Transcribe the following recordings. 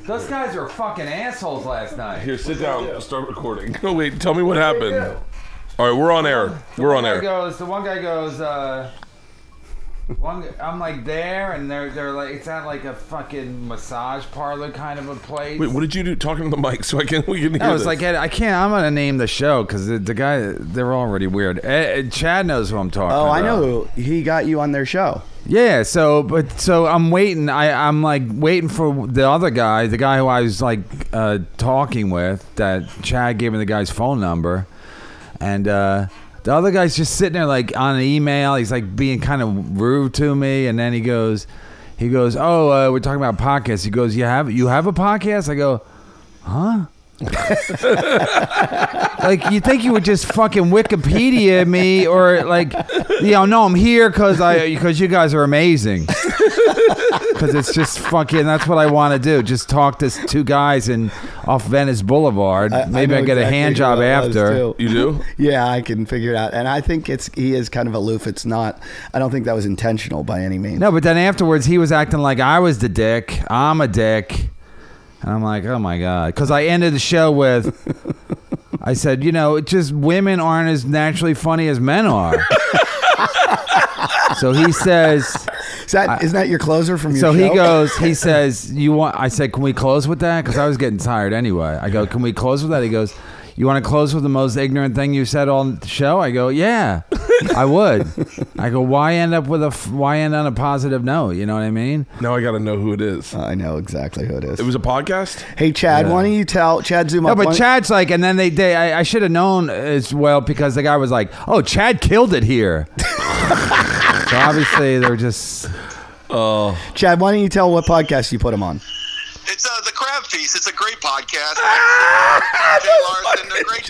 Those guys are fucking assholes last night. Here, sit down. Start recording. Oh, wait, tell me what happened. All right, we're on air. We're on air. The one guy goes, I'm like there, and they're like, it's at like a fucking massage parlor kind of a place. Wait, what did you do? Talking to the mic so we can hear this. I was like, I can't. I'm gonna name the show because the guy, they're already weird. Chad knows who I'm talking about. Oh, I know. He got you on their show. Yeah, so I'm waiting. I'm like waiting for the other guy, the guy who I was like talking with. That Chad gave me the guy's phone number, and the other guy's just sitting there like on an email. He's like being kind of rude to me, and then he goes, oh, we're talking about podcasts. He goes, you have a podcast? I go, huh? Like, you think you would just fucking Wikipedia me, or like, no, I'm here because you guys are amazing. Because it's just fucking, that's what I want to do. Just talk to two guys off Venice Boulevard. Maybe I get a hand job after. You do? Yeah, I can figure it out. And I think he is kind of aloof. It's not, I don't think that was intentional by any means. No, but then afterwards he was acting like I was the dick. I'm a dick. And I'm like, oh my God. Because I ended the show with, I said, just women aren't as naturally funny as men are. So he says, isn't that your closer from your show? So he says, I said, can we close with that? Because I was getting tired anyway. I go, can we close with that? He goes, you want to close with the most ignorant thing you said on the show? I go, yeah, I would. I go, why end on a positive note? You know what I mean? Now I got to know who it is. I know exactly who it is. It was a podcast? Hey, Chad, why don't you tell Chad zoom up? No, but Chad's like, and then I should have known as well because the guy was like, oh, Chad killed it here. So obviously they're just... Chad, why don't you tell what podcast you put him on? It's the Crab Feast. It's a great podcast. Jay Larson, they're great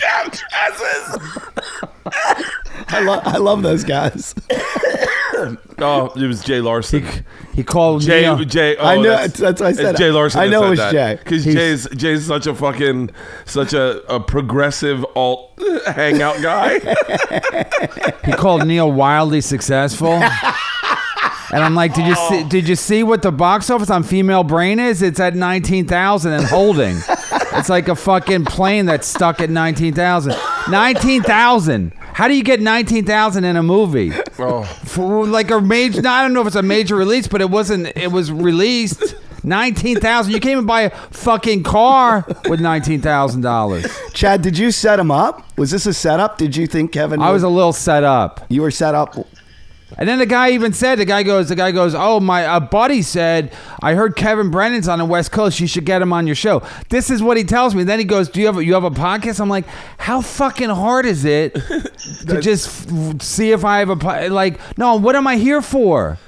guys. I love those guys. Oh, it was Jay Larson. He called Jay. Neil. I know. That's what I said. Jay Larson. I know it was that. Jay because Jay's such a progressive alt hangout guy. He called Neil wildly successful. And I'm like, did you see what the box office on Female Brain is? It's at 19,000 and holding. It's like a fucking plane that's stuck at 19,000. 19,000. How do you get 19,000 in a movie? Oh. For like a major, I don't know if it's a major release, but it wasn't. It was released. 19,000. You can't even buy a fucking car with $19,000. Chad, did you set him up? Was this a setup? Did you think Kevin? I was a little set up. You were set up. And then the guy goes, oh, my buddy said, I heard Kevin Brennan's on the West Coast. You should get him on your show. This is what he tells me. Then he goes, you have a podcast? I'm like, how fucking hard is it to just see if I have a like? No, what am I here for?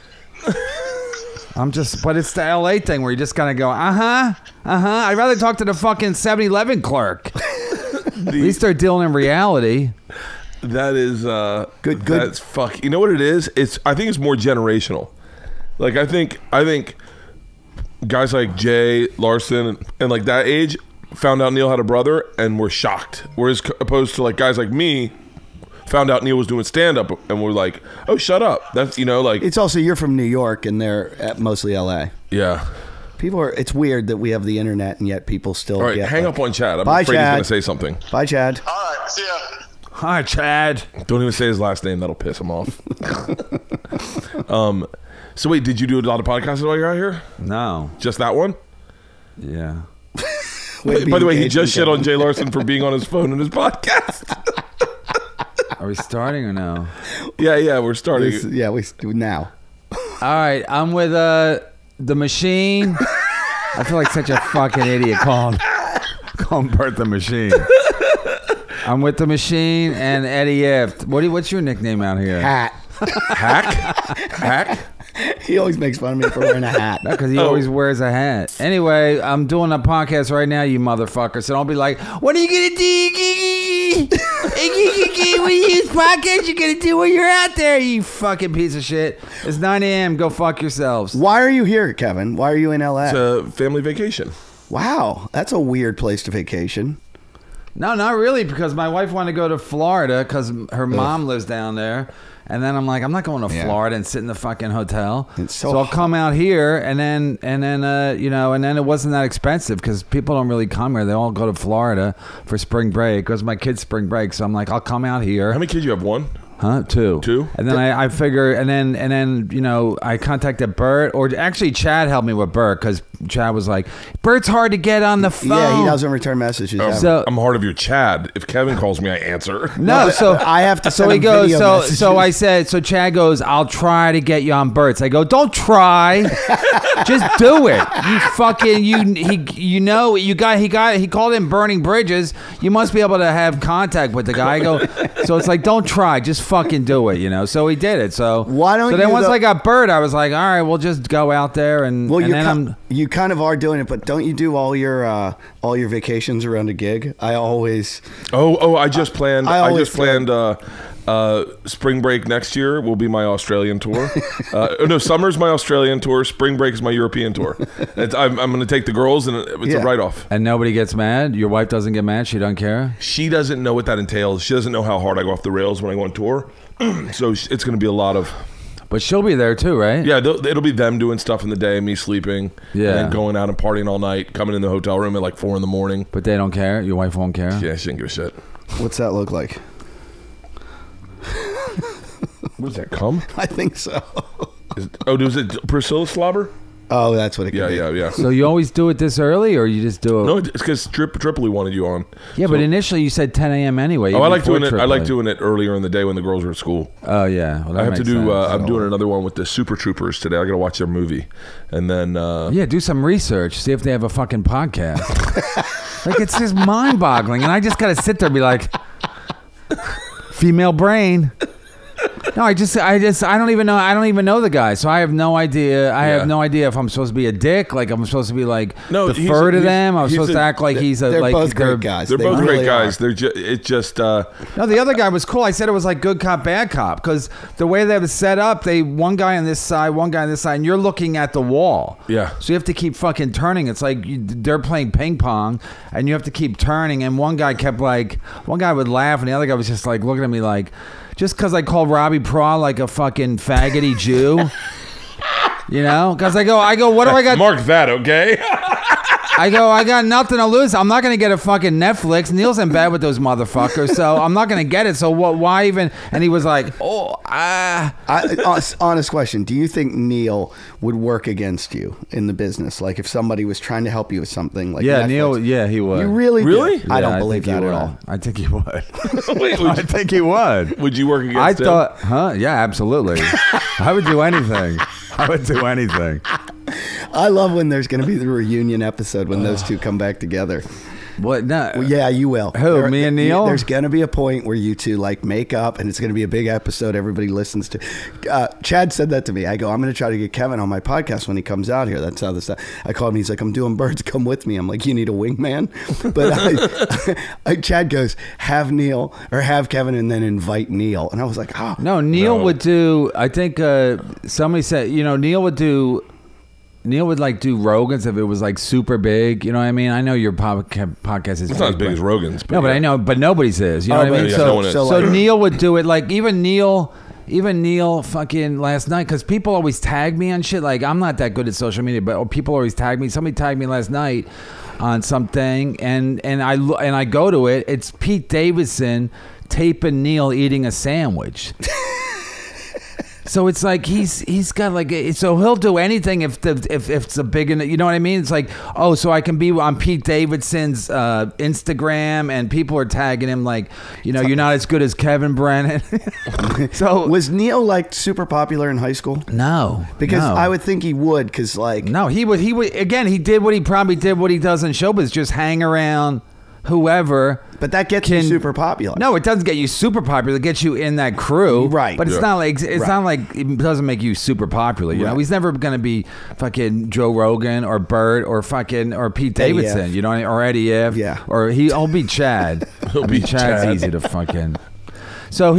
But it's the LA thing where you just kind of go, I'd rather talk to the fucking 7-Eleven clerk. At least they're dealing in reality. That is good. That's fuck. You know what it is? I think it's more generational. Like I think guys like Jay Larson and like that age found out Neil had a brother and were shocked. Whereas opposed to like guys like me found out Neil was doing stand up and were like, oh, shut up. That's like it's also you're from New York and they're at mostly LA. Yeah. It's weird that we have the internet and yet people still. All right, hang up on Chad. I'm Bye, afraid Chad. he's gonna say something. Bye, Chad. All right, see ya. Hi, Chad. Don't even say his last name. That'll piss him off. So wait, did you do a lot of podcasts while you're out here? No. Just that one? Yeah. By the way, he just shit on Jay Larson for being on his phone in his podcast. Are we starting or no? Yeah, we're starting. We now. All right, I'm with the Machine. I feel like such a fucking idiot calling Bert the Machine. I'm with the Machine and Eddie Ift. What's your nickname out here? Hat. Hack? He always makes fun of me for wearing a hat. Because he always wears a hat. Anyway, I'm doing a podcast right now, you motherfucker. So don't be like, what are you going to do? What are you podcast you going to do when you're out there, you fucking piece of shit? It's 9 a.m. Go fuck yourselves. Why are you here, Kevin? Why are you in LA? It's a family vacation. Wow, that's a weird place to vacation. No, not really, because my wife wanted to go to Florida because her mom lives down there. And then I'm like, I'm not going to Florida and sit in the fucking hotel. It's so I'll come out here, and then it wasn't that expensive because people don't really come here. They all go to Florida for spring break because my kids' spring break. So I'm like, I'll come out here. How many kids you have? One? Huh? Two. And then I figure, and then I contacted Bert, or actually Chad helped me with Bert because Chad was like, Bert's hard to get on the phone. Yeah, he doesn't return messages. So I'm hard of your Chad. If Kevin calls me, I answer. No, so I have to. So send he him goes. video messages. So I said. So Chad goes. I'll try to get you on Bert's. I go. Don't try. Just do it. You fucking he called in Burning Bridges. You must be able to have contact with the guy. I go. So it's like, don't try. Just fucking do it. So he did it. So why don't? So then you once I got Bert, I was like, all right, we'll just go out there and. Well, and you kind of are doing it, but don't you do all your vacations around a gig? I always. Oh! I just planned. I just always planned. Spring break next year will be my Australian tour. No, summer's my Australian tour. Spring break is my European tour. I'm going to take the girls, and it's a write-off. And nobody gets mad. Your wife doesn't get mad. She doesn't care. She doesn't know what that entails. She doesn't know how hard I go off the rails when I go on tour. So it's going to be a lot of. But she'll be there too, right? Yeah, it'll be them doing stuff in the day, me sleeping, and then going out and partying all night, coming in the hotel room at like 4 a.m. But they don't care. Your wife won't care. Yeah, she didn't give a shit. What's that look like? What does that come? I think so. Was it Priscilla Slobber? Oh, that's what it could be. Yeah. So you always do it this early, or you just do it? No, it's because Tripoli wanted you on. Yeah, but initially you said 10 a.m. anyway. Oh, I like doing it. I like doing it earlier in the day when the girls are at school. Oh yeah, well, I have to do. sense. I'm doing another one with the Super Troopers today. I got to watch their movie, and then yeah, do some research. See if they have a fucking podcast. Like, it's just mind-boggling, and I just gotta sit there and be like, female brain. No, I don't even know. I don't even know the guy, so I have no idea. I have no idea if I'm supposed to be a dick, like I'm supposed to be like defer to them. I'm supposed to act like he's a. They're both great guys. They're both really great guys. are. It's just. No, the other guy was cool. I said it was like good cop, bad cop, because the way they was set up, one guy on this side, one guy on this side, and you're looking at the wall. Yeah. So you have to keep fucking turning. It's like they're playing ping pong, and you have to keep turning. And one guy would laugh, and the other guy was just like looking at me like. Just because I called Robbie Praw like a fucking faggoty Jew, because I go, what do I got? Mark that, okay? I got nothing to lose. I'm not going to get a fucking Netflix. Neil's in bed with those motherfuckers, so I'm not going to get it. So why even? And he was like, honest question. Do you think Neil would work against you in the business? Like if somebody was trying to help you with something like yeah, Netflix? Neil, yeah, he would. You really? Really? I don't believe that at all. I think he would. Wait, I think he would. Would you work against him? Yeah, absolutely. I would do anything. I would do anything. I love when there's going to be the reunion episode when those two come back together. What? No. Well, yeah, you will. Who? Me and Neil? There's going to be a point where you two like make up, and it's going to be a big episode everybody listens to. Chad said that to me. I go, I'm going to try to get Kevin on my podcast when he comes out here. That's how this. I called him. He's like, I'm doing Birds. Come with me. I'm like, you need a wingman. But Chad goes, have Neil or have Kevin, and then invite Neil. And I was like, oh no. Neil would do. I think somebody said, Neil would do. Neil would like do Rogan's if it was like super big. You know what I mean? I know your podcast is it's not as big as Rogan's. But I know, but nobody's is. You know what I mean? Yeah, so Neil would do it like even Neil fucking last night, because people always tag me on shit. Like, I'm not that good at social media, but people always tag me. Somebody tagged me last night on something, and I go to it. It's Pete Davidson taping Neil eating a sandwich. So it's like he's got like so he'll do anything if it's a big, you know what I mean? It's like, oh, so I can be on Pete Davidson's Instagram, and people are tagging him like, you're not as good as Kevin Brennan. So was Neil like super popular in high school? No, because I would think he would, because like no, he would again. He did what he probably did what he does in showbiz, just hang around whoever. But that gets you super popular. No, it doesn't get you super popular. It gets you in that crew, right? But it's not like not like it doesn't make you super popular. You know, he's never gonna be fucking Joe Rogan or Bert or Pete Davidson. You know, or Eddie F. Yeah, or he'll be Chad. Chad's easy to fucking. So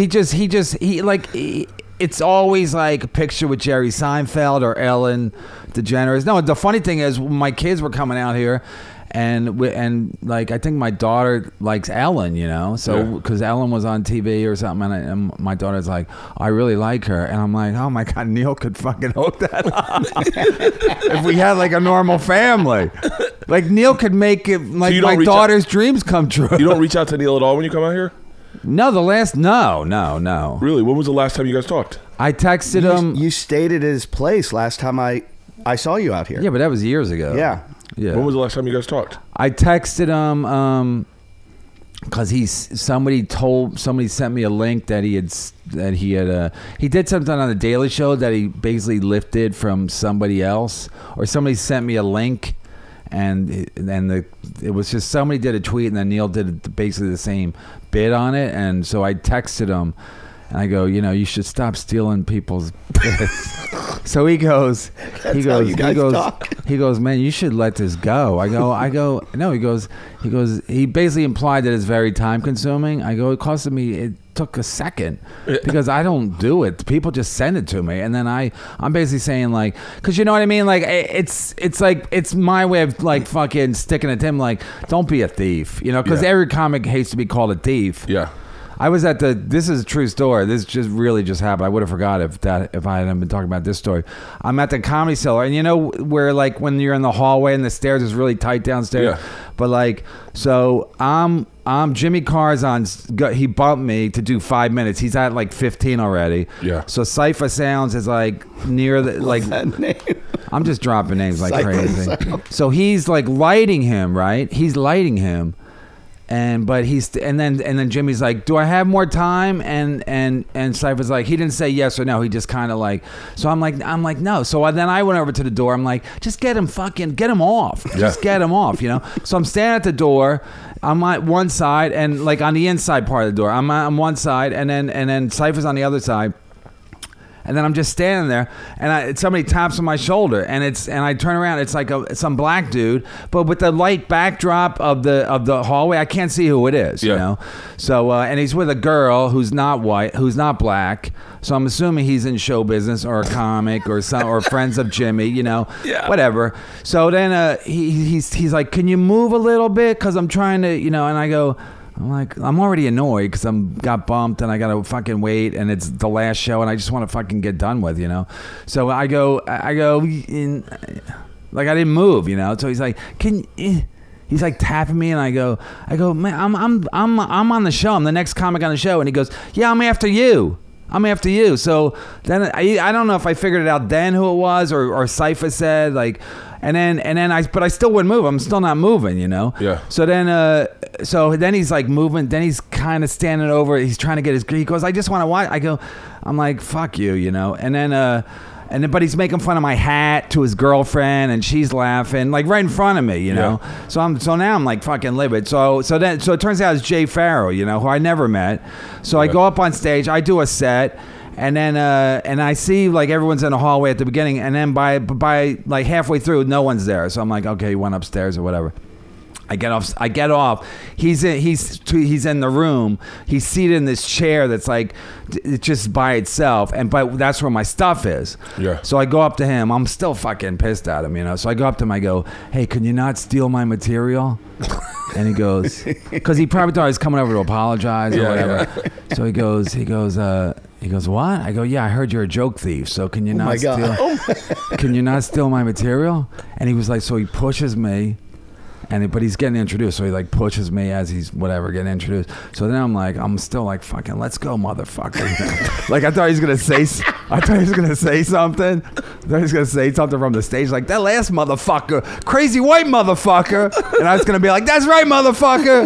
it's always like a picture with Jerry Seinfeld or Ellen DeGeneres. No, the funny thing is, my kids were coming out here. and like I think my daughter likes Ellen, you know, so because Ellen was on TV or something, and my daughter's like, I really like her, and I'm like, oh my god, Neil could fucking hook that up if we had like a normal family. Like Neil could make it like So my daughter's dreams come true. You don't reach out to Neil at all when you come out here? No, no. Really? When was the last time you guys talked? I texted him. You stayed at his place last time I saw you out here. Yeah, but that was years ago. Yeah. Yeah. When was the last time you guys talked? I texted him because somebody sent me a link that he did something on the Daily Show that he basically lifted from somebody else, or somebody sent me a link, and it was just somebody did a tweet, and then Neil did basically the same bit on it, and so I texted him. And I go, you know, you should stop stealing people's bits. So he goes, man, you should let this go. I go, no. He basically implied that it's very time consuming. I go, it took a second because I don't do it. People just send it to me, and then I'm basically saying like, because you know what I mean. Like it's like it's my way of like fucking sticking it to him. Like, don't be a thief, you know, because every comic hates to be called a thief. Yeah. I was at this is a true story. This just happened. I would have forgot if I hadn't been talking about this story. I'm at the Comedy Cellar, and you know where like when you're in the hallway and the stairs is really tight downstairs. Yeah. But like, so I'm Jimmy Carr's on. He bumped me to do 5 minutes. He's at like 15 already. Yeah. So Cypher Sounds is like near the like. That name. I'm just dropping names like Cypher crazy. Sounds. So he's like lighting him, right? He's lighting him. And then Jimmy's like, do I have more time? And Cypher's like, he didn't say yes or no. He just kind of like, so I'm like no. So then I went over to the door. I'm like, just get him off. Just get him off, you know? So I'm standing at the door. I'm at one side, and like on the inside part of the door, I'm on one side, and then Cypher's on the other side. And then I'm just standing there, and somebody taps on my shoulder, and I turn around. It's like some black dude, but with the light backdrop of the hallway, I can't see who it is. You know, so and he's with a girl who's not white, who's not black. So I'm assuming he's in show business or a comic or friends of Jimmy. You know, whatever. So then he's like, can you move a little bit? Because I'm trying to, you know, and I go. I'm like, I'm already annoyed because got bumped and I gotta fucking wait, and it's the last show and I just want to fucking get done with, you know. So I go in, like I didn't move, you know. So he's like, he's like tapping me, and I go, man, I'm on the show. I'm the next comic on the show, and he goes, yeah, I'm after you. So then I don't know if I figured it out then who it was, or Cypher said like, and then but I still wouldn't move. I'm still not moving, you know. Yeah. So then he's like moving. Then he's kind of standing over. He's trying to get his. He goes, I just want to watch. I'm like, fuck you, you know. And then but he's making fun of my hat to his girlfriend, and she's laughing like right in front of me, you know. So now I'm like fucking livid. So it turns out it's Jay Farrow, you know, who I never met. So I go up on stage, I do a set, and then and I see like everyone's in the hallway at the beginning, and then by like halfway through, no one's there. So I'm like, okay, he went upstairs or whatever. I get off. He's in the room. He's seated in this chair that's like it's just by itself, but that's where my stuff is. Yeah. So I go up to him. I'm still fucking pissed at him, you know. So I go up to him. I go, hey, can you not steal my material? And he goes, because he probably thought I was coming over to apologize or whatever. Yeah. So he goes, what? I go, yeah, I heard you're a joke thief. So can you not steal? Can you not steal my material? And he was like, so he pushes me. But he's getting introduced, so he like pushes me as he's whatever getting introduced. So then I'm still like, fucking, let's go, motherfucker. Like I thought he was gonna say something. I thought he was gonna say something from the stage, like that last motherfucker, crazy white motherfucker, and I was gonna be like, that's right, motherfucker.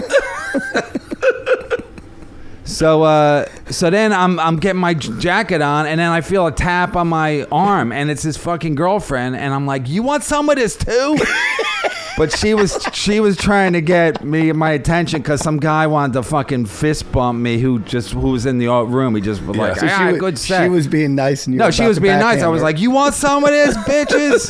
So then I'm getting my jacket on, and then I feel a tap on my arm, and it's his fucking girlfriend, and I'm like, you want some of this too? But she was trying to get my attention because some guy wanted to fucking fist bump me who was in the room. He just was like, so good set. She was being nice. And no, she was being nice. I was like, you want some of this, bitches?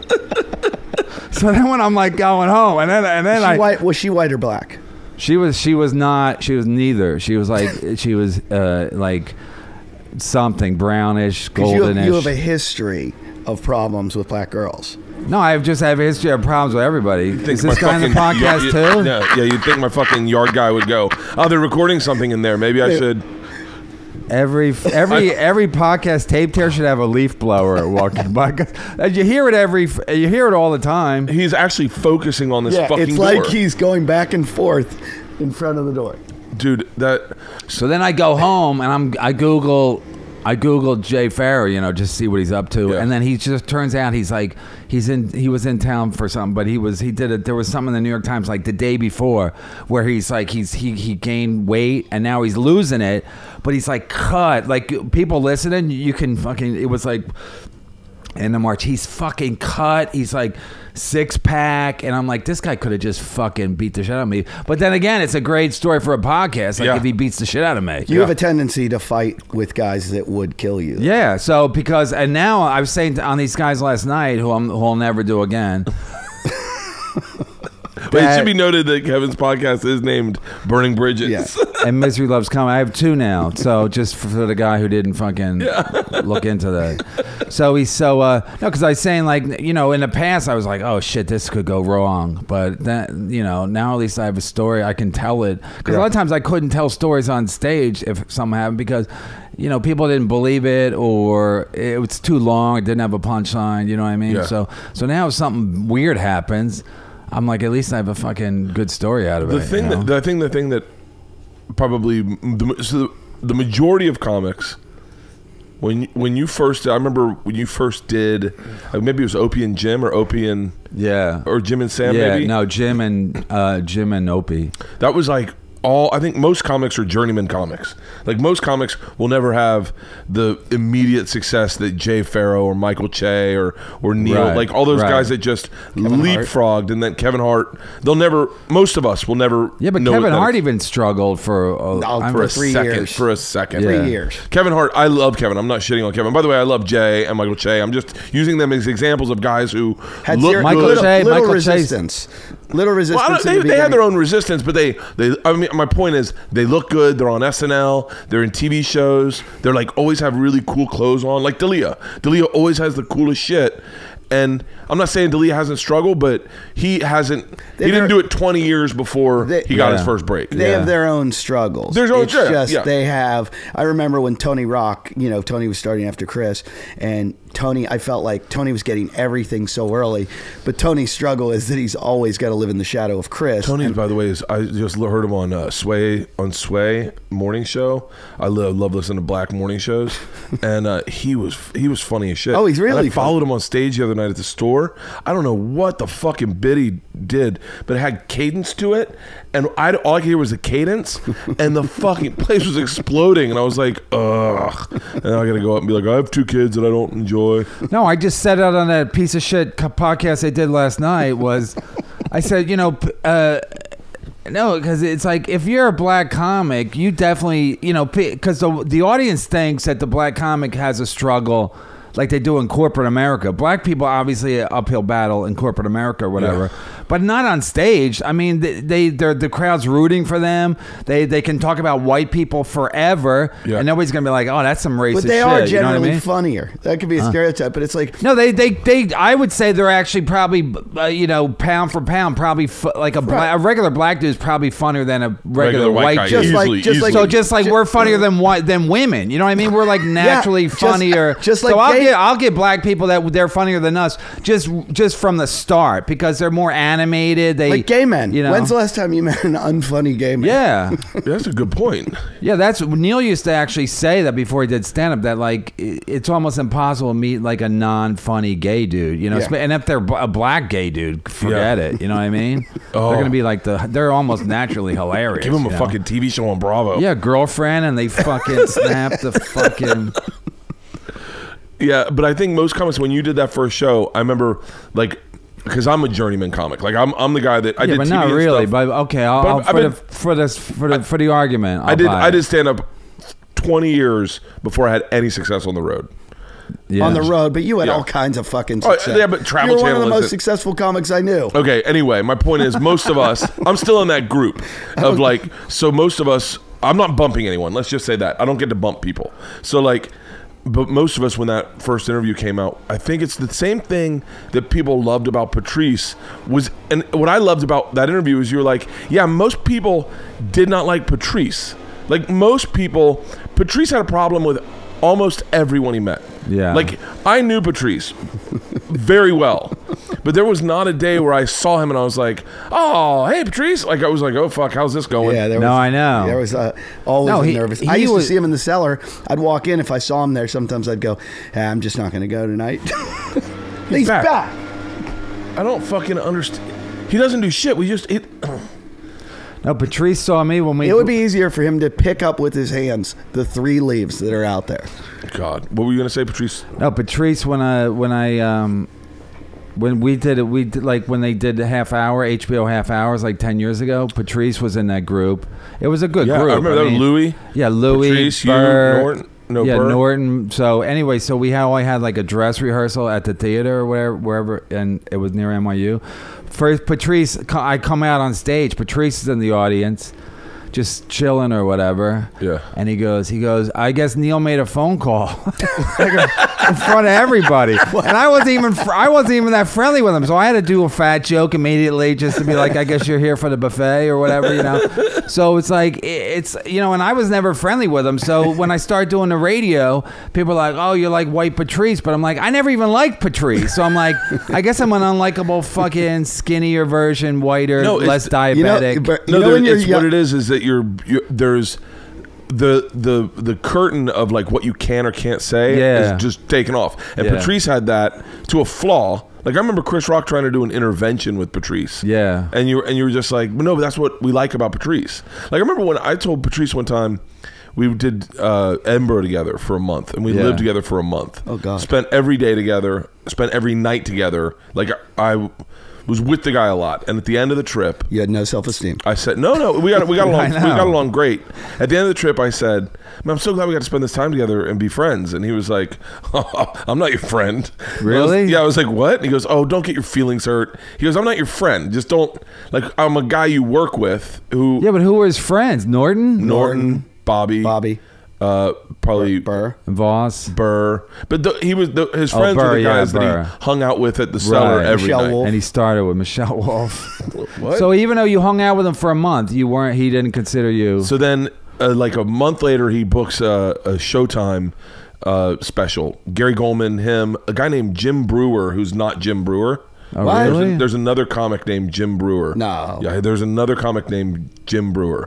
So then when I'm like going home, and then was she white or black? She was not. She was neither. She was like like something brownish, goldenish. You have a history of problems with black girls. No, I just have a history of problems with everybody. Think Is this my guy in the fucking- podcast too? Yeah, you'd think my fucking yard guy would go, oh, they're recording something in there. Maybe I should. Every podcast tape tear should have a leaf blower walking by. 'Cause you hear it all the time. He's actually focusing on this fucking it's door. like he's going back and forth in front of the door. Dude, that... So then I go home and I Google Jay Farrow, just see what he's up to, Yeah. and then he just turns out he was in town for something, but there was something in the New York Times like the day before where he's like he gained weight and now he's losing it, but he's like cut, like people listening, you can fucking, it was like in the March, he's fucking cut, he's like 6-pack, and I'm like, this guy could have just fucking beat the shit out of me. But then again, it's a great story for a podcast, like Yeah. if he beats the shit out of me. You have a tendency to fight with guys that would kill you. Yeah, so and now I was saying on these guys last night who I'll never do again. But it should be noted that Kevin's podcast is named Burning Bridges. Yeah. And Misery Loves Comedy. I have 2 now. So just for the guy who didn't fucking look into that. So no, because I was saying like, in the past I was like, oh shit, this could go wrong. But then, now at least I have a story. I can tell it. Because a lot of times I couldn't tell stories on stage if something happened because, people didn't believe it or it was too long. It didn't have a punchline. You know what I mean? Yeah. So now if something weird happens, I'm like, at least I have a fucking good story out of it. The thing that probably the majority of comics, when you first, I remember when you first did, maybe it was Opie and Jim or Opie and or Jim and Sam. Yeah, maybe no, Jim and Opie. that was like I think most comics are journeyman comics. Like most comics will never have the immediate success that Jay Farrow or Michael Che or Neil, Right, like all those right. guys that just leapfrogged, and then Kevin Hart. Most of us will never. Yeah, but know Kevin that Hart it's- even struggled for for 3 years. For a second. 3 Yeah. years. Kevin Hart, I love Kevin. I'm not shitting on Kevin. By the way, I love Jay and Michael Che. I'm just using them as examples of guys who Had look zero- Michael good. Che- little Michael Che's- resistance. Little resistance. Well, in the they have their beginning. own resistance, but they. I mean, my point is, they look good. They're on SNL. They're in TV shows. They're like always have really cool clothes on. Like D'Elia. D'Elia always has the coolest shit. And I'm not saying D'Elia hasn't struggled, but he hasn't. He didn't do it 20 years before he got his first break. They Yeah. have their own struggles. There's own- it's yeah, just yeah. they have. I remember when Tony Rock, Tony was starting after Chris, and I felt like Tony was getting everything so early, but Tony's struggle is that he's always got to live in the shadow of Chris. Tony, by the way, I just heard him on Sway morning show. I love listening to black morning shows, and he was funny as shit. Oh, he's really And I funny. followed him on stage the other night at the store. I don't know what the fucking bit he did, but it had cadence to it, and all I could hear was the cadence, and the fucking place was exploding, and I was like, ugh. And I got to go up and be like, I have 2 kids that I don't enjoy. No, I just said out on that piece of shit podcast I did last night was, I said, no, because it's like if you're a black comic, you definitely, because the audience thinks that the black comic has a struggle like they do in corporate America. Black people obviously an uphill battle in corporate America or whatever, but not on stage. I mean, they're the crowd's rooting for them. They can talk about white people forever, and nobody's gonna be like, oh, that's some racist shit. But they are you know what I generally mean? funnier. That could be a stereotype, but it's like No, they. I would say they're actually probably, pound for pound, probably like a regular black dude is probably funnier than a regular white guy. dude. Just like We're funnier than women. You know what I mean? We're like naturally funnier. just like so gay- I'll give black people that they're funnier than us just from the start because they're more animated. They like gay men. You know? When's the last time you met an unfunny gay man? Yeah. That's a good point. Yeah, that's Neil used to actually say that before he did stand up that like it's almost impossible to meet like a non-funny gay dude, Yeah. and if they're a black gay dude, forget it. You know what I mean? Oh. They're gonna be like they're almost naturally hilarious. Give him a you know? fucking TV show on Bravo. Yeah, girlfriend, and they fucking snap the fucking. Yeah, but I think most comics, when you did that first show, I remember, like, because I'm a journeyman comic. Like, I'm the guy that I Yeah, did but TV not and really. stuff. But okay, for the argument, I did stand up 20 years before I had any success on the road. Yeah. On the road, but you had Yeah. all kinds of fucking Oh, success. yeah, but Travel You're one of Channel the most isn't- successful comics I knew. Okay, anyway, my point is most of us, I'm still in that group of like, so most of us, I'm not bumping anyone. Let's just say that. I don't get to bump people. So like, most of us, when that first interview came out, I think it's the same thing that people loved about Patrice and what I loved about that interview is you're like, yeah, most people did not like Patrice. Like most people, Patrice had a problem with almost everyone he met. Yeah. Like I knew Patrice very well, but there was not a day where I saw him and I was like, "Oh, hey, Patrice!" Like I was like, "Oh fuck, how's this going?" Yeah, No, I know. There was always nervous. I used to see him in the cellar. I'd walk in if I saw him there. Sometimes I'd go, hey, "I'm just not going to go tonight." He's back. I don't fucking understand. He doesn't do shit. No, Patrice saw me when we. It would be easier for him to pick up with his hands the 3 leaves that are out there. God, what were you gonna say, Patrice? No, Patrice. When we did it, when they did the half hour HBO half hours like 10 years ago. Patrice was in that group. It was a good group. I remember that was Louis. Yeah, Louis, Patrice, Burr, you, Norton. No, yeah, Burr. Norton. So anyway, so we only had like a dress rehearsal at the theater or wherever, and it was near NYU. First, Patrice, I come out on stage. Patrice is in the audience, just chilling or whatever. Yeah. And he goes, I guess Neil made a phone call in front of everybody. And I wasn't even that friendly with him. So I had to do a fat joke immediately just to be like, I guess you're here for the buffet or whatever, you know? So it's like, and I was never friendly with him. So when I start doing the radio, people are like, oh, you're like white Patrice. But I'm like, I never even liked Patrice. So I'm like, I guess I'm an unlikable fucking skinnier version, whiter, less diabetic. What it is that there's the curtain of like what you can or can't say is just taken off, and Patrice had that to a flaw. Like I remember Chris Rock trying to do an intervention with Patrice, and you were just like, no, but that's what we like about Patrice. Like I remember when I told Patrice one time we did Edinburgh together for a month, and we lived together for a month. Oh God! Spent every day together, spent every night together. Like I was with the guy a lot, and at the end of the trip, you had no self-esteem. I said, no, we got along. We got along great. At the end of the trip, I said, man, I'm so glad we got to spend this time together and be friends. And he was like, oh, I'm not your friend. Really? I was like, what? And he goes, oh, don't get your feelings hurt. He goes, I'm not your friend. Just don't, like, I'm a guy you work with who. Yeah, but who were his friends? Norton, Bobby. Probably Burr, Voss, Burr, but his friends were the guys that he hung out with at the cellar every Michelle night. Wolf. and he started with Michelle Wolf. What? So even though you hung out with him for a month, he didn't consider you. So then, like a month later, he books a Showtime special. Gary Goldman, him, a guy named Jim Brewer, who's not Jim Brewer. Oh, really? There's another comic named Jim Brewer. No. Yeah, there's another comic named Jim Brewer.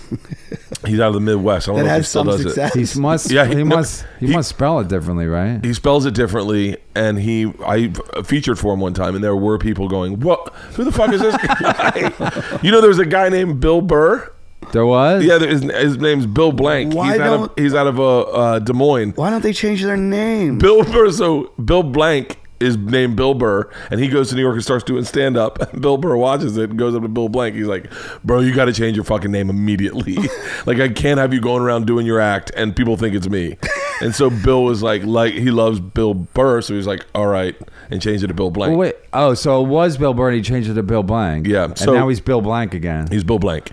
He's out of the Midwest. I don't know if he still does success. it. He must spell it differently, right? He spells it differently, and I featured for him one time, and there were people going, "What? Who the fuck is this guy?" There's a guy named Bill Burr. There was? Yeah, his name's Bill Blank. He's out of Des Moines. Why don't they change their name? Bill Burr. So Bill Blank is named Bill Burr, and he goes to New York and starts doing stand-up, and Bill Burr watches it and goes up to Bill Blank. He's like, bro, you got to change your fucking name immediately. Like, I can't have you going around doing your act and people think it's me. And so Bill was like he loves Bill Burr, so he's like, all right, and changed it to Bill Blank. Well, wait. Oh, so it was Bill Burr and he changed it to Bill Blank. Yeah. And now he's Bill Blank again. He's Bill Blank.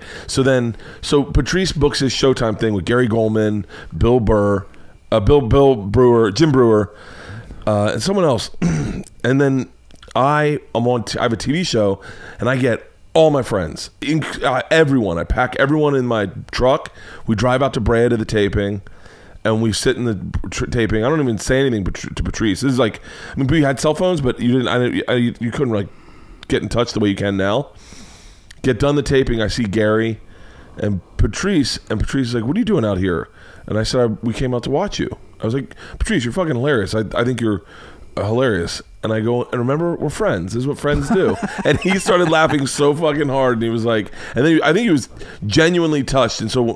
So Patrice books his Showtime thing with Gary Goldman, Bill Burr, Bill Brewer, Jim Brewer, and someone else. And then I have a TV show, and I get all my friends, everyone. I pack everyone in my truck. We drive out to Brea to the taping, and we sit in the taping. I don't even say anything to Patrice. This is like, I mean, we had cell phones, but you couldn't like get in touch the way you can now. Get done the taping. I see Gary and Patrice is like, "What are you doing out here?" And I said, "We came out to watch you." I was like, "Patrice, you're fucking hilarious. I think you're hilarious." And I go, and remember, we're friends. This is what friends do. And he started laughing so fucking hard, and he was like, and then I think he was genuinely touched. And so,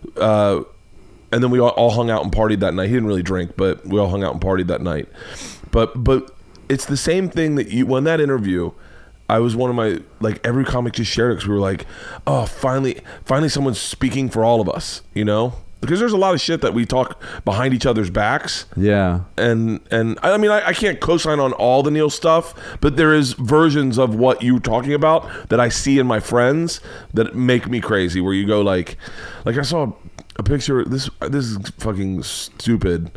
and then we all hung out and partied that night. He didn't really drink, but we all hung out and partied that night. But it's the same thing that when that interview, I was one of my, like, every comic just shared it because we were like, oh, finally someone's speaking for all of us, Because there's a lot of shit that we talk behind each other's backs. Yeah. And I mean, I can't co-sign on all the Neil stuff, but there is versions of what you're talking about that I see in my friends that make me crazy, where you go like I saw a picture, this is fucking stupid.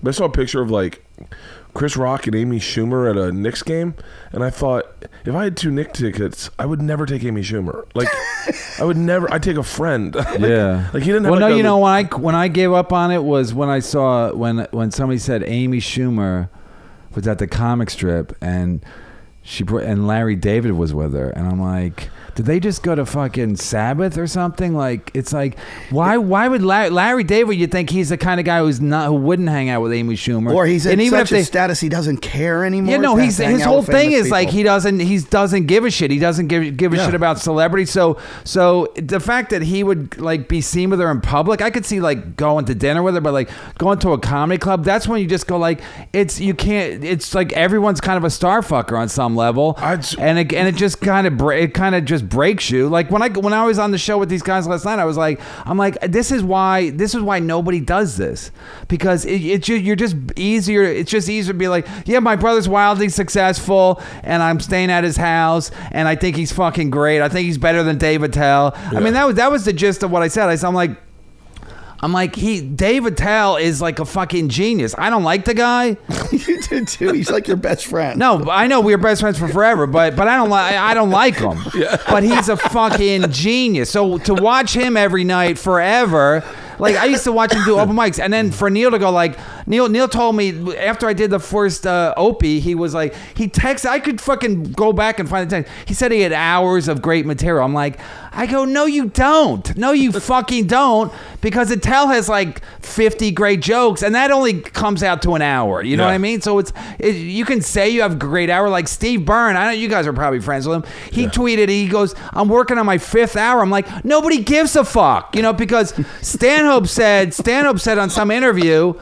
But I saw a picture of like Chris Rock and Amy Schumer at a Knicks game, and I thought, if I had 2 Knicks tickets, I would never take Amy Schumer. Like, I would never. I'd take a friend. Like, yeah. Like he didn't have. Well, like no, a, you know when I gave up on it was when I saw when somebody said Amy Schumer was at the comic strip and and Larry David was with her, and I'm like, did they just go to fucking Sabbath or something? Like, it's like, why would Larry David? You think he's the kind of guy who wouldn't hang out with Amy Schumer, or he's in and such a status he doesn't care anymore. Yeah, no, to his hang out whole with thing famous is like people. he doesn't give a shit. He doesn't give a shit about celebrity. So the fact that he would like be seen with her in public, I could see like going to dinner with her, but like going to a comedy club, that's when you just go like, it's like everyone's kind of a star fucker on some level, and it just kind of just breaks you. Like when I was on the show with these guys last night, I'm like, this is why nobody does this, because you're just easier. It's just easier to be like, yeah, my brother's wildly successful, and I'm staying at his house, and I think he's fucking great. I think he's better than Dave Attell. Yeah. I mean, that was the gist of what I said. I'm like, Dave Attell is like a fucking genius. I don't like the guy. You do too. He's like your best friend. No, I know we were best friends for forever, but I don't like him. Yeah. But he's a fucking genius. So to watch him every night forever, like I used to watch him do open mics, and then for Neil to go like, Neil told me after I did the first Opie, he was like, he texted, I could fucking go back and find the text. He said he had hours of great material. I'm like, I go, no, you don't. No, you fucking don't, because Attell has like 50 great jokes, and that only comes out to an hour. You know what I mean? So you can say you have a great hour. Like Steve Byrne, I know you guys are probably friends with him. He tweeted, he goes, I'm working on my 5th hour. I'm like, nobody gives a fuck, you know, because Stanhope said on some interview,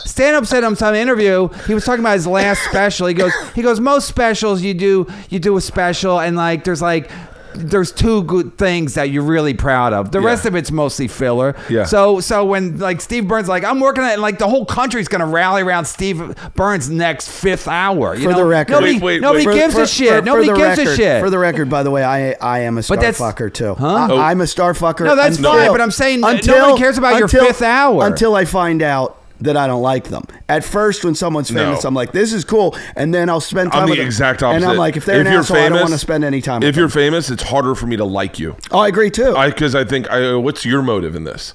he was talking about his last special. He goes, most specials you do a special, and like there's 2 good things that you're really proud of. The rest of it's mostly filler. Yeah. So when like Steve Burns like, I'm working at it, and like the whole country's gonna rally around Steve Burns' next 5th hour. You for know? The record, nobody gives a shit. Nobody gives a shit. For the record, by the way, I am a star fucker too. Huh? I'm a star fucker. No, that's fine. But I'm saying nobody cares about your 5th hour until I find out that I don't like them. At first, when someone's famous, I'm like, this is cool, and then I'll spend time with them. I'm the exact opposite. And I'm like, if they're an asshole, I don't want to spend any time with them. If you're famous, it's harder for me to like you. Oh, I agree too. Because I think, what's your motive in this?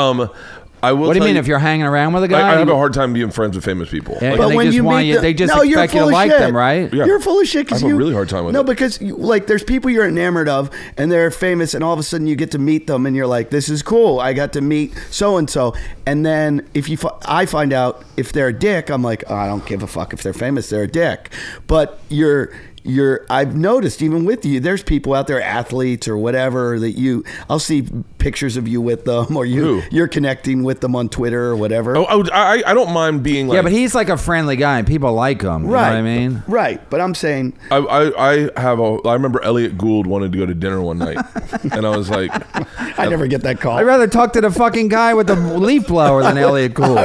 I will. What do you mean? If you're hanging around with a guy, I have a hard time being friends with famous people. Yeah, but when you want you, they just expect you to like them, right? Yeah. You're full of shit. I have a really hard time with it. No, because like there's people you're enamored of, and they're famous, and all of a sudden you get to meet them, and you're like, this is cool. I got to meet so and so, and then if I find out if they're a dick, I'm like, oh, I don't give a fuck if they're famous. They're a dick. But I've noticed even with you, there's people out there, athletes or whatever, that I'll see pictures of you with them, or you're connecting with them on Twitter or whatever. Oh, I don't mind being like, yeah, but he's like a friendly guy and people like him. You know what I mean? Right. But I'm saying, I remember Elliot Gould wanted to go to dinner one night, and I was like, I never get that call. I'd rather talk to the fucking guy with the leaf blower than Elliot Gould.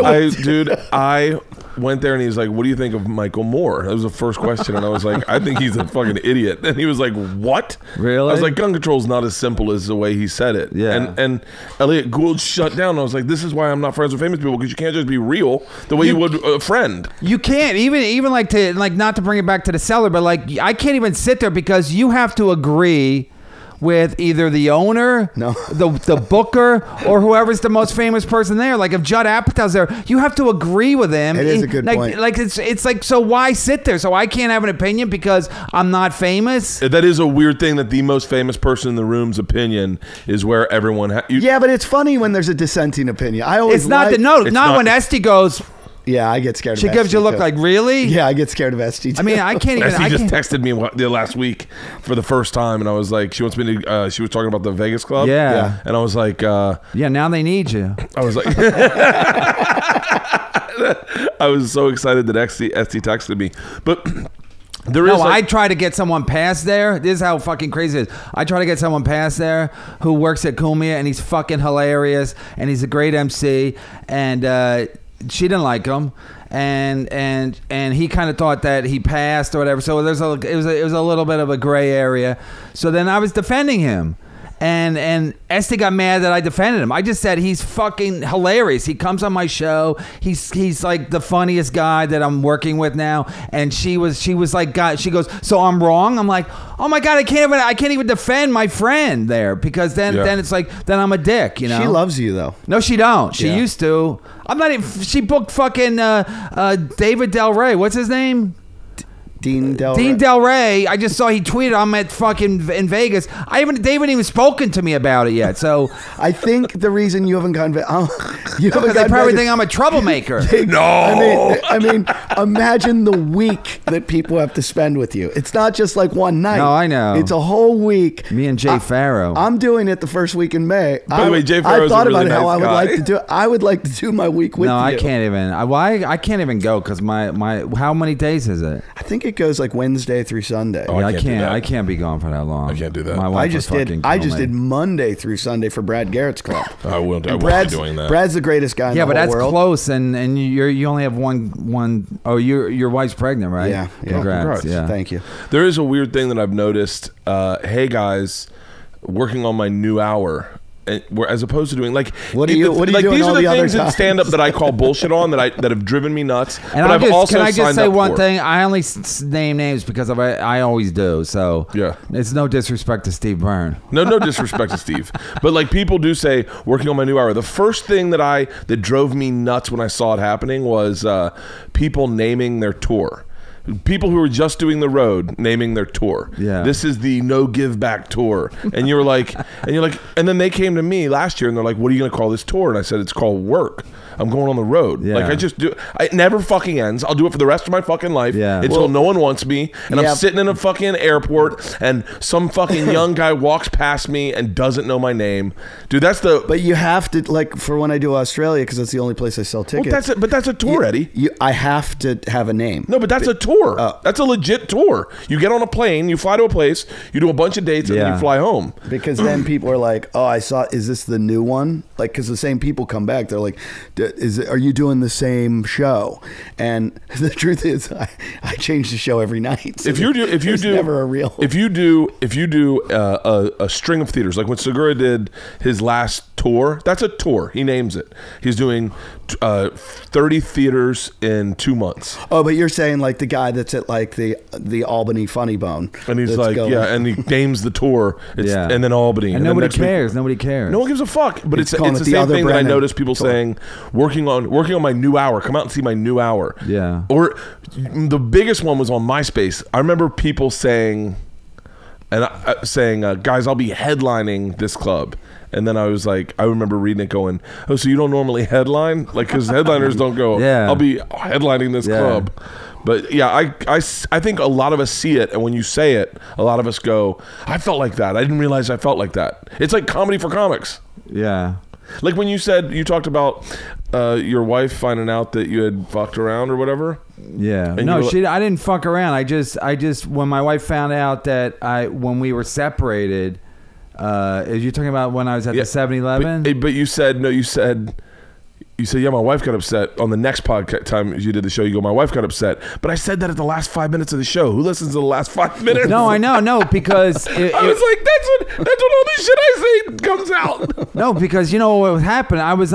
I went there and he's like, what do you think of Michael Moore? That was the first question, and I was like, I think he's a fucking idiot. And he was like, what? Really? I was like, gun control's not as simple as the way he said it. Yeah. And Elliot Gould shut down. I was like, this is why I'm not friends with famous people, because you can't just be real the way you would a friend. You can't even like not to bring it back to the cellar, but like I can't even sit there, because you have to agree with either the owner, the booker, or whoever's the most famous person there. Like if Judd Apatow's there, you have to agree with him. It is a good point. Like it's like, so why sit there? So I can't have an opinion because I'm not famous? That is a weird thing, that the most famous person in the room's opinion is where everyone. Yeah, but it's funny when there's a dissenting opinion. I always. It's not not when Esty goes. Yeah, I get scared of She gives you a look like, really? Yeah, I get scared of Esty too. I mean, I can't even. Esty just texted me the last week for the first time, and I was like, she wants me to. She was talking about the Vegas club. Yeah. And I was like, yeah, now they need you. I was like, I was so excited that Esty texted me, but. I try to get someone past there. This is how fucking crazy it is. I try to get someone past there who works at Cumia, and he's fucking hilarious, and he's a great MC, and she didn't like him, and he kind of thought that he passed or whatever. So it was a little bit of a gray area. So then I was defending him. And Esty got mad that I defended him. I just said he's fucking hilarious. He comes on my show. He's like the funniest guy that I'm working with now. And she was like, God, she goes, so I'm wrong. I'm like, oh my God, I can't even defend my friend there, because then it's like, then I'm a dick, you know. She loves you though. No, she don't. She Yeah. used to. I'm not even. She booked fucking David Del Rey. What's his name? Dean Del Dean Rey. Del Rey. I just saw he tweeted, I'm at fucking in Vegas. They haven't even spoken to me about it yet. So I think the reason you haven't gotten because they probably think I'm a troublemaker. No. I mean, imagine the week that people have to spend with you. It's not just like one night. No, I know. It's a whole week. Me and Jay Farrow. I'm doing it the first week in May. By the way, Jay I Farrow's thought a really about how nice I would guy. like to do it. I would like to do my week with No, you. I can't even. I can't even go because my how many days is it? I think it goes like Wednesday through Sunday. Oh, I can't do that. I can't be gone for that long. I can't do that. My I wife just would did. fucking I kill just me. did Monday through Sunday for Brad Garrett's club. I won't be Brad's doing that. Brad's the greatest guy in Yeah, the but whole that's world. close, and you only have one. Oh, your wife's pregnant, right? Yeah, yeah. Congrats. Congrats. Yeah. Thank you. There is a weird thing that I've noticed. Hey guys, working on my new hour. As opposed to doing like What are you like doing these all are the the other things in times? stand up that I call bullshit on that have driven me nuts. And but I've also can I just signed say up one for. thing? I only name names because I always do. So Yeah. it's no disrespect to Steve Byrne. No disrespect to Steve, but like people do say working on my new hour. The first thing that drove me nuts when I saw it happening was people naming their tour. People who were just doing the road naming their tour. Yeah. This is the no give back tour. And you're like, and then they came to me last year and they're like, what are you going to call this tour? And I said, it's called work. I'm going on the road. Yeah. Like I just do. It never fucking ends. I'll do it for the rest of my fucking life until no one wants me. And Yeah. I'm sitting in a fucking airport and some fucking young guy walks past me and doesn't know my name. Dude, that's the. But you have to, like, for when I do Australia, because that's the only place I sell Well, tickets. that's a tour, Eddie. I have to have a name. No, but that's a tour. That's a legit tour. You get on a plane, you fly to a place, you do a bunch of dates, and then Yeah. you fly home. Because then people are like, "Oh, I saw. Is this the new one?" Like, because the same people come back. They're like, Are you doing the same show?" And the truth is, I change the show every night. So If you do, never a real. If you do a string of theaters, like when Segura did his last tour, that's a tour. He names it. He's doing 30 theaters in 2 months, Oh, but you're saying like the guy that's at like the Albany Funny Bone, and he's that's like, going- yeah, and he names the tour. It's, Yeah. and then Albany, And then nobody next week- cares. Nobody cares. No one gives a fuck. But it's calling the it the same other thing that I Brennan notice people tour. saying, working on my new hour. Come out and see my new hour. Yeah. Or the biggest one was on MySpace. I remember people saying, guys, I'll be headlining this club. And then I was like, I remember reading it going, oh, so you don't normally headline? Like, because headliners don't go, Yeah. I'll be headlining this Yeah. club. But yeah, I think a lot of us see it, and when you say it, a lot of us go, I felt like that. I didn't realize I felt like that. It's like comedy for comics. Yeah. Like when you talked about your wife finding out that you had fucked around or whatever. Yeah. And No, you were I didn't fuck around. I just when my wife found out that when we were separated, are you talking about when I was at the 7-Eleven? But you said yeah, my wife got upset on the next podcast time you did the show. You go, my wife got upset, but I said that at the last 5 minutes of the show. Who listens to the last 5 minutes? No, I know, no, because I was like, that's what all this shit I say comes out. no, because you know what happened. I was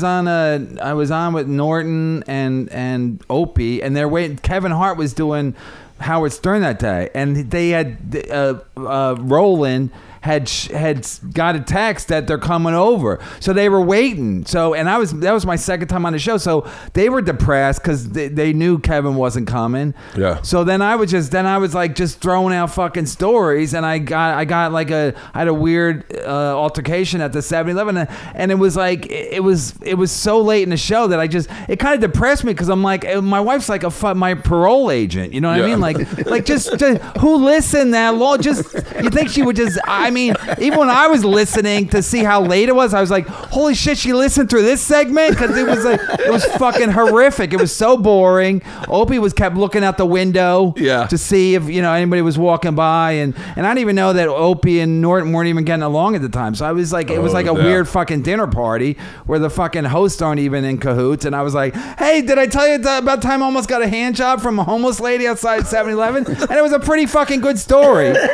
on with Norton and Opie, and they're waiting. Kevin Hart was doing Howard Stern that day, and they had Roland had got a text that they're coming over, so they were waiting. So, and that was my second time on the show, so they were depressed because they knew Kevin wasn't coming. Yeah. So then I was just throwing out fucking stories, and I had a weird altercation at the 7-Eleven, and it was like it was so late in the show that it kind of depressed me because I'm like, my wife's like my parole agent, you know what I Yeah. mean? Like just who listened that long? Just you think she would just? I mean, even when I was listening to see how late it was, I was like, holy shit, she listened through this segment because it was fucking horrific. It was so boring. Opie kept looking out the window to see if anybody was walking by, and I didn't even know that Opie and Norton weren't even getting along at the time. So I was like, it was like a weird fucking dinner party where the fucking hosts aren't even in cahoots, and I was like, hey, did I tell you about time I almost got a hand job from a homeless lady outside 7-Eleven? And it was a pretty fucking good story.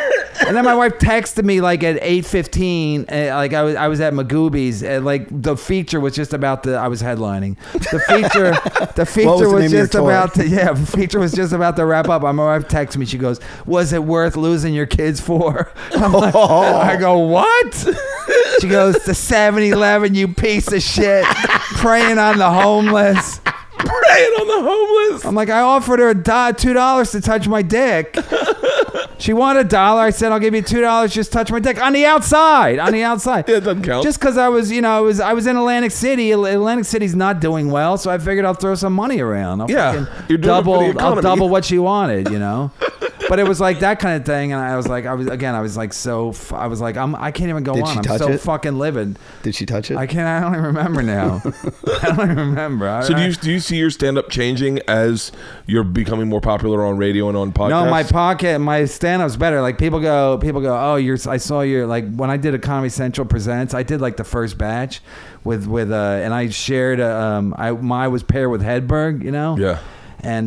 And then my wife texted me like at 8:15, like I was at Magoobies, and like the feature was just about I was headlining. The feature was just about the feature was just about to wrap up. My wife texts me. She goes, "Was it worth losing your kids for?" I go, "What?" She goes, "The 7-Eleven, you piece of shit, preying on the homeless." Preying on the homeless. I'm like, I offered her $2 to touch my dick. She wanted $1. I said, I'll give you $2. Just touch my dick on the outside. On the outside. Yeah, it doesn't count. Just because I was, I was in Atlantic City. Atlantic City's not doing well, so I figured I'll throw some money around. I'll you're doing it for the economy. I'll double what she wanted, But it was like that kind of thing, and I was like, I was like, I can't even go on. I'm so fucking livid. Did she touch it? I don't even remember now. I don't even remember. So do you see your stand-up changing as you're becoming more popular on radio and on podcasts? No, my stand-up's better. Like people go, oh, I saw your, like when I did a Comedy Central Presents, I did like the first batch with and I shared I was paired with Hedberg, Yeah. And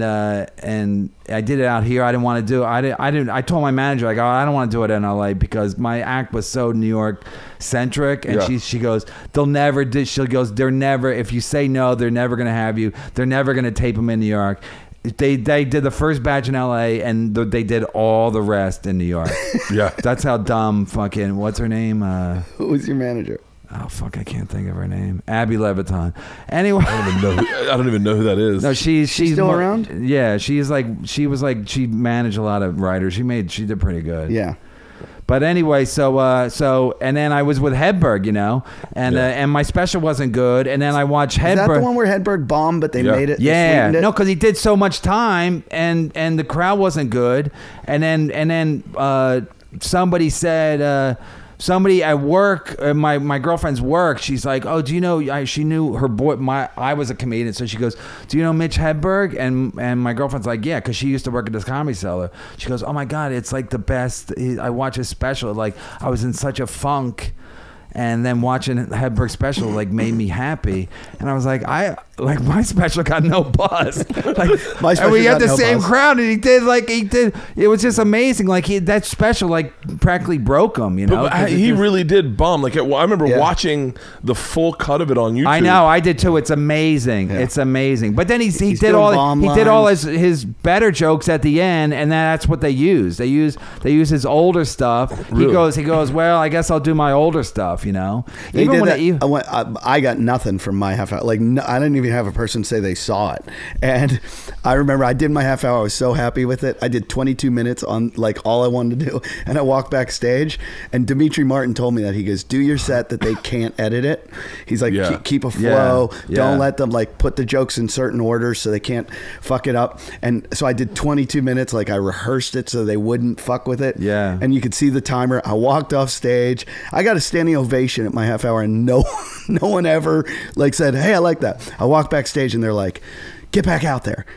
I did it out here. I didn't want to do it. I told my manager, like, oh, I don't want to do it in LA because my act was so New York centric. And she goes, they'll never do. She goes, they're never. If you say no, they're never gonna have you. They're never gonna tape them in New York. They did the first batch in LA and they did all the rest in New York. Yeah, that's how dumb fucking. What's her name? Who was your manager? Oh fuck! I can't think of her name. Abby Leviton. Anyway, I don't even know who that is. No, she's still around. Yeah, she managed a lot of writers. She did pretty good. Yeah. But anyway, so and then I was with Hedberg, and my special wasn't good, and then I watched Hedberg. Is that the one where Hedberg bombed, but they made it? Yeah, no, because he did so much time, and the crowd wasn't good, and then somebody said. Somebody at work, my girlfriend's work, she's like, oh, do you know, she knew her boy, I was a comedian, so she goes, do you know Mitch Hedberg? And my girlfriend's like, yeah, because she used to work at this Comedy Cellar. She goes, oh my God, it's like the best. I watch his special, like I was in such a funk. And then watching Hedberg's special like made me happy, and I was like, my special got no buzz. Like, and we had the same crowd, and he did. It was just amazing. Like that special like practically broke him. But he really did bomb. Like I remember watching the full cut of it on YouTube. I know, I did too. It's amazing. Yeah. It's amazing. But then he did all his better jokes at the end, and that's what they use. They use his older stuff. Really? He goes. Well, I guess I'll do my older stuff. Even when I got nothing from my half hour. Like I didn't even have a person say they saw it. And I remember I did my half hour. I was so happy with it. I did 22 minutes on like all I wanted to do. And I walked backstage, and Dimitri Martin told me that he goes, do your set that they can't edit it. He's like, keep a flow. Yeah. Don't let them like put the jokes in certain orders so they can't fuck it up. And so I did 22 minutes. Like I rehearsed it so they wouldn't fuck with it. Yeah. And you could see the timer. I walked off stage. I got a standing ovation at my half hour, and no one ever like said, hey, I like that. I walked backstage and they're like, get back out there,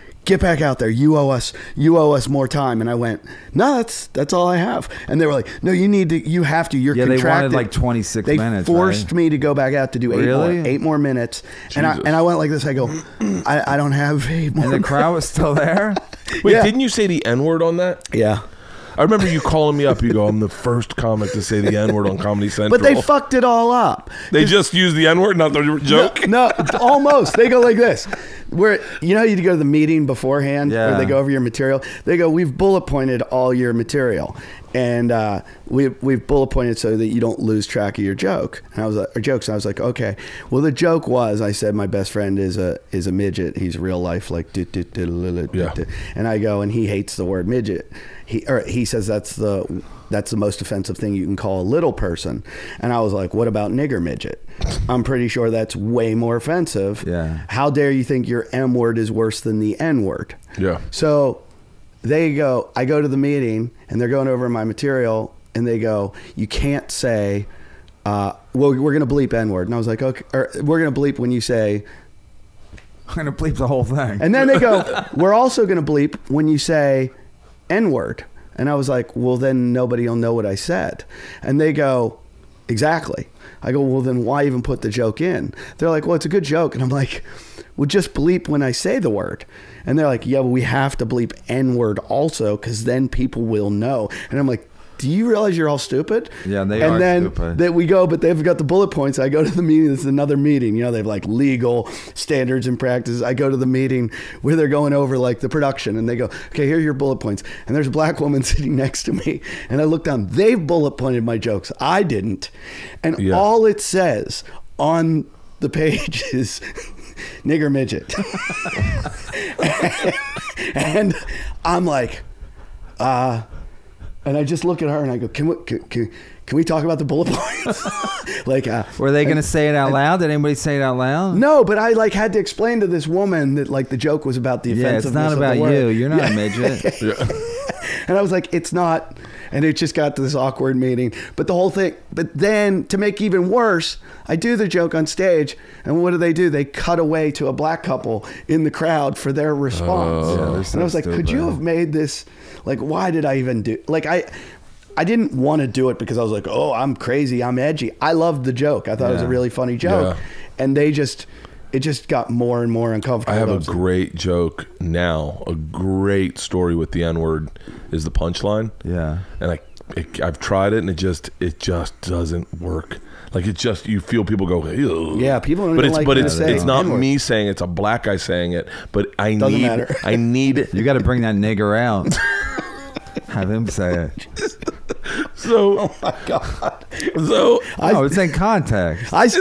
you owe us more time. And I went, no, that's all I have. And they were like, no, you have to, you're contracted. They wanted like 26 minutes. They forced me to go back out to do eight more minutes. And I went like this. I go, I don't have 8 more. And the crowd was still there. Wait, didn't you say the N-word on that? Yeah. I remember you calling me up. You go, I'm the first comic to say the N-word on Comedy Central. But they fucked it all up. They just used the N-word, not the joke? No, almost. They go like this. Where you go to the meeting beforehand, where they go over your material. They go, we've bullet pointed all your material, and we've bullet pointed so that you don't lose track of your joke. And I was like, I was like, okay. Well, the joke was, I said my best friend is a midget. He's real life like and I go, and he hates the word midget. He says that's the most offensive thing you can call a little person. And I was like, what about nigger midget? I'm pretty sure that's way more offensive. Yeah. How dare you think your M word is worse than the N word? Yeah. So I go to the meeting, and they're going over my material, and they go, you can't say, well, we're going to bleep N word. And I was like, okay, or we're going to bleep when you say, I'm going to bleep the whole thing. And then they go, we're also going to bleep when you say N-word. And I was like, well, then nobody will know what I said. And they go, exactly. I go, well, then why even put the joke in? They're like, well, it's a good joke. And I'm like, well, just bleep when I say the word. And they're like, yeah, but we have to bleep N-word also, because then people will know. And I'm like, do you realize you're all stupid? Yeah, they and are then stupid. That we go, but they've got the bullet points. I go to the meeting. This is another meeting. You know, they have like legal standards and practices. I go to the meeting where they're going over like the production, and they go, okay, here are your bullet points. And there's a black woman sitting next to me, and I look down. They've bullet pointed my jokes. I didn't. And all it says on the page is nigger midget. and I'm like, and I just look at her and I go, can we talk about the bullet points? Like, were they going to say it out loud? Did anybody say it out loud? No, but I like had to explain to this woman that like the joke was about the offensiveness. Yeah, it's not about you. You're not a midget. And I was like, it's not. And it just got to this awkward meeting. But the whole thing, but then to make even worse, I do the joke on stage. And what do? They cut away to a black couple in the crowd for their response. And I was like, could you have made this? Like, why did I even do? Like, I didn't want to do it because I was like, oh, I'm crazy, I'm edgy. I loved the joke. I thought it was a really funny joke. And it just got more and more uncomfortable. I have a great joke now. A great story with the N-word is the punchline. Yeah. And I've tried it and it just doesn't work. Like you feel people go, ew. Yeah, people don't it's not me saying it, it's a black guy saying it. But I need You got to bring that nigger out. Have him say it. So, oh my God. So, it's in context. I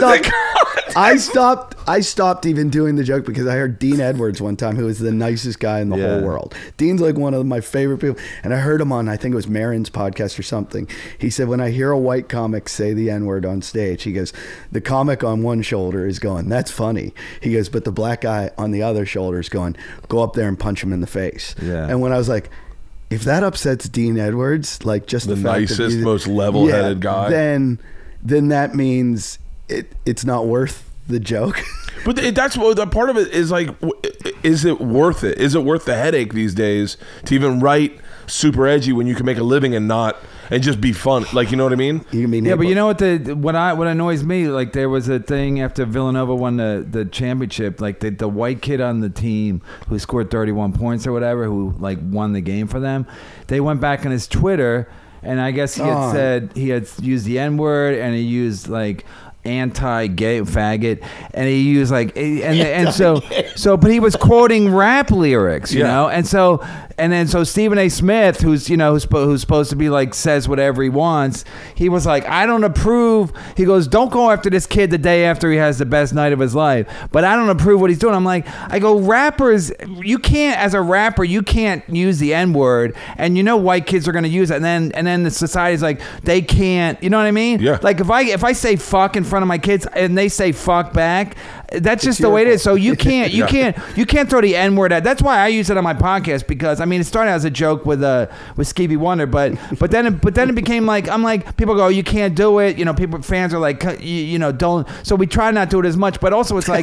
stopped even doing the joke because I heard Dean Edwards one time, who is the nicest guy in the whole world. Dean's like one of my favorite people. And I heard him on, I think it was Maron's podcast or something. He said, when I hear a white comic say the N-word on stage, he goes, the comic on one shoulder is going, that's funny. He goes, but the black guy on the other shoulder is going, go up there and punch him in the face. Yeah. And when I was like, if that upsets Dean Edwards, like just the fact nicest, most level-headed guy, then that means it's not worth the joke. But that's what the part of it is. Like, is it worth it? Is it worth the headache these days to even write super edgy when you can make a living and just be fun? Like, you know what I mean? You can be but you know what what annoys me? Like, there was a thing after Villanova won the championship. Like the white kid on the team who scored 31 points or whatever, who like won the game for them. They went back on his Twitter, and I guess he had said he had used the N-word, and he used like anti-gay faggot, and he used like but he was quoting rap lyrics, you know, and so Stephen A. Smith, who's supposed to be like says whatever he wants, he was like, I don't approve. He goes, don't go after this kid the day after he has the best night of his life, but I don't approve what he's doing. I go, rappers, you can't, as a rapper, you can't use the N-word, and white kids are going to use it, and then the society's like, they can't, you know what I mean? Yeah. Like if I say fuck in front of my kids and they say fuck back, that's just the way it is. So you can't throw the N-word at. That's why I use it on my podcast, because I mean it started as a joke with Stevie Wonder, but then it became like, I'm like, people go, you can't do it. Fans are like, don't. So we try not to do it as much, but also it's like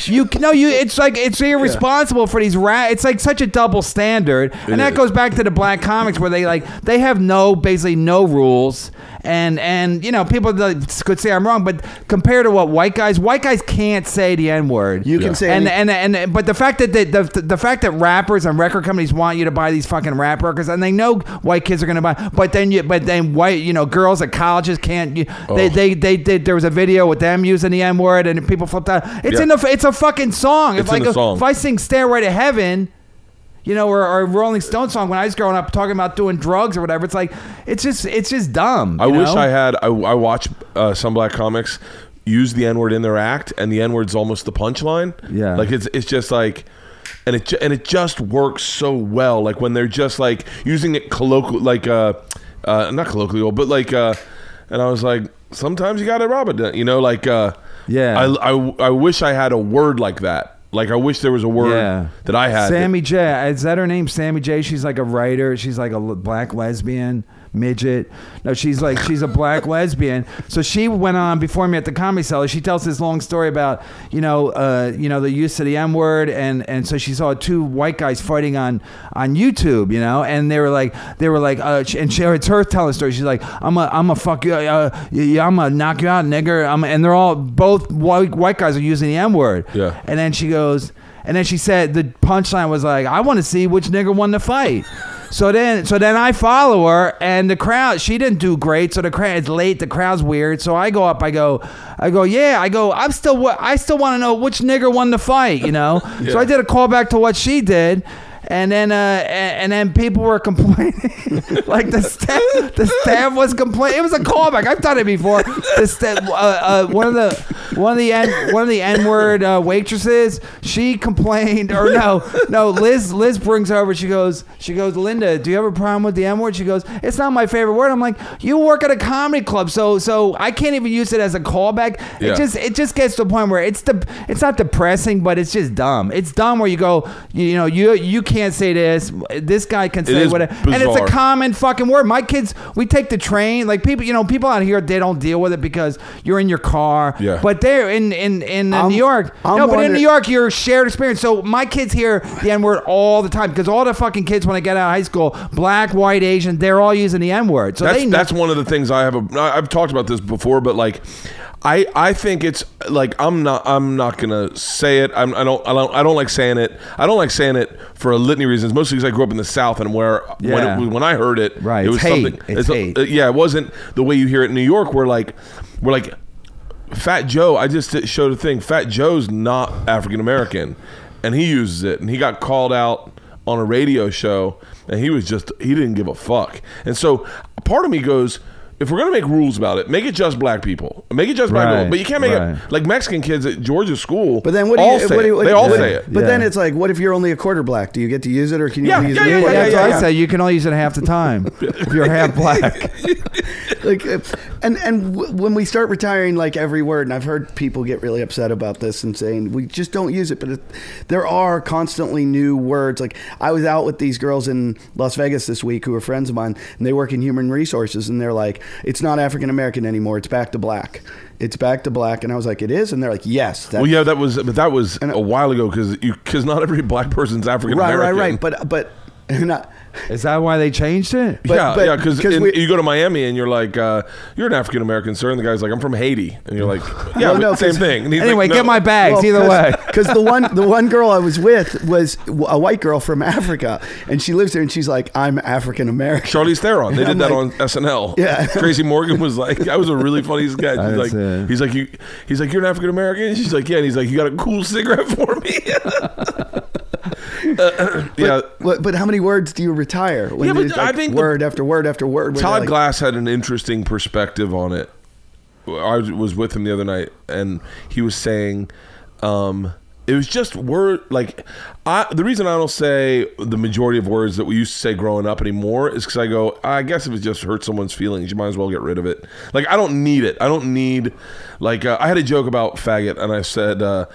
it's irresponsible for these it's like such a double standard, and that goes back to the black comics where they have basically no rules. And people could say I'm wrong, but compared to what white guys can't say the N-word. You can say but the fact that the fact that rappers and record companies want you to buy these fucking rap records, and they know white kids are going to buy, but then white girls at colleges can't. There was a video with them using the N-word, and people flipped out. It's a fucking song. If I sing "Stairway to Heaven," or a Rolling Stone song when I was growing up talking about doing drugs or whatever, it's like, it's just dumb. I wish I had. I watch some black comics use the N-word in their act, and the N-word's almost the punchline. Yeah, like it's just like, and it just works so well. Like when they're just like using it colloquial, like not colloquial, but like, and I was like, sometimes you gotta rob it, I wish I had a word like that. Like, I wish there was a word that I had. Sammy J. Is that her name? Sammy J. She's like a writer. She's like a black lesbian midget. No, she's a black lesbian. So she went on before me at the Comedy Cellar. She tells this long story about, the use of the N-word. And so she saw two white guys fighting on YouTube, and they were like, and it's her telling the story. She's like, I'm a fuck you. I'm gonna knock you out, nigger. And they're all, both white guys are using the N-word. Yeah. And then she goes, and then she said, the punchline was like, I want to see which nigger won the fight. So then I follow her, and the crowd, she didn't do great. So the crowd, it's late, the crowd's weird. So I go up, I go, yeah, I still want to know which nigger won the fight, you know. So I did a callback to what she did. And then people were complaining, like the staff was complaining. It was a callback. I've done it before. One of the N-word waitresses, she complained, or no, Liz brings her over. She goes, Linda, do you have a problem with the N-word? She goes, it's not my favorite word. I'm like, you work at a comedy club, so I can't even use it as a callback. Yeah. It just gets to the point where it's not depressing, but it's just dumb. It's dumb where you go, you can't say this guy can say whatever, and it's a common fucking word. My kids, we take the train, like people out here, they don't deal with it because you're in your car. Yeah. But they're in New York. In New York, you're shared experience. So my kids hear the N-word all the time because all the fucking kids when they get out of high school, black, white, Asian, they're all using the N-word. So that's one of the things I've talked about this before, but like I think it's like I'm not gonna say it. I don't like saying it. I don't like saying it for a litany of reasons. Mostly because I grew up in the South, and when I heard it, right, it was hate. something. Yeah, it wasn't the way you hear it in New York, where like Fat Joe. I just showed a thing. Fat Joe's not African American, and he uses it, and he got called out on a radio show, and he didn't give a fuck. And so part of me goes, if we're gonna make rules about it, make it just black people. Make it just black people. But you can't make it like Mexican kids at Georgia school. But then they all say it. But then it's like, what if you're only a quarter black? Do you get to use it, or can you use it? That's what I say. You can only use it half the time if you're half black. Like, and when we start retiring like every word, and I've heard people get really upset about this and saying we just don't use it, but there are constantly new words. Like I was out with these girls in Las Vegas this week who are friends of mine, and they work in human resources, and they're like, it's not African American anymore. It's back to black. It's back to black. And I was like, it is? And they're like, yes. Well, yeah, that was a while ago because not every black person's African American. Right. But is that why they changed it? Yeah, because you go to Miami and you're like, you're an African American, sir, and the guy's like, I'm from Haiti, and you're like, yeah, same thing. And he's anyway, like, no. Get my bags either way. Because the one girl I was with was a white girl from Africa, and she lives there, and she's like, I'm African American. Charlize Theron, they did that on SNL. Yeah, Tracy Morgan was like, that was a really funny sketch. He's like, you're an African American. She's like, yeah, and he's like, you got a cool cigarette for me. But how many words do you retire? I think word after word after word. Todd Glass had an interesting perspective on it. I was with him the other night, and he was saying it was just word. Like the reason I don't say the majority of words that we used to say growing up anymore is because I go, I guess if it just hurts someone's feelings, you might as well get rid of it. Like I don't need it. I don't need like I had a joke about faggot, and I said.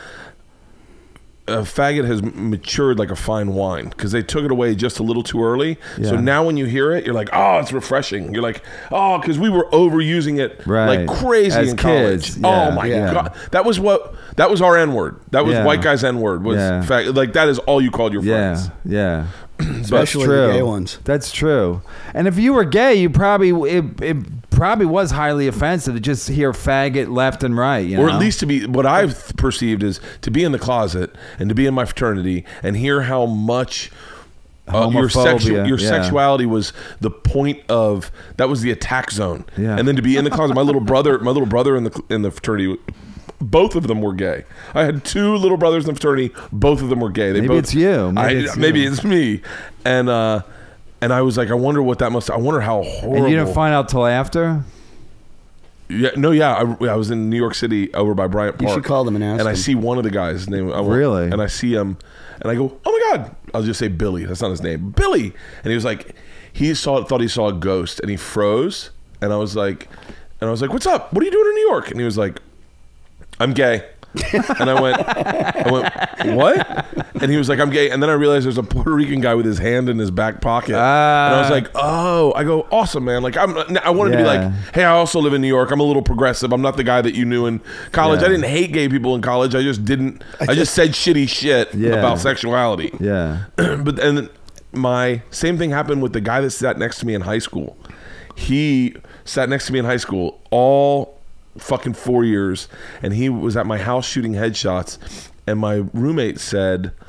Faggot has matured like a fine wine because they took it away just a little too early. Yeah. So now when you hear it, you're like, oh, it's refreshing. You're like, oh, because we were overusing it like crazy as in college. Yeah. Oh my God. That was our N-word. That was white guy's N-word. Like that is all you called your friends. Yeah. Especially the gay ones. That's true. And if you were gay, you probably it probably was highly offensive to just hear faggot left and right. You know? Or at least to be, what I've perceived is to be in the closet and to be in my fraternity and hear how much your sexuality was the point of, that was the attack zone. Yeah. And then to be in the closet, my little brother in the fraternity, both of them were gay. I had two little brothers in the fraternity. Both of them were gay. Maybe it's you. Maybe it's me. And I was like, I wonder what that must. I wonder how horrible. And you didn't find out till after. Yeah. No. Yeah. I was in New York City over by Bryant Park. You should call them and ask. And I see one of the guys. His name. Really. And I see him, and I go, oh my God. I'll just say Billy. That's not his name. Billy. And he was like, thought he saw a ghost, and he froze. And I was like, what's up? What are you doing in New York? And he was like, I'm gay. And I went, what? And he was like, I'm gay. And then I realized there's a Puerto Rican guy with his hand in his back pocket. And I was like, oh, I go, awesome, man. Like I wanted to be like, hey, I also live in New York. I'm a little progressive. I'm not the guy that you knew in college. I didn't hate gay people in college. I just said shitty shit about sexuality. Yeah. And my same thing happened with the guy that sat next to me in high school. He sat next to me in high school all fucking 4 years, and he was at my house shooting headshots, and my roommate said,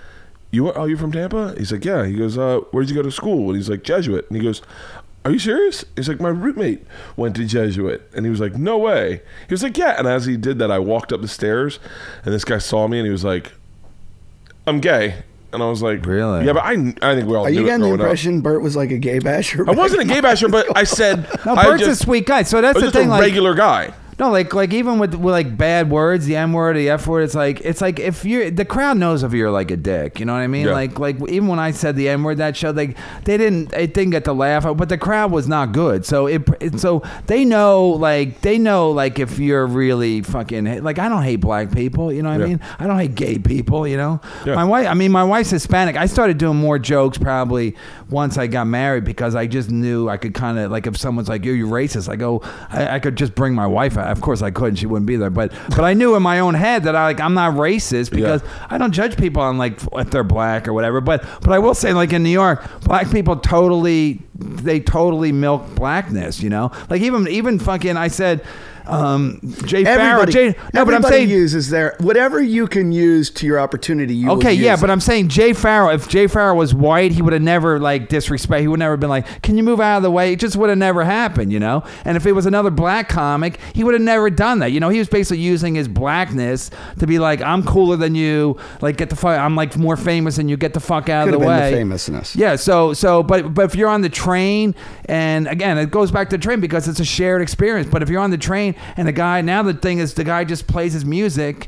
you're from Tampa? He's like, yeah. He goes, where'd you go to school? And he's like, Jesuit. And he goes, are you serious? He's like, my roommate went to Jesuit. And he was like, no way. He was like, yeah. And as he did that, I walked up the stairs, and this guy saw me, and he was like, I'm gay. And I was like, really? Yeah, but I think we all Are knew you it getting the growing impression Bert was like a gay basher? I wasn't a gay basher, but I said, No, I Bert's just, a sweet guy. So I that's was the just thing. a Like, regular guy. no, like even with like bad words, the M word, the F word, it's like if you're the crowd knows if you're like a dick, you know what I mean? Yeah. Like even when I said the M word that show, it didn't get to laugh, but the crowd was not good. So so they know like if you're really fucking like, I don't hate black people, you know what I mean? I don't hate gay people, you know. Yeah. My wife's Hispanic. I started doing more jokes probably once I got married, because I just knew I could kind of, like, if someone's like, you're racist, I could just bring my wife out. Of course I couldn't, she wouldn't be there, but I knew in my own head that I'm not racist, because I don't judge people on like if they're black or whatever, but I will say, like, in New York, black people totally milk blackness, you know, like even fucking, I said Jay Farrow. But I'm saying uses their whatever you can use to your opportunity. You okay, will yeah, use but it. I'm saying Jay Farrow. If Jay Farrow was white, he would have never like disrespect. He would never been like, "Can you move out of the way?" It just would have never happened, you know. And if it was another black comic, he would have never done that. You know, he was basically using his blackness to be like, "I'm cooler than you. Like, get the fuck. I'm like more famous than you. Get the fuck out of the way." The famousness. Yeah. But if you're on the train, and again, it goes back to the train because it's a shared experience. But if you're on the train and the guy, now the thing is, the guy just plays his music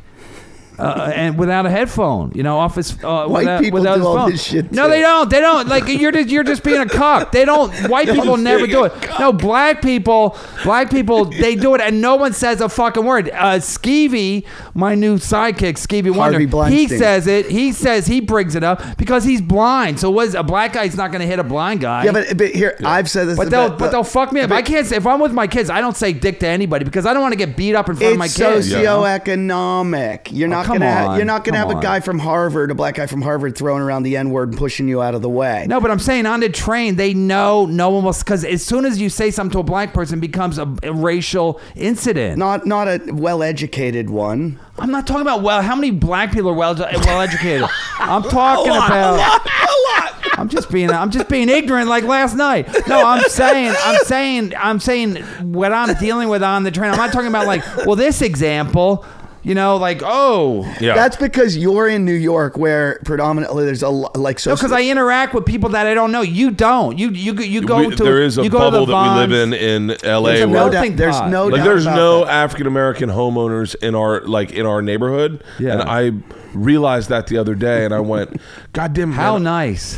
and without a headphone, you know, off his White people without do his all phone. this shit No, too. they don't. Like, you're just being a cuck. They don't. White people never do it. No, black people, they do it, and no one says a fucking word. Skeevy, my new sidekick, Skeevy Wonder, Harvey he Bleinstein. says it. He brings it up because he's blind. So a black guy's not going to hit a blind guy. Yeah, but here I've said this. But they'll fuck me up. I can't say, if I'm with my kids, I don't say dick to anybody because I don't want to get beat up in front of my It's kids. socioeconomic. You're not come gonna have on. a guy from Harvard, a black guy from Harvard, throwing around the N-word and pushing you out of the way. No, but I'm saying on the train, they know no one will, because as soon as you say something to a black person, it becomes a racial incident. Not a well-educated one. I'm not talking about how many black people are well educated. I'm talking about A lot. I'm just being ignorant like last night. No, I'm saying what I'm dealing with on the train. I'm not talking about like, well, this example, you know, like, oh. Yeah. That's because you're in New York, where predominantly there's like so. No, because I interact with people that I don't know. You don't. You go to. There is a you go to bubble the that we live Vons. in LA There's where no melting doubt. There's pot. no like doubt there's about no that. African American homeowners in our neighborhood. Yeah. And I realized that the other day, and I went, God damn it, How man. nice.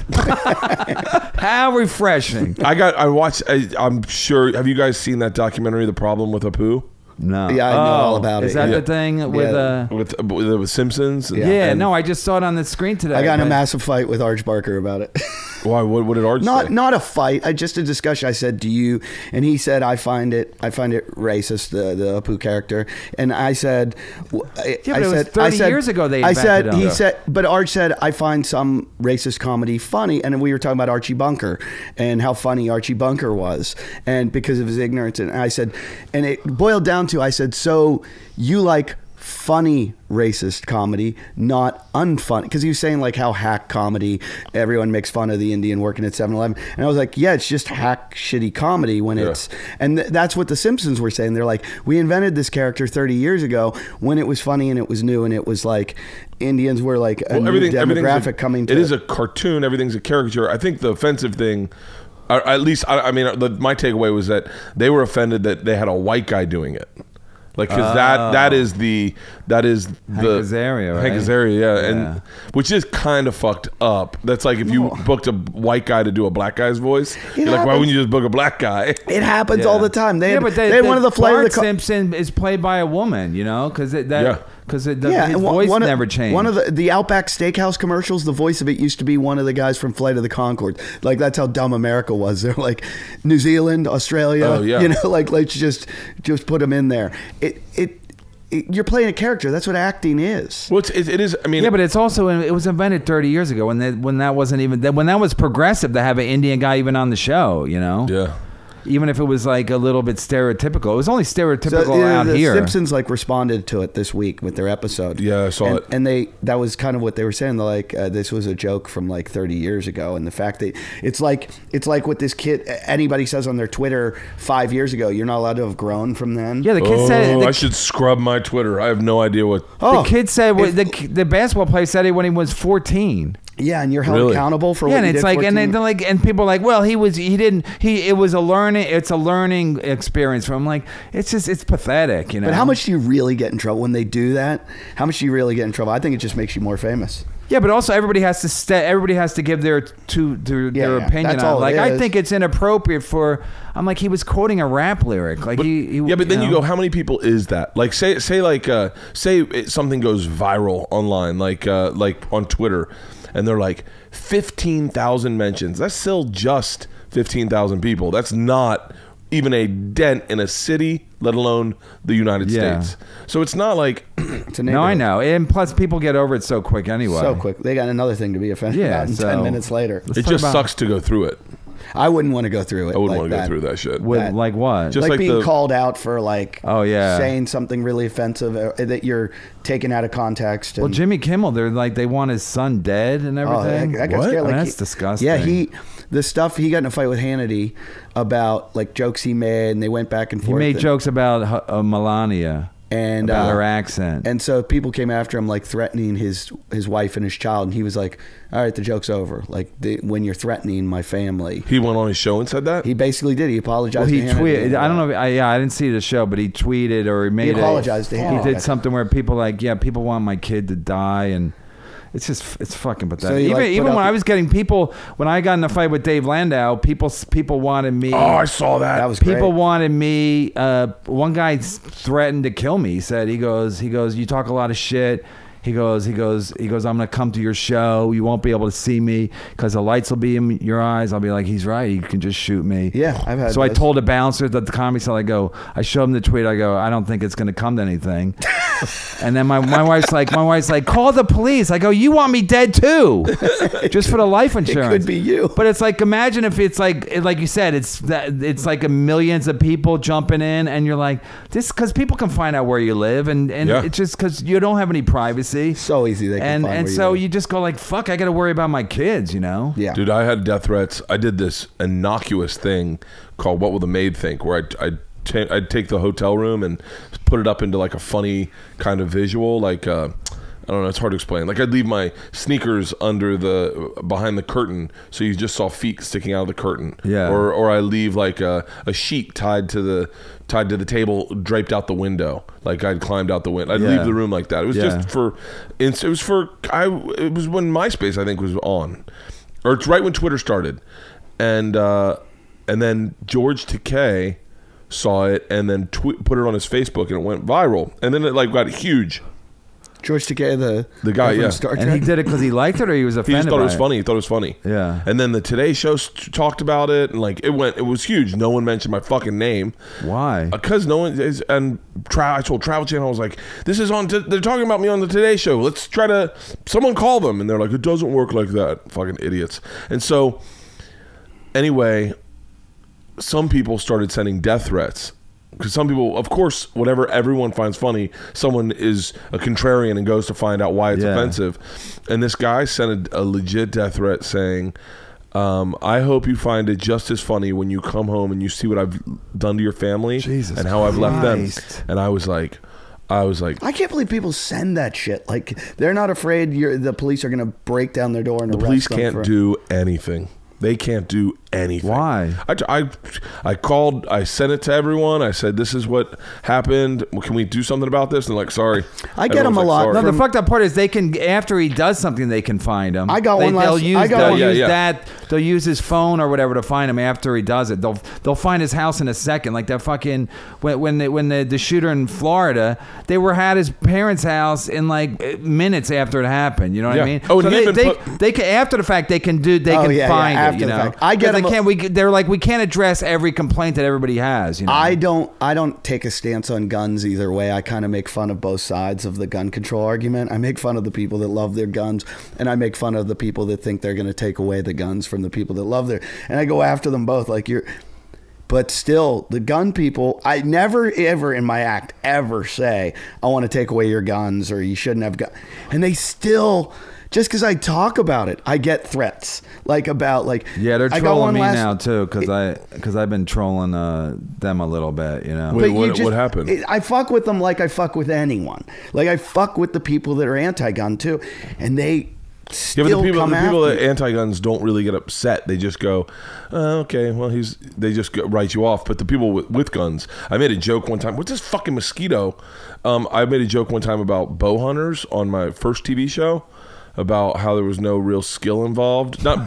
How refreshing. I watched. I'm sure. Have you guys seen that documentary, The Problem with Apu? No. Yeah, I know all about Is it. that Yeah. the thing with Yeah. With Simpsons? And- Yeah, and- no, I just saw it on the screen today. I got in a but- massive fight with Arch Barker about it. Why? What did Arch say? Not a fight. Just a discussion. I said, "Do you?" And he said, "I find it racist, the Apu character." And I said, Yeah, but it was 30 years ago they invented him. He Yeah. said, but Arch said, "I find some racist comedy funny." And we were talking about Archie Bunker and how funny Archie Bunker was, and because of his ignorance. And I said, and it boiled down to, I said, "So you like funny racist comedy, not unfunny?" Because he was saying like how hack comedy, everyone makes fun of the Indian working at 7-Eleven. And I was like, yeah, it's just hack shitty comedy when it's, and that's what the Simpsons were saying. They're like, we invented this character 30 years ago when it was funny and it was new, and it was like Indians were like a new everything's demographic coming to it is a cartoon. Everything's a caricature. I think the offensive thing, or at least I mean, my takeaway was that they were offended that they had a white guy doing it. Like, because that is the Hank Azaria, right? Hank Azaria, Yeah. and which is kind of fucked up. That's like if you booked a white guy to do a black guy's voice, you're like, why happens. wouldn't you just book a black guy? It happens Yeah. all the time. They had, but they had one of the Flight of Bart the Simpson is played by a woman, you know, because his and voice one of- never changed. One of the Outback Steakhouse commercials, the voice of it used to be one of the guys from Flight of the Conchords. Like, that's how dumb America was. They're like, New Zealand, Australia, Oh, yeah. you know, like let's just put them in there. You're playing a character. That's what acting is. Well, it is. I mean, Yeah, but it's also, it was invented 30 years ago when that wasn't even, when that was progressive to have an Indian guy even on the show, you know? yeah. even if it was like a little bit stereotypical. It was only stereotypical out the here. Simpsons like responded to it this week with their episode. Yeah, I saw it. And that was kind of what they were saying. They're like, this was a joke from like 30 years ago, and the fact that it's like what this kid, anybody says on their Twitter 5 years ago, you're not allowed to have grown from then. Yeah, the kid said. I should scrub my Twitter. I have no idea what. The kid said the basketball player said it when he was 14. Yeah, and you're held Really? accountable for Yeah, what and you it's did like, 14 and then like, and people are like, well, it was a learning experience for him. Like, it's pathetic, you know. But how much do you really get in trouble when they do that? How much do you really get in trouble? I think it just makes you more famous. Yeah, but also everybody has to give their opinion that's on it. all Like, it I is. think it's inappropriate for. I'm like, he was quoting a rap lyric. Like Yeah, but then you know. go, how many people is that? Like, say something goes viral online, like on Twitter, and they're like 15,000 mentions. That's still just 15,000 people. That's not even a dent in a city, let alone the United Yeah. States. So it's not like It's a No, I neighborhood. know, and plus people get over it so quick anyway. So quick. They got another thing to be offended Yeah, about in so- 10 minutes later. Let's it talk just about- sucks to go through it. I wouldn't want to go through it. I wouldn't like want to go that. through that shit. With that- like what? Just like, like being the- called out for like Oh, yeah. saying something really offensive that you're taking out of context. Well, and- Jimmy Kimmel, they want his son dead and Oh, everything. that got What? scared. I mean, Like, that's disgusting. Yeah, the stuff he got in a fight with Hannity about like jokes he made, and they went back and He forth. made and, jokes about Melania and about her accent. And so people came after him, like threatening his wife and his child, and he was like, "All right, the joke's over. Like when you're threatening my family." He went on his show and said that. He basically did. He Well, apologized. he to Hannity. tweeted. I don't know. I didn't see the show, but he tweeted or he made apologized to He Hannity. did something where people like, yeah, people want my kid to die, and it's fucking pathetic. So he, like, even put when out I was getting people, when I got in a fight with Dave Landau, people wanted me. Oh, I saw that. That was People great. wanted me. One guy threatened to kill me. He said, he goes, you talk a lot of shit. He goes, I'm gonna come to your show. You won't be able to see me because the lights will be in your eyes. I'll be like, he's right. He can just shoot me. Yeah, I've had So I those. told the bouncer at the comedy cell, I showed him the tweet. I go, I don't think it's gonna come to anything. And then my wife's like, call the police. I go, you want me dead too, just for the life insurance. could be you. But it's like, imagine if it's like you said, it's like millions of people jumping in, and you're like, this because people can find out where you live, and Yeah. it's just because you don't have any privacy. So easy they can find And where so live. you just go like, fuck, I got to worry about my kids, you know? Yeah. Dude, I had death threats. I did this innocuous thing called "What Will the Maid Think," where I'd take the hotel room and put it up into like a funny kind of visual, like I don't know, it's hard to explain. Like I'd leave my sneakers behind the curtain, so you just saw feet sticking out of the curtain. Yeah. Or I leave like a sheet tied to the table, draped out the window. Like I'd climbed out the window. I'd Yeah. leave the room like that. It was Yeah. just it was when MySpace, I think, was on, or it's right when Twitter started, and then George Takei saw it and then put it on his Facebook, and it went viral, and then it like got huge. George Takei, the guy, from yeah. Star And he Trek. did it because he liked it, or he was He offended just thought it was by funny. He thought it was funny. Yeah. And then the Today Show talked about it, and like it was huge. No one mentioned my fucking name. Why? Because no one is, and I told Travel Channel, I was like, "This is on. They're talking about me on the Today Show. Let's try to. Someone call them." And they're like, "It doesn't work like that. Fucking idiots." And so, anyway, some people started sending death threats. Because some people, of course, whatever everyone finds funny, someone is a contrarian and goes to find out why it's Yeah. offensive. And this guy sent a legit death threat saying, I hope you find it just as funny when you come home and you see what I've done to your family Jesus and how I've left them. Christ. And I was like, I can't believe people send that shit. Like they're not afraid the police are going to break down their door and the arrest police them can't for- do anything. They can't do anything. Why? I called. I sent it to everyone. I said, "This is what happened. Well, can we do something about this?" And like, sorry. I get Everyone's them a lot. sorry. No, From- the fucked up part is they can, after he does something, they can find him. I got one last- They'll use, I got they'll one- use Yeah. that. They'll use his phone or whatever to find him after he does it. They'll find his house in a second. Like that fucking when the shooter in Florida, they were at his parents' house in like minutes after it happened. You know what Yeah. I mean? Oh, and so he had they, been they can, after the fact they can Oh, find after it. You the know, fact. I get 'Cause them- they're like, we can't address every complaint that everybody has. You know? I don't take a stance on guns either way. I kind of make fun of both sides of the gun control argument. I make fun of the people that love their guns, and I make fun of the people that think they're going to take away the guns from the people that love their. And I go after them both. Like But still, the gun people, I never ever in my act ever say, I want to take away your guns or you shouldn't have guns. And they still, just because I talk about it, I get threats. Like about like, Yeah, they're I got trolling one me last- now too because I've been trolling them a little bit, you know. Wait, But what happened? I fuck with them like I fuck with anyone. Like I fuck with the people that are anti-gun too, and they Yeah, still but the people after that me. anti-guns don't really get upset. They just go, okay, well, they just write you off. But the people with guns, I made a joke one time. What's this fucking mosquito? I made a joke one time about bow hunters on my first TV show, about how there was no real skill involved. Not,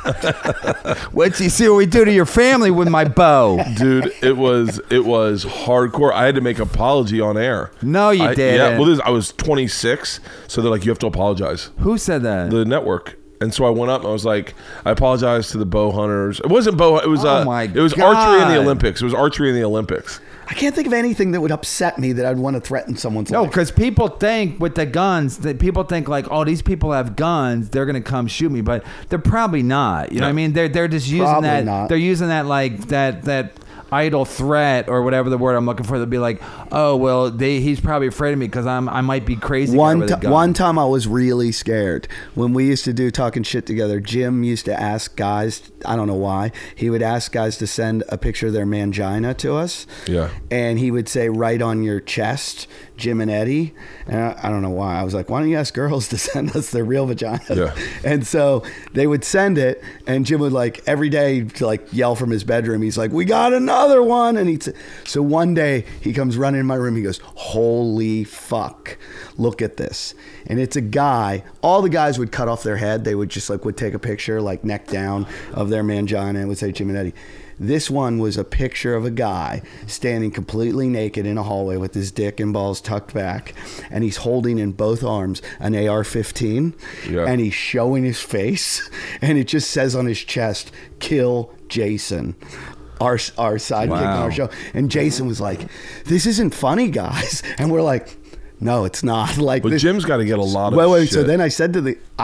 Wait till you see what we do to your family with my bow. dude, it was hardcore. I had to make an apology on air. No, you Yeah, didn't. well, I was 26, so they're like, you have to apologize. Who said that? The network. And so I went up and I was like, I apologize to the bow hunters. It wasn't bow. It was Oh my it was archery in the God. Olympics. It was archery in the Olympics. I can't think of anything that would upset me that I'd want to threaten someone's No, life. because people think with the guns that people think like, oh, these people have guns, they're gonna come shoot me, but they're probably not. You know what I mean? They're just using Probably that. not. They're using that like that idle threat or whatever the word I'm looking for. They'll be like, oh well, he's probably afraid of me because I might be crazy. with a gun. One time I was really scared. When we used to do Talking Shit together, Jim used to ask guys, I don't know why, he would ask guys to send a picture of their mangina to us. Yeah. And he would say, right on your chest, Jim and Eddie. And I don't know why. I was like, why don't you ask girls to send us their real vaginas? Yeah. And so they would send it, and Jim would like every day to like yell from his bedroom. He's like, we got another one. And so one day he comes running in my room. He goes, holy fuck, look at this. And it's a guy. All the guys would cut off their head. They would just would take a picture like neck down of their mangina and would say Jim and Eddie. This one was a picture of a guy standing completely naked in a hallway with his dick and balls tucked back, and he's holding in both arms an AR-15, Yeah. and he's showing his face, and it just says on his chest, "Kill Jason." Our sidekick on Wow. our show. And Jason was like, this isn't funny, guys. And we're like, no, it's not. Like, But this, Jim's got to get a lot of wait. shit. So then I said to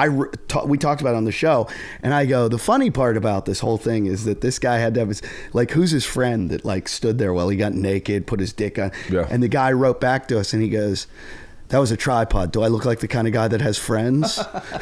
we talked about it on the show, and I go, the funny part about this whole thing is that this guy had to have his, like, who's his friend that like stood there while he got naked, put his dick on, Yeah. and the guy wrote back to us, and he goes, that was a tripod. Do I look like the kind of guy that has friends?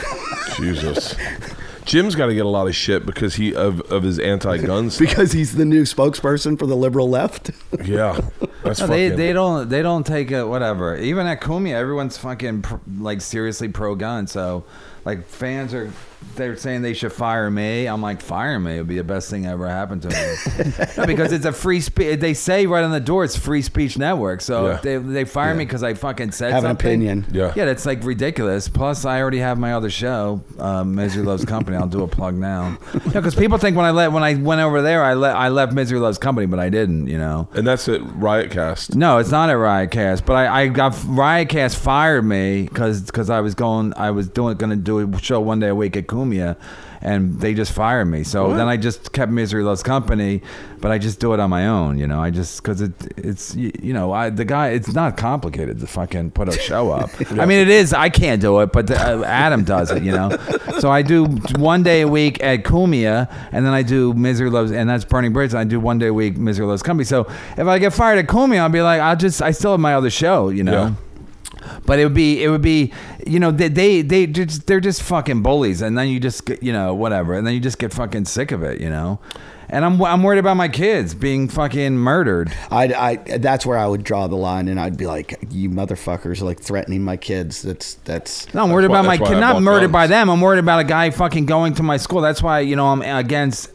Jesus. Jim's got to get a lot of shit because of his anti-gun stuff. Because he's the new spokesperson for the liberal left. Yeah. That's No, fucking... they don't take it, whatever. Even at Kumia, everyone's fucking like seriously pro gun. So like fans they're saying they should fire me. I'm like, fire me. It would be the best thing that ever happened to me. No, because it's a free speech. They say right on the door it's free speech network. So Yeah. if they fire me because I fucking said Have an something. opinion. Yeah. Yeah, that's like ridiculous. Plus, I already have my other show, Misery Loves Company. I'll do a plug now. Because people think when I went over there, I left Misery Loves Company, but I didn't. You know. And that's at Riotcast. No, it's not at Riotcast, but I got Riotcast fired me because I was going to do a show one day a week at Kumia, and they just fired me. So then I just kept Misery Loves Company, but I just do it on my own. You know, I just because it's the guy. It's not complicated to fucking put a show up. I mean, it is. I can't do it, but Adam does it. You know, so I do one day a week at Kumia, and then I do Misery Loves, and that's Burning Bridge. And I do one day a week Misery Loves Company. So if I get fired at Kumia, I'll be like, I still have my other show. You know. Yeah. But it would be, you know, they're just fucking bullies, and then you just get, you know, whatever, and then you just get fucking sick of it, you know. And I'm worried about my kids being fucking murdered. That's where I would draw the line, and I'd be like, you motherfuckers, like threatening my kids. That's. No, I'm worried about my that's why kid, I not bought murdered guns. by them. I'm worried about a guy fucking going to my school. That's why, you know, I'm against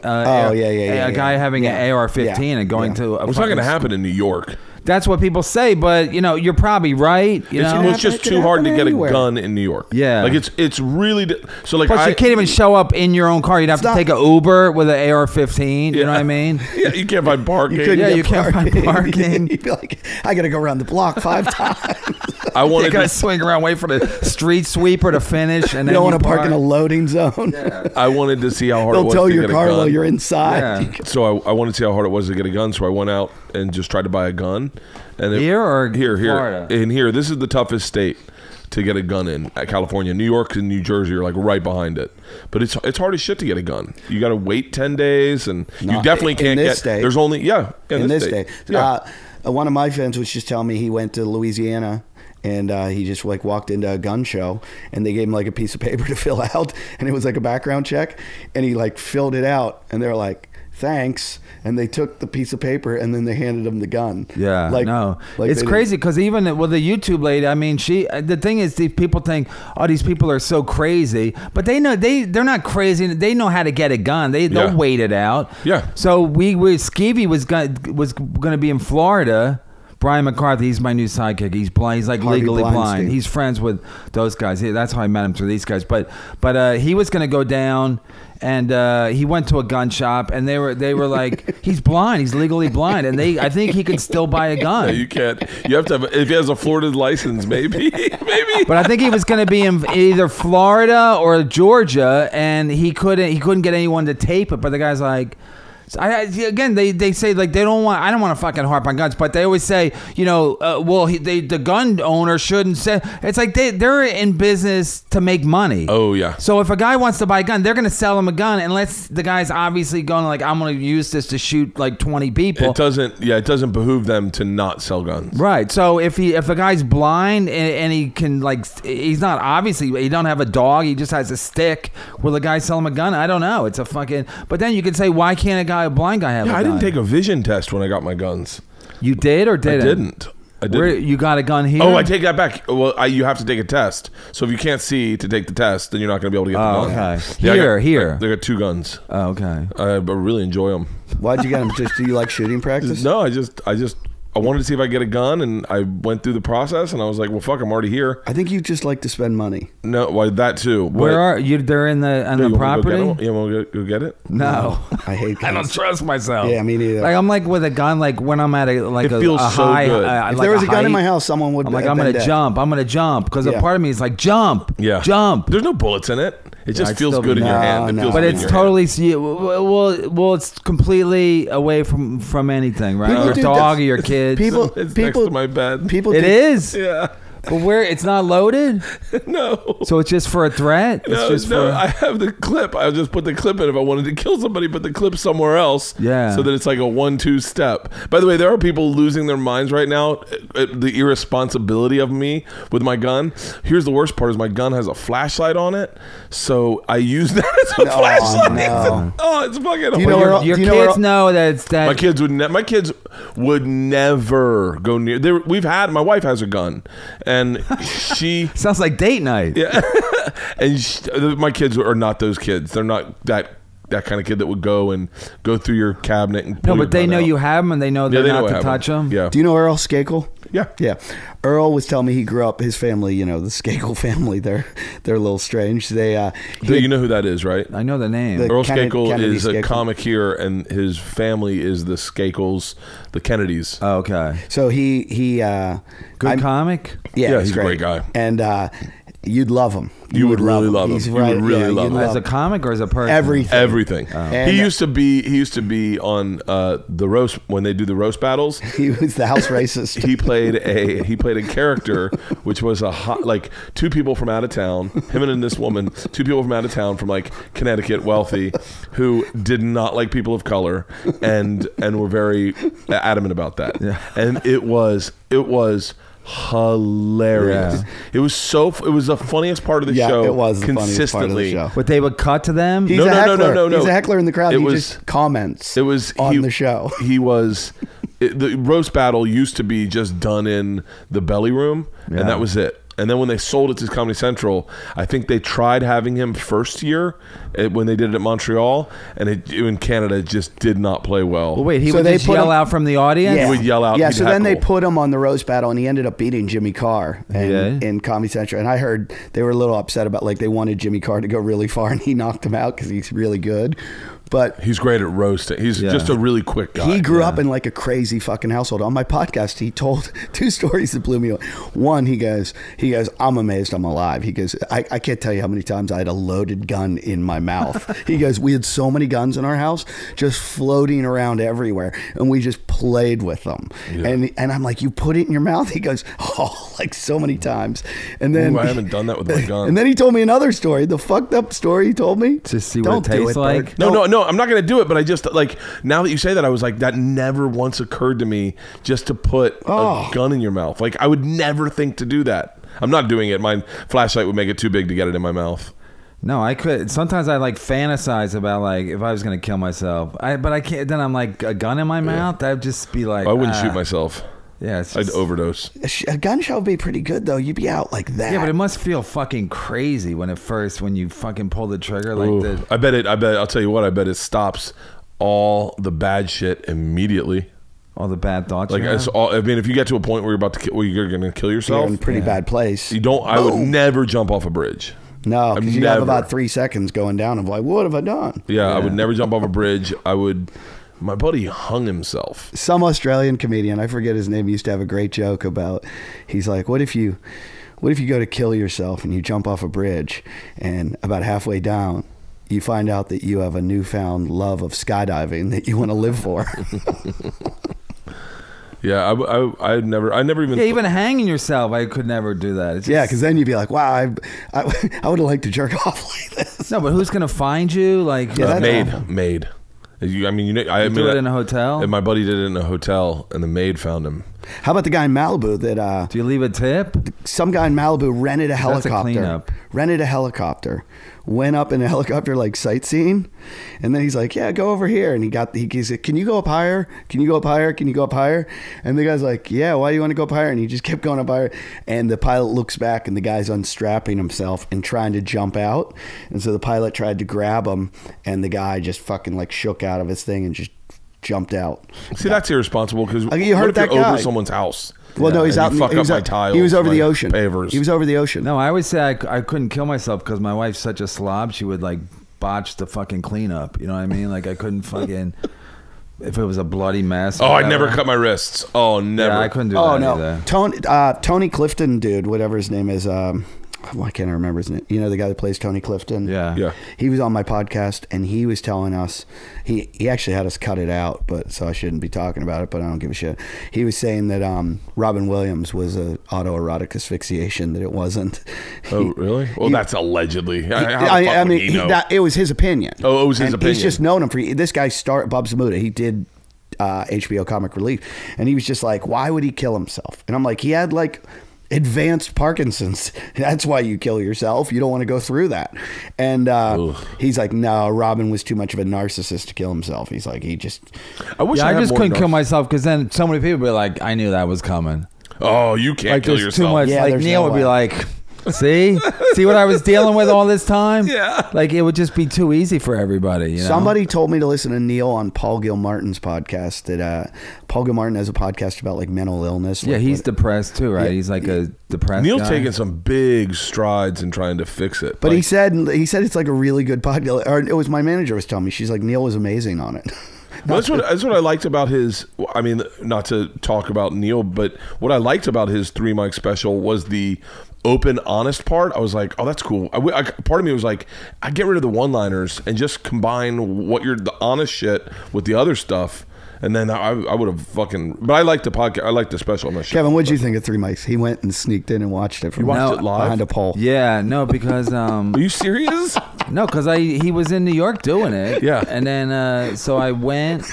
a guy having an AR-15 and going to. It's not going to happen in New York. That's what people say, but you know, you're probably right. You know, It's just It could too hard to happen get anywhere. a gun in New York. Yeah. Like it's really so like plus you can't even show up in your own car. You'd have to not- take an Uber with an AR-15. You know what I mean? Yeah, you can't find parking. You couldn't Yeah, get you can't find parking. You'd be like, I got to go around the block 5 times. I You wanted gotta to swing around, wait for the street sweeper to finish, and You then don't want to park in a park. loading zone. I wanted to see how hard it They'll was tow to your get a car gun. while you're inside. Yeah. So I wanted to see how hard it was to get a gun. So I went out and just tried to buy a gun. And Here or here, Florida? in here. This is the toughest state to get a gun in at California. New York and New Jersey are like right behind it. But it's hard as shit to get a gun. You got to wait 10 days, and you definitely can't in get. this state, there's only in this day. Yeah. One of my friends was just telling me he went to Louisiana. And he just like walked into a gun show, and they gave him like a piece of paper to fill out, and it was like a background check, and he like filled it out, and they're like, "Thanks," and they took the piece of paper, and then they handed him the gun. Yeah, like no, like it's crazy because even with the YouTube lady, I mean, the thing is, these people think, oh, these people are so crazy, but they know they're not crazy. They know how to get a gun. They'll wait it out. Yeah. So Skeevy was gonna be in Florida. Brian McCarthy, he's my new sidekick. He's blind. He's like Harvey legally blind. Blindstein. He's friends with those guys. That's how I met him, through these guys. But he was going to go down, and he went to a gun shop, and they were like, he's blind. He's legally blind, and I think he can still buy a gun. No, you can't. You have to have, if he has a Florida license, maybe. But I think he was going to be in either Florida or Georgia, and he couldn't get anyone to tape it. But the guy's like. Again, they say like I don't want to fucking harp on guns, but they always say, you know, the gun owner shouldn't say. It's like they're in business to make money. Oh yeah. So if a guy wants to buy a gun, they're going to sell him a gun unless the guy's obviously going like, I'm going to use this to shoot like 20 people. It doesn't behoove them to not sell guns. Right. So if a guy's blind and he can like, he's not obviously, he don't have a dog, he just has a stick. Will the guy sell him a gun? I don't know. It's a fucking. But then you can say, why can't a blind guy have a gun? I didn't take a vision test when I got my guns. You did or didn't? I didn't. Where, you got a gun here? Oh, I take that back. Well, you have to take a test. So if you can't see to take the test, then you're not going to be able to get the gun. Okay. Yeah, Here. They got 2 guns. Oh, okay. I really enjoy them. Why'd you get them? Just do you like shooting practice? No, I wanted to see if I get a gun, and I went through the process, and I was like, well, fuck, I'm already here. I think you just like to spend money. No, well, that too. Where are you? They're on the property? You want to go get it? No. I hate guns. I don't trust myself. Yeah, me neither. Like I'm like with a gun, like when I'm at a It feels so high. good. If like there was a gun in height, my house, someone would. I'm like, have I'm been gonna dead. jump. I'm gonna jump because Yeah. a part of me is like, jump. Yeah. Jump. There's no bullets in it. It just I'd feels still good be- in your No, hand. It no. feels But good in it's your totally well, it's completely away from anything, right? People Your do dog that. or your kids. People, hand. It's people, next to my bed. people. It do- is. Yeah. But where it's not loaded, No. so it's just for a threat. It's just for. I have the clip. I just put the clip in if I wanted to kill somebody, put the clip somewhere else. Yeah. So that it's like a 1-2 step. By the way, there are people losing their minds right now at the irresponsibility of me with my gun. Here's the worst part: is my gun has a flashlight on it, so I use that as a flashlight. no. Oh, it's fucking. you know horrible. where- Your do you know kids where- know that it's that. My kids would never go near. My wife has a gun, and she. Sounds like date night. Yeah, and my kids are not those kids. They're not that kind of kid that would go through your cabinet and. No, pull your but they gun know out. you have them, and they know Yeah, they're they know not I to have touch them. Yeah, Do you know Earl Skakel? yeah. Yeah, Earl was telling me he grew up. His family, you know, the Skakel family. They're a little strange. They, You know who that is, right? I know the name. The- Earl Kennedy Skakel is a Skakel. comic here, and his family is the Skakels, the Kennedys. Oh, okay. so he Good comic. Yeah, he's a great guy. And you'd love him. You would really love him. He's You would right. really yeah, love you'd him. As a comic or as a person? everything. Everything. And- He used to be on the roast when they do the roast battles. He was the house racist. He played a character which was like 2 people from out of town, him and this woman, 2 people from out of town from like Connecticut, wealthy, who did not like people of color and were very adamant about that. Yeah. And it was hilarious. Yeah. It was the funniest part of the Yeah, show. it was the funniest part of the consistently. show. But they would cut to them. He's No, a no, no, heckler. no, no, He's no. a heckler in the crowd. It He was- just comments. It was on the show. He was the roast battle used to be just done in the belly room, Yeah. and that was it. And then when they sold it to Comedy Central, I think they tried having him first year when they did it at Montreal, and in Canada it just did not play well. Well, wait, he So would they just put yell him- out from the audience? Yeah. He would yell out. Yeah, he'd so then they heckle. put him on the roast battle, and he ended up beating Jimmy Carr in Comedy Central. And I heard they were a little upset about, like, they wanted Jimmy Carr to go really far, and he knocked him out because he's really good. But He's great at roasting. He's just a really quick guy. he grew up in like a crazy fucking household. On my podcast, he told 2 stories that blew me away. One, he goes, I'm amazed I'm alive. He goes, I can't tell you how many times I had a loaded gun in my mouth. He goes, we had so many guns in our house just floating around everywhere, and we just played with them. And I'm like, you put it in your mouth? He goes, oh, like so many times. And then Ooh, I haven't done that with my gun. And then he told me another story, the fucked up story he told me. To see Don't what it do tastes Bert. like? No, I'm not going to do it, but I just, like, now that you say that, I was like, that never once occurred to me just to put a gun in your mouth. Like, I would never think to do that. I'm not doing it. My flashlight would make it too big to get it in my mouth. No, I could. Sometimes I like fantasize about like if I was gonna kill myself. But I can't. Then I'm like a gun in my mouth. That'd just be like I wouldn't shoot myself. Yeah, it's I'd just, overdose. A gun show would be pretty good though. You'd be out like that. yeah, but it must feel fucking crazy when you fucking pull the trigger like Ooh, the. I bet. I'll tell you what. I bet it stops all the bad shit immediately. All the bad thoughts. Like, you have? I mean, if you get to a point where you're going to kill yourself, You're in a pretty bad place. you don't. I would never jump off a bridge. No, because you have never. about 3 seconds going down of like, what have I done? Yeah, I would never jump off a bridge. I would. My buddy hung himself. Some Australian comedian, I forget his name, used to have a great joke about. He's like, what if you go to kill yourself and you jump off a bridge, and about halfway down, you find out that you have a newfound love of skydiving that you want to live for. Yeah, I never even. Yeah, even hanging yourself, I could never do that. It's Yeah, just- because then you'd be like, wow, I would have liked to jerk off like this. no, but who's gonna find you? Like, Yeah, that's I Maid. I mean, I do it in a hotel. And my buddy did it in a hotel, and the maid found him. How about the guy in Malibu that Do you leave a tip? some guy in Malibu rented a That's a helicopter. cleanup. Rented a helicopter. Went up in a helicopter like sightseeing, and then he's like, "Yeah, go over here." And he said, "Can you go up higher? Can you go up higher? Can you go up higher?" And the guy's like, "Yeah, why do you want to go up higher?" And he just kept going up higher. And the pilot looks back, and the guy's unstrapping himself and trying to jump out. And so the pilot tried to grab him, and the guy just fucking like shook out of his thing and just jumped out. See, that's irresponsible because You heard what if that you're guy? over someone's house? Well, no, he's And out. you fuck he was up my out- tiles, He was over the my ocean. pavers. He was over the ocean. No, I always say I couldn't kill myself because my wife's such a slob. She would like botch the fucking cleanup. You know what I mean? Like I couldn't fucking if it was a bloody mess. or Oh, I never whatever. cut my wrists. Oh, never. Yeah, I couldn't do Oh that no, either. Tony Clifton, dude, whatever his name is. Why can't I remember his name? You know the guy that plays Tony Clifton. Yeah. Yeah. He was on my podcast and he was telling us he actually had us cut it out, but so I shouldn't be talking about it. But I don't give a shit. He was saying that Robin Williams was a autoerotic asphyxiation. That it wasn't. Oh, really? Well, that's allegedly. How the fuck I would mean, he know? it was his opinion. Oh, it was his And opinion. He's just known him for this guy. Bob Zamuda. He did HBO Comic Relief, and he was just like, why would he kill himself? And I'm like, he had like advanced Parkinson's. That's why you kill yourself. You don't want to go through that. And he's like, no, Robin was too much of a narcissist to kill himself. He's like, he just. I wish Yeah, I, I had just more couldn't kill nerve. myself because then so many people would be like, I knew that was coming. Oh, you can't Like kill there's yourself. too much. Yeah, like there's Neil no would be way. like, see what I was dealing with all this time. Yeah. Like it would just be too easy for everybody. You know? Somebody told me to listen to Neil on Paul Gilmartin's podcast. That Paul Gilmartin has a podcast about like mental illness. Yeah, like, he's what- depressed too, right? Yeah. He's like a depressed Neil's guy. taking some big strides in trying to fix it. But Like, he said it's like a really good podcast. Or it was my manager was telling me. She's like, Neil was amazing on it. Well, that's what I liked about his. I mean, not to talk about Neil, but what I liked about his 3 mic special was the open, honest part. I was like, oh, that's cool. Part of me was like, I get rid of the one-liners and just combine the honest shit with the other stuff, and then I would have fucking. But I liked the podcast. I liked the special. I'm not sure. Kevin, what'd you think of 3 Mics? He went and sneaked in and watched it from You watched No, it live? behind a pole. Yeah, no, because Are you serious? no, because he was in New York doing it. Yeah. and then so I went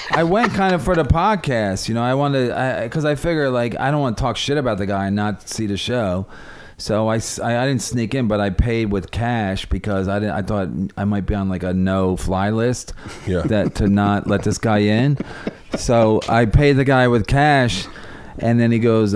kind of for the podcast. You know, I wanted because I figure like I don't want to talk shit about the guy and not see the show. So I didn't sneak in, but I paid with cash because I thought I might be on like a no-fly list. Yeah. That to not let this guy in. So I paid the guy with cash, and then he goes,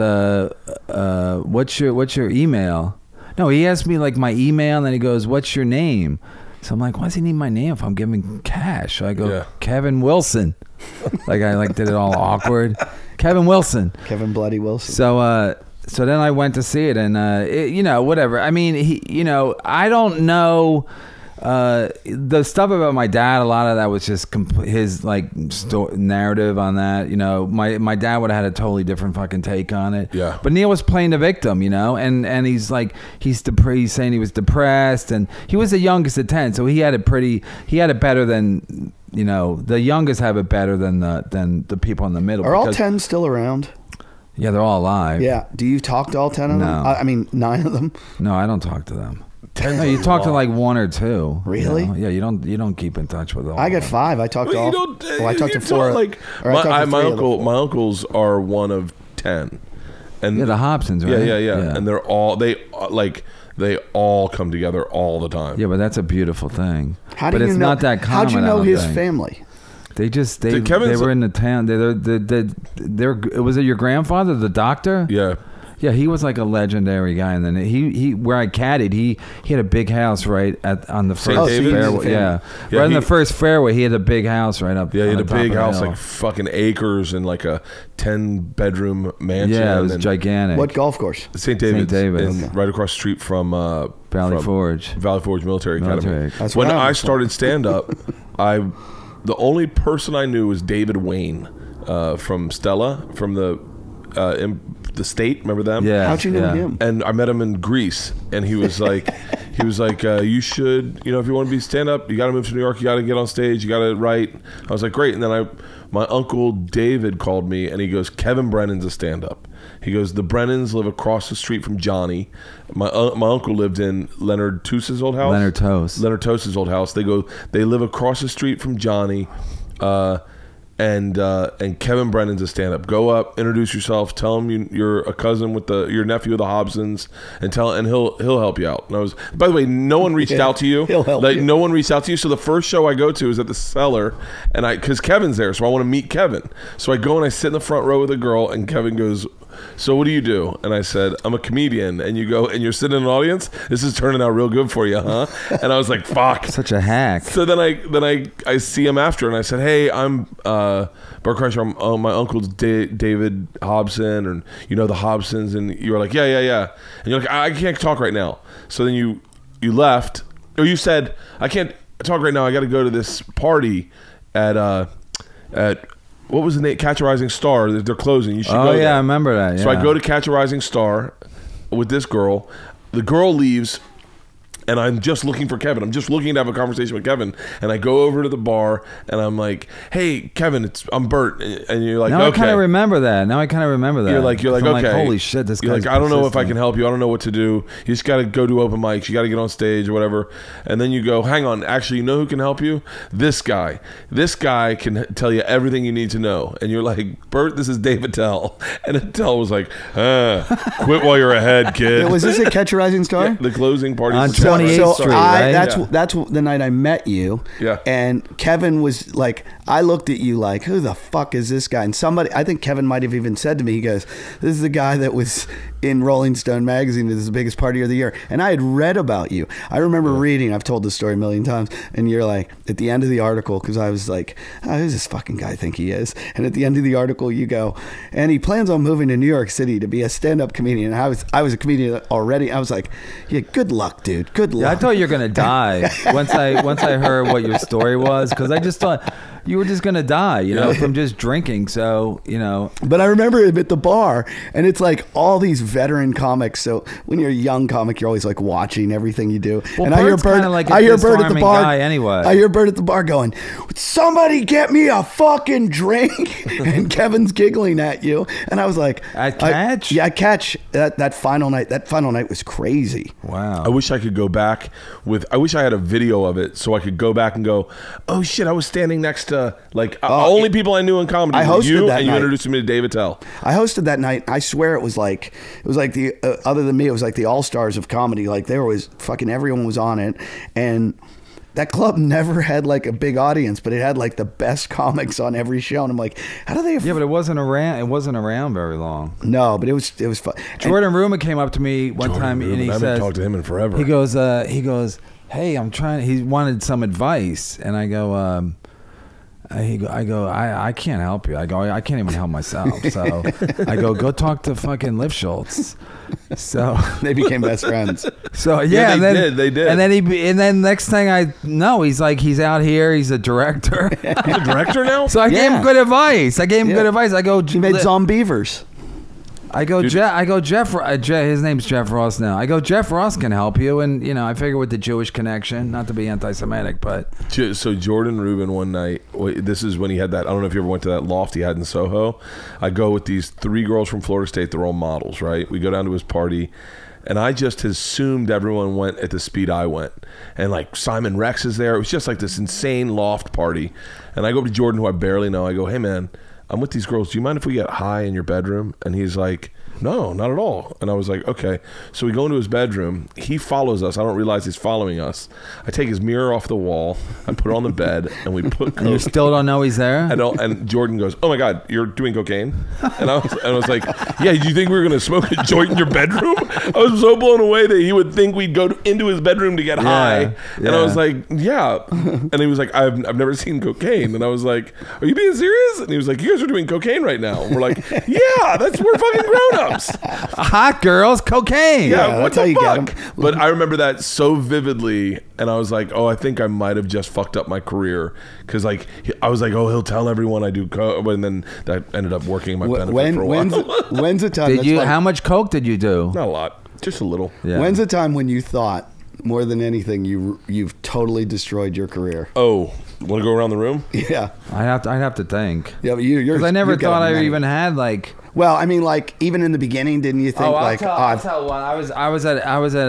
"What's your email?" No, he asked me like my email, and then he goes, "What's your name?" So I'm like, "Why does he need my name if I'm giving cash?" So I go, Yeah. "Kevin Wilson." Like I did it all awkward. Kevin Wilson. Kevin Bloody Wilson. So then I went to see it, and you know, whatever. I mean, I don't know. The stuff about my dad, a lot of that was just his like narrative on that. You know, my dad would have had a totally different fucking take on it. Yeah. But Neil was playing the victim, you know, and he's like he's saying he was depressed, and he was the youngest of 10, so he had it better than, you know, the youngest have it better than the people in the middle. Are all 10 still around? Yeah, they're all alive. Yeah. Do you talk to all 10 of them? I mean, 9 of them. No, I don't talk to them. No, you talk to like 1 or 2. Really? You know? Yeah, you don't keep in touch with all. I got 5. I talk to all. Well, I talk to 4. Like my uncles are one of 10, and yeah, the Hobsons, right? Yeah. And they all come together all the time. Yeah, but that's a beautiful thing. But it's not that common. How'd you know his family? They were in the town. Was it your grandfather, the doctor? Yeah. Yeah, he was like a legendary guy, and then he where I caddied, he had a big house right on the first fairway. Yeah, right in the first fairway, he had a big house right up. Yeah, he had a big house, like fucking acres, and like a 10-bedroom mansion. Yeah, it was gigantic. What golf course? St. David's, right across the street from Valley Forge Military Academy. That's when I started stand up. The only person I knew was David Wayne from Stella, from the state. Remember them? Yeah. How'd you know him? And I met him in Greece, and he was like, you should, you know, if you want to be stand up, you got to move to New York. You got to get on stage. You got to write. I was like, great. And then my uncle David called me, and he goes, Kevin Brennan's a stand up. He goes, the Brennans live across the street from Johnny. My uncle lived in Leonard Toost's old house. Leonard Toast's old house. They live across the street from Johnny. And Kevin Brennan's a stand-up. Go up, introduce yourself, tell him you're a cousin with your nephew of the Hobsons, and he'll help you out. And by the way, no one reached out to you. He'll help you. No one reached out to you. So the first show I go to is at the Cellar, and because Kevin's there, so I want to meet Kevin. So I go and I sit in the front row with a girl, and Kevin goes, so what do you do? And I said, I'm a comedian. And you go, and you're sitting in an audience? This is turning out real good for you, huh? And I was like, fuck. Such a hack. So then I see him after, and I said, hey, I'm Bert Kreischer. I'm my uncle's David Hobson, and you know the Hobsons. And you were like, yeah. And you're like, I can't talk right now. So then you left, or you said, I can't talk right now. I got to go to this party at what was the name? Catch a Rising Star. They're closing. You should go there. I remember that. Yeah. So I go to Catch a Rising Star with this girl. The girl leaves, and I'm just looking for Kevin. I'm just looking to have a conversation with Kevin. And I go over to the bar, and I'm like, hey, Kevin, I'm Bert. And you're like, now okay. I kind of remember that. You're like, I'm okay. like, holy shit, this guy's like, I don't know if I persistent. can help you. I don't know what to do. You just got to go do open mics. You got to get on stage or whatever. And then you go, hang on. Actually, you know who can help you? This guy. This guy can tell you everything you need to know. And you're like, Bert, this is Dave Attell. And Attell was like, quit while you're ahead, kid. Was this at Catch a Rising Star? Yeah, the closing party on for 28th Street, right? That's the night I met you. Yeah. And Kevin was like, I looked at you like, who the fuck is this guy? And I think Kevin might have even said to me, he goes, this is the guy that was in Rolling Stone magazine. This is the biggest party of the year. And I had read about you. I remember reading, I've told this story a million times, and you're like, at the end of the article, because I was like, who's this fucking guy think he is? And at the end of the article, you go, and he plans on moving to New York City to be a stand-up comedian. And I was a comedian already. I was like, yeah, good luck, dude. Good luck. Yeah, I thought you were gonna die once I heard what your story was, because I just thought you were just gonna die, you know, from just drinking. So, you know. But I remember him at the bar, and it's like all these veteran comics. So when you're a young comic, you're always like watching everything you do. Well, and I hear Bert, like I hear Bert at the bar. Guy anyway. I hear Bert at the bar going, "Somebody get me a fucking drink!" And Kevin's giggling at you, and I was like, "At Catch?" Yeah, Catch. That final night. That final night was crazy. Wow. I wish I could go back I wish I had a video of it so I could go back and go, oh shit, I was standing next to only people I knew in comedy. I hosted you, that and you night. introduced me to Dave Attell. I hosted that night. I swear it was like the other than me, it was like the all stars of comedy. Like there was fucking everyone was on it, and that club never had like a big audience, but it had like the best comics on every show. And I'm like, how do they? Yeah, but it wasn't around. It wasn't around very long. No, but it was fun. Jordan Ruma came up to me one time, and he I says, haven't talked to him in forever. He goes, hey, I'm trying. He wanted some advice, and I go, I can't help you. I go, I can't even help myself. So I go talk to fucking Liv Schultz. So They became best friends. So Yeah, and they then, did, they did. And then next thing I know, he's out here. He's a director. He's a director now. So I gave him good advice. I go, He made Zombievers. I go, Jeff. His name's Jeff Ross now. I go, Jeff Ross can help you, and I figure with the Jewish connection, not to be anti-Semitic, but So Jordan Rubin one night, this is when he had that, I don't know if you ever went to that loft he had in Soho. I go with these 3 girls from Florida State. They're all models, right? We go down to his party, and I just assumed everyone went at the speed I went. And like Simon Rex is there. It was just like this insane loft party. And I go up to Jordan, who I barely know. I go, hey man, I'm with these girls. Do you mind if we get high in your bedroom? And he's like, no, not at all. And I was like, okay. So we go into his bedroom. He follows us. I don't realize he's following us. I take his mirror off the wall. I put it on the bed, and we put coke. you still don't know he's there. And Jordan goes, oh my God, you're doing cocaine? And I was like, yeah, do you think we were going to smoke a joint in your bedroom? I was so blown away that he would think we'd go into his bedroom to get high. And I was like, yeah. And he was like, I've never seen cocaine. And I was like, are you being serious? And he was like, you guys are doing cocaine right now. And we're like, yeah, we're fucking grown-ups. Hot girls, cocaine. Yeah, What that's how the you get fuck? 'em. But I remember that so vividly, and I was like, oh, I think I might have just fucked up my career, because like I was like, oh, he'll tell everyone I do coke, and then that ended up working in my benefit for a while. When's the time? Did that's you? like- How much coke did you do? Not a lot, just a little. Yeah. When's the time when you thought more than anything you've totally destroyed your career? Oh, want to go around the room? Yeah, I'd have to think. yeah. But you're. Because I never you've got thought I many. even had like. Well, I mean, like even in the beginning, didn't you think like? I'll tell one. I was at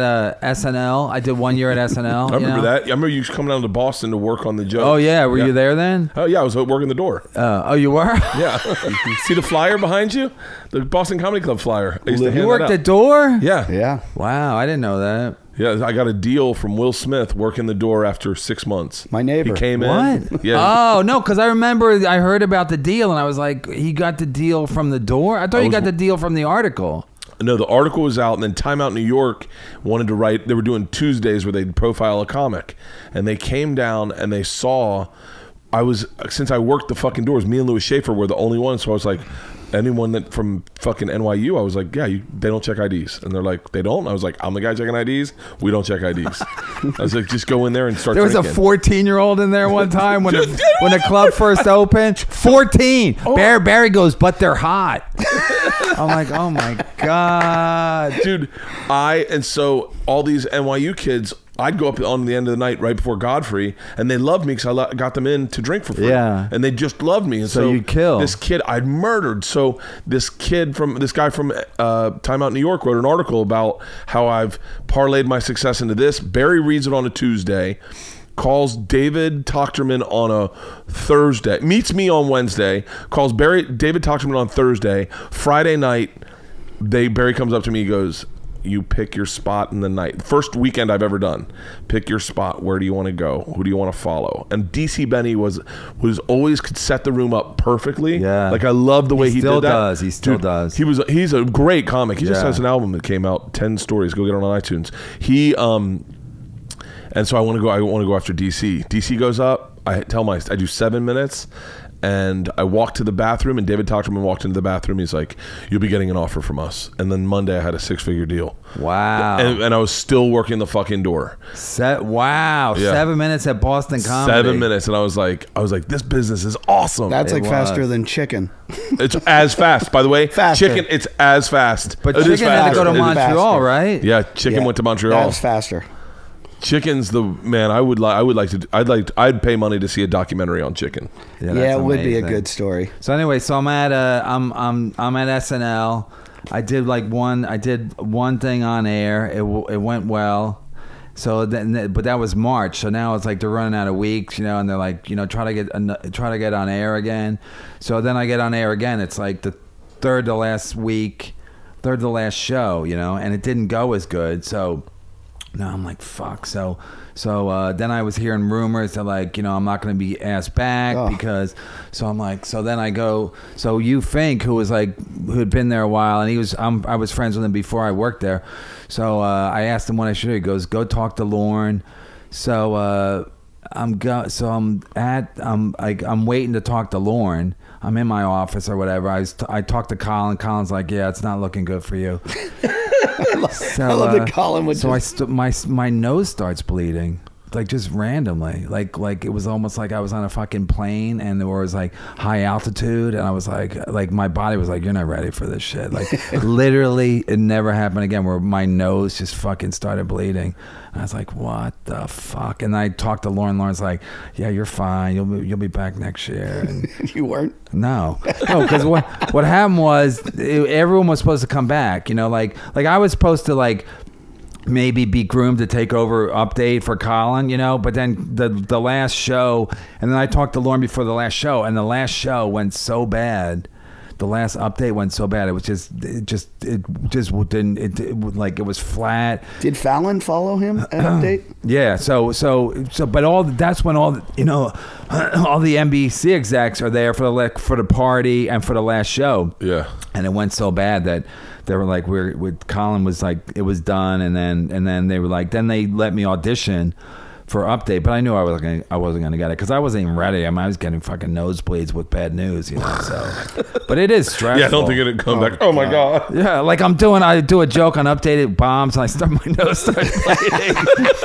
SNL. I did 1 year at SNL. I remember that. I remember you coming down to Boston to work on the joke. Oh yeah, were you there then? Oh yeah, I was working the door. Oh, you were. Yeah. See the flyer behind you? The Boston Comedy Club flyer. I used to hand You that worked out. the door. Yeah. Yeah. Wow, I didn't know that. Yeah, I got a deal from Will Smith working the door after 6 months. My neighbor. He came in. What? Yeah. Oh no, because I remember I heard about the deal and I was like, he got the deal from the door. I thought you got the deal from the article. No, the article was out, and then Time Out New York wanted to write. They were doing Tuesdays where they'd profile a comic, and they came down and they saw. Since I worked the fucking doors, me and Louis Schaefer were the only ones. So I was like, anyone that from fucking NYU, I was like, yeah, they don't check IDs. And they're like, they don't? I was like, I'm the guy checking IDs. We don't check IDs. I was like, just go in there and start There was drinking. a 14-year-old in there one time when the club first opened. 14. Barry goes, but they're hot. I'm like, oh my God. Dude, and so all these NYU kids, I'd go up on the end of the night right before Godfrey, and they loved me because I got them in to drink for free. Yeah. And they just loved me. And So you'd kill. this kid I'd murdered. So this guy from Time Out New York wrote an article about how I've parlayed my success into this. Barry reads it on a Tuesday, calls David Tochterman on a Thursday, meets me on Wednesday, calls David Tochterman on Thursday. Friday night, Barry comes up to me, he goes, you pick your spot in the night. First weekend I've ever done. Pick your spot. Where do you want to go? Who do you want to follow? And DC Benny was always could set the room up perfectly. Yeah. Like I love the way he still did that. does. He still Dude, does. He's a great comic. He just Yeah. has an album that came out, 10 Stories. Go get it on iTunes. And so I want to go after DC. DC goes up. I do 7 minutes. And I walked to the bathroom, and David Tochterman walked into the bathroom. He's like, you'll be getting an offer from us. And then Monday I had a 6-figure deal. Wow. And I was still working the fucking door. Wow. Yeah. 7 minutes at Boston Comedy. 7 minutes. And I was like, this business is awesome. That's It like was. faster than chicken. It's as fast, by the way. Faster. Chicken, it's as fast. But It is Chicken had to go to faster. It is- Montreal, faster. right? Yeah, Chicken Yeah. went to Montreal. That's faster. Chicken's the man. I'd pay money to see a documentary on chicken. Yeah, that's it would be a amazing. good story. So anyway, so I'm at SNL. I did one thing on air. It went well. So then, but that was March. So now it's like they're running out of weeks, and they're like, try to get on air again. So then I get on air again. It's like the third to last show, and it didn't go as good. So now I'm like, fuck. So then I was hearing rumors that I'm not going to be asked back because. So I'm like, so then I go. So you Fink, who had been there a while, and I was friends with him before I worked there. So I asked him what I should do. He goes, go talk to Lorne. So I'm waiting to talk to Lauren. I'm in my office or whatever. I talked to Colin. Colin's like, yeah, it's not looking good for you. I love that Colin would. So my nose starts bleeding. Like just randomly, like it was almost like I was on a fucking plane and there was like high altitude, and I was like my body was like, you're not ready for this shit. Like literally, it never happened again. Where my nose just fucking started bleeding, and I was like, what the fuck? And I talked to Lauren. Lauren's like, yeah, you're fine. You'll be back next year. And You weren't? no, because what happened was everyone was supposed to come back. You know, like I was supposed to like maybe be groomed to take over update for Colin, you know, but then the last show, and then I talked to Lauren before the last show, and the last show went so bad. The last update went so bad. It was it was flat. Did Fallon follow him at update? Yeah. So but that's when all the NBC execs are there for the party and for the last show. Yeah. And it went so bad that they were like, Colin was like, it was done, and then they were like, then they let me audition for update, but I knew I wasn't gonna get it because I wasn't even ready. I mean, I was getting fucking nosebleeds with bad news, you know. So, but it is stressful. Yeah, I don't think it'd come back. Oh my god. Yeah, like I do a joke on updated bombs, and my nose starts bleeding.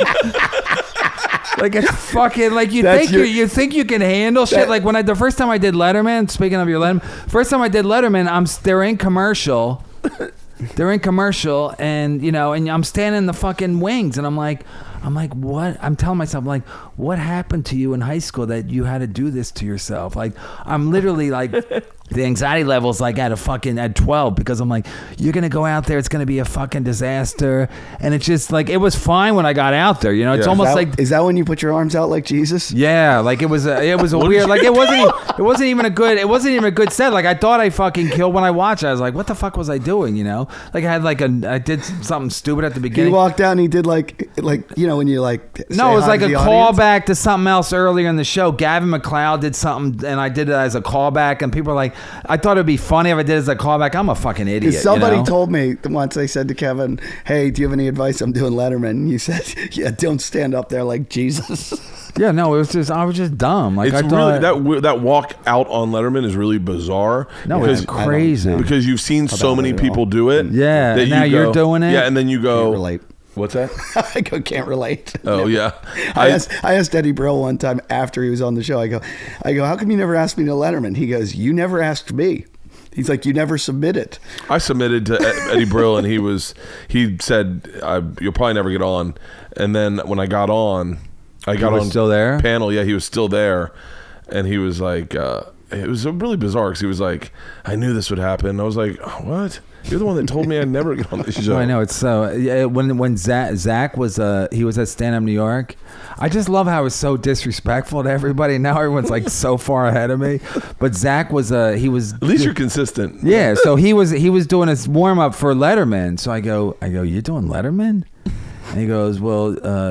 Like it's fucking like you think you can handle shit. Like when the first time I did Letterman. Speaking of your Letterman, first time I did Letterman, they're in commercial. They're in commercial, and you know, and I'm standing in the fucking wings, and I'm like, what? I'm telling myself, like, what happened to you in high school that you had to do this to yourself? Like, I'm literally like, the anxiety level's like at 12 because I'm like, you're gonna go out there, it's gonna be a fucking disaster, and it's just like it was fine when I got out there, you know. It's almost is that when you put your arms out like Jesus? Yeah, like it was a weird, like it wasn't even a good set. Like I thought I fucking killed when I watched it. I was like, what the fuck was I doing? You know, like I did something stupid at the beginning. He walked out and he did like you know when you like. No, it was like a callback to something else earlier in the show. Gavin McLeod did something, and I did it as a callback, and people were like, I thought it'd be funny if I did it as a callback. I'm a fucking idiot. Somebody told me once, they said to Kevin, hey, do you have any advice? I'm doing Letterman. And you said, yeah, don't stand up there like Jesus. Yeah, no, I was just dumb. Like it's really that walk out on Letterman is really bizarre. No, it's crazy because you've seen so many people do it. Yeah, that now you're doing it. Yeah, and then you go. Can't relate. What's that? I can't relate. Oh yeah, I asked Eddie Brill one time after he was on the show. I go, how come you never asked me to Letterman? He goes, you never asked me. He's like, you never submitted. I submitted to Eddie Brill, and he said, you'll probably never get on. And then when I got on, still there? Panel. Yeah, he was still there, and he was like, it was really bizarre because he was like, I knew this would happen. I was like, oh, what? You're the one that told me I'd never get on this show. I know, it's so. Yeah, when Zach was he was at Stand Up New York. I just love how it was so disrespectful to everybody. Now everyone's like so far ahead of me. But Zach was he was. At least you're consistent. Yeah, so he was doing his warm up for Letterman. So I go, you're doing Letterman? And he goes, well,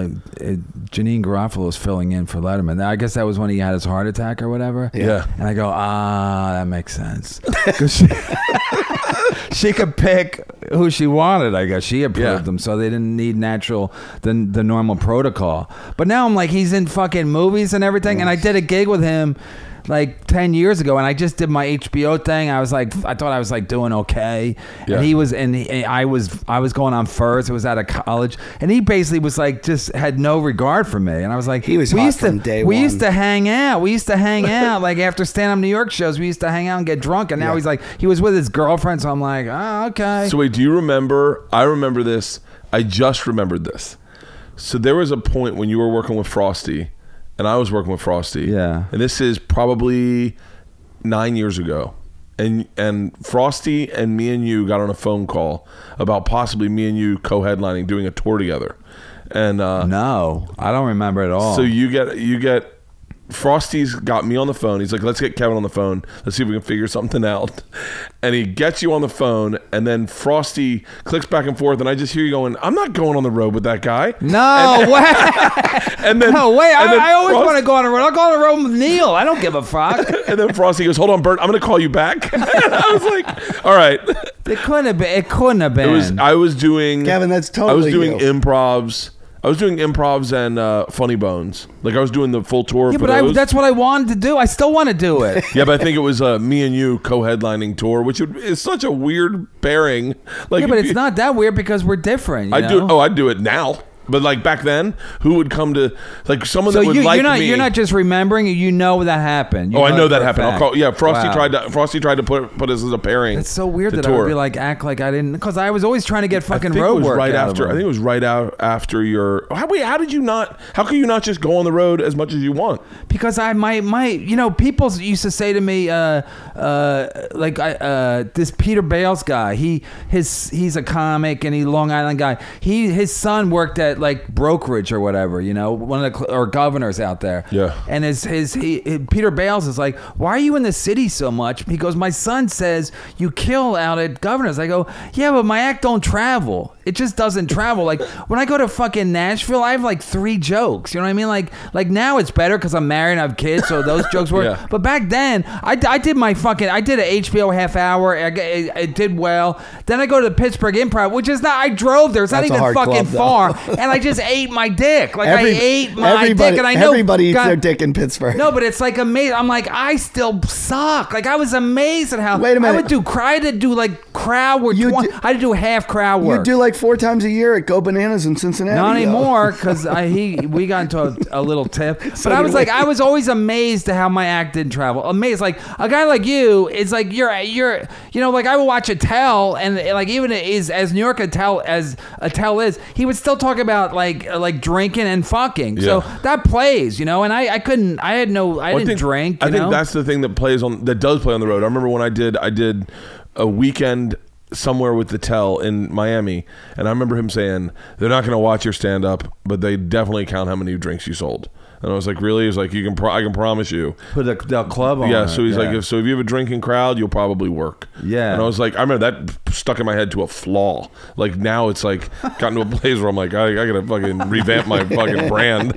Janine Garofalo's filling in for Letterman. I guess that was when he had his heart attack or whatever. Yeah. And I go, that makes sense. She could pick who she wanted, I guess. She approved them, so they didn't need the normal protocol. But now I'm like, he's in fucking movies and everything, and I did a gig with him like 10 years ago, and I just did my HBO thing. I was like, I thought I was like doing okay, and he was, and I was going on first. It was out of college, and he basically was like, just had no regard for me, and I was like, he was hot from day one. We used to hang out. Like after Stand Up New York shows, we used to hang out and get drunk, and now he's like, he was with his girlfriend, so I'm like, oh, okay. So wait, do you remember? I remember this. I just remembered this. So there was a point when you were working with Frosty, and I was working with Frosty. Yeah. And this is probably 9 years ago. And Frosty and me and you got on a phone call about possibly me and you co-headlining, doing a tour together. And no, I don't remember at all. So you get Frosty's got me on the phone. He's like, let's get Kevin on the phone. Let's see if we can figure something out. And he gets you on the phone, and then Frosty clicks back and forth, and I just hear you going, I'm not going on the road with that guy. No way. And then, no way. I always want to go on the road. I'll go on the road with Neil. I don't give a fuck. And then Frosty goes, hold on, Bert, I'm going to call you back. And I was like, all right. It couldn't have been. I was doing Kevin, that's totally I was doing improvs I was doing improvs and Funny Bones. Like I was doing the full tour. Yeah, for but those. that's what I wanted to do. I still want to do it. Yeah, but I think it was me and you co-headlining tour, which is such a weird pairing. Like, Yeah, but it's not that weird because we're different. You I know? do. Oh, I'd do it now. But like back then, who would come to like someone So that would like me? you're not just remembering. You know that happened. You Oh, I know it that for a happened. I'll fact. call. Yeah, Frosty Wow. tried to put us as a pairing. It's so weird to that I tour. would be like act like I didn't, because I was always trying to get fucking I think road it was work right out after. of I think it was right out after your. How did you not? How can you not just go on the road as much as you want? because I my people used to say to me this Peter Bales guy, he's a comic and he's a Long Island guy. His son worked at like brokerage or whatever, you know, one of the or governors out there. Yeah. And Peter Bales is like, why are you in the city so much? He goes, my son says you kill out at governors. I go, yeah, but my act don't travel. It just doesn't travel. Like when I go to fucking Nashville, I have like 3 jokes. You know what I mean? Like now it's better because I'm married and I have kids, so those jokes work. Yeah. But back then, I did I did an HBO half hour. It did well. Then I go to the Pittsburgh Improv, which is not. I drove there. It's not That's a even hard fucking club, far, and I just ate my dick. Like I ate my everybody, dick, and I know everybody eats God- their dick in Pittsburgh. No, but it's like amazing. I'm like, I still suck. Like I was amazed at how. Wait a minute. I had to do like crowd work. You do- I had to do half crowd You work. do like 4 times a year at Go Bananas in Cincinnati. Not though. anymore because we got into a little tip. But So I was did like, we. I was always amazed at how my act didn't travel. Amazed, like a guy like you, it's like you're you know, like I would watch Attell, and like even is as New York Attell as Attell is, he would still talk about like drinking and fucking. So Yeah. that plays, you know. And I couldn't. I didn't drink. I You think know? that's the thing that does play on the road. I remember when I did a weekend somewhere with the Tell in Miami, and I remember him saying they're not going to watch your stand up, but they definitely count how many drinks you sold. And I was like, really? He's like, I can promise you. Put the club on. Yeah. it, So he's like, yeah. if you have a drinking crowd, you'll probably work. Yeah. And I was like, I remember that stuck in my head to a flaw. Like now it's like gotten to a place where I'm like, I gotta fucking revamp my fucking brand.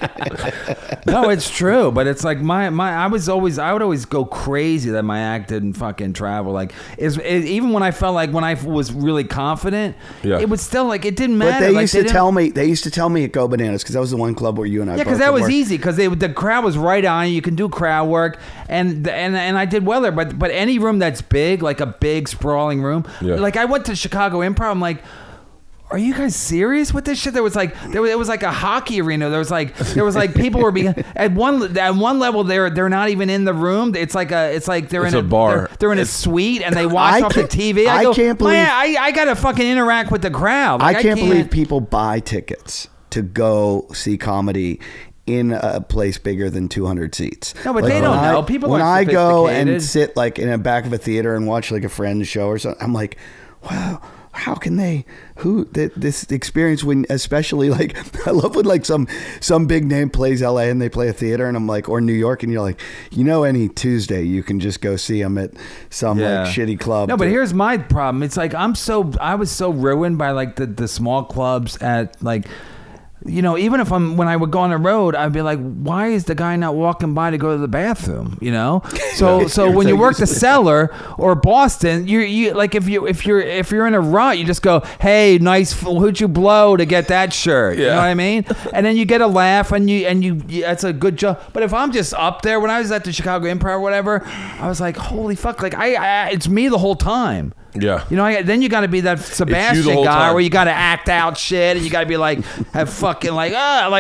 No, it's true, but it's like I would always go crazy that my act didn't fucking travel. Like even when I felt like when I was really confident, Yeah. it was still like it didn't matter. But they like, used to didn't- tell me. They used to tell me at Go Bananas because that was the one club where you and I. Yeah, because both that would was work. easy because the crowd was right on you. You can do crowd work, and I did well there. But any room that's big, like a big sprawling room, Yeah. like I went to Chicago Improv. I'm like, are you guys serious with this shit? It was like a hockey arena. There was like people were being at one level they're not even in the room. It's like they're It's in a bar. They're in a suite and they watch I off the can't- TV. I go, can't believe- "Man, I gotta fucking interact with the crowd. Like, I can't believe people buy tickets to go see comedy in a place bigger than 200 seats. No, but Like, they when don't know. People when are I go and sophisticated. sit like in the back of a theater and watch like a friend's show or something, I'm like, wow. How can they? This experience when, especially like, I love when like some big name plays LA and they play a theater and I'm like, or New York and you're like, you know, any Tuesday you can just go see them at some Yeah. like shitty club. No, but here's my problem. It's like I was so ruined by like the small clubs at like, you know, even if when I would go on the road, I'd be like, why is the guy not walking by to go to the bathroom? You know, so when you work the Cellar or Boston, you like if you're in a rut, you just go, hey, nice, who'd you blow to get that shirt? You know Yeah. what I mean? And then you get a laugh, and you that's a good joke. But if I'm just up there, when I was at the Chicago Improv or whatever, I was like, holy fuck, like I it's me the whole time. Yeah. You know, then you got to be that Sebastian whole guy time. where you got to act out shit, and you got to be like, have fucking like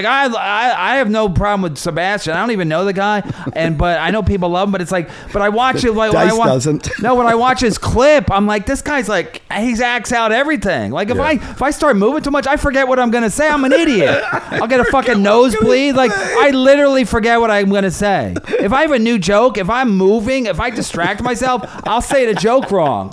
I have no problem with Sebastian. I don't even know the guy, but I know people love him. But it's like, but I watch it like Dice doesn't. No, when I watch his clip, I'm like, this guy's like, he acts out everything. Like if I start moving too much, I forget what I'm gonna say. I'm an idiot. I'll get a fucking nosebleed. Like I literally forget what I'm gonna say. If I have a new joke, if I'm moving, if I distract myself, I'll say the joke wrong.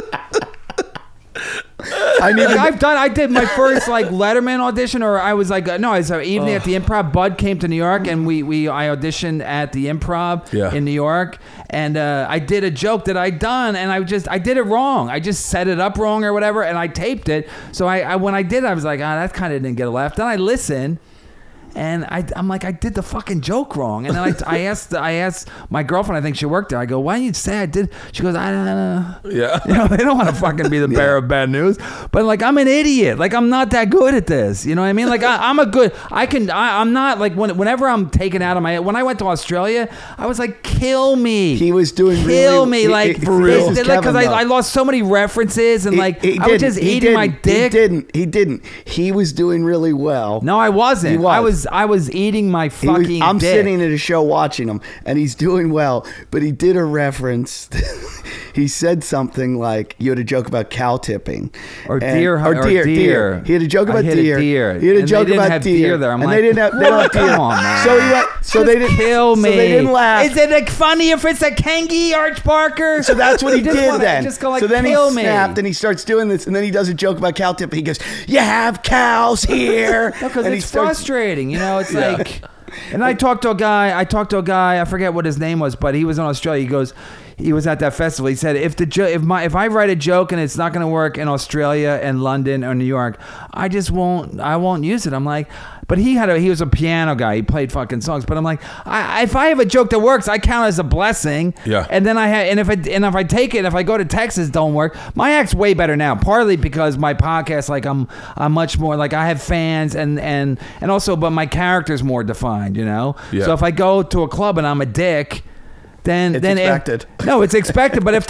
I did my first like Letterman audition, or I was like, no, it's an evening at the Improv. Bud came to New York, and I auditioned at the Improv in New York, and I did a joke that I'd done, and I did it wrong. I just set it up wrong or whatever, and I taped it. So when I did, I was like, that kind of didn't get a laugh. Then I listened. And I'm like, I did the fucking joke wrong. And then I asked my girlfriend, I think she worked there. I go, why didn't you say I did? She goes, I don't know. Yeah. You know, they don't want to fucking be the bearer of bad news. But like, I'm an idiot. Like, I'm not that good at this. You know what I mean? Like, I'm not like whenever I'm taken out of when I went to Australia, I was like, kill me. He was doing kill really, me. Like, for real. Because I lost so many references and like, I was just eating my dick. He didn't. He was doing really well. No, I wasn't. He was. I was eating my fucking I'm dick. sitting at a show watching him, and he's doing well, but he did a reference. He said something like, you had a joke about cow tipping. Or deer. He had a joke about deer. He had a And joke they didn't about have deer. there. I'm and like, they didn't have deer. Come on, man. So he went, so they didn't kill me. So they didn't laugh. Is it like funny if it's a Kangi, Arch Parker? So that's what he just did wanna then. Just go like, so then kill he me. snapped and he starts doing this, and then he does a joke about cow tipping. He goes, "You have cows here." Because and it's frustrating, you know. It's like, and I talked to a guy. I forget what his name was, but he was in Australia. He goes, he was at that festival. He said, if I write a joke and it's not going to work in Australia and London or New York, I won't use it. I'm like, but he was a piano guy. He played fucking songs. But I'm like, if I have a joke that works, I count it as a blessing. Yeah. And then if I take it, if I go to Texas, don't work. My act's way better now. Partly because my podcast, like I'm much more like I have fans and also, but my character's more defined. You know. Yeah. So if I go to a club and I'm a dick. Then expected. No, it's expected. But if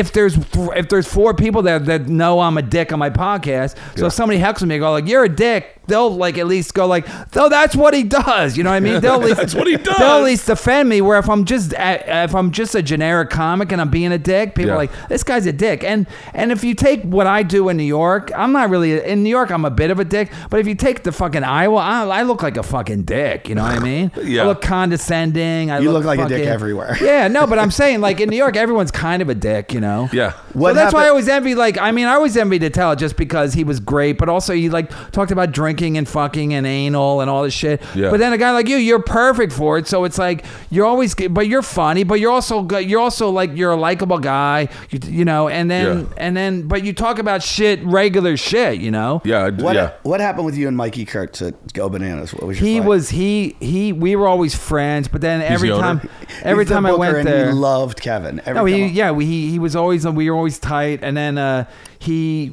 there's 4 people that know I'm a dick on my podcast, so if somebody heckles me, go like, "You're a dick," they'll like at least go like, "Oh, that's what he does." You know what I mean? They'll at least, That's what he does. They'll at least defend me. Where if I'm just a generic comic and I'm being a dick, people are like, "This guy's a dick." And if you take what I do in New York, I'm not really in New York. I'm a bit of a dick. But if you take the fucking Iowa, I look like a fucking dick. You know what I mean? Yeah. I look condescending. You look like a dick everywhere. Yeah, no, but I'm saying like in New York, everyone's kind of a dick, you know. Yeah. So that's why I always envy. Like, I mean, I always envy Attell just because he was great, but also he like talked about drinking and fucking and anal and all this shit. Yeah. But then a guy like you're perfect for it. So it's like you're always, but you're funny, but you're also like you're a likable guy, you know. And then, but you talk about shit, regular shit, you know. Yeah. What happened with you and Mikey Kurtz at Go Bananas? What was your fight? We were always friends, but then every the owner? time I went and there, he loved Kevin. We were always tight, and then he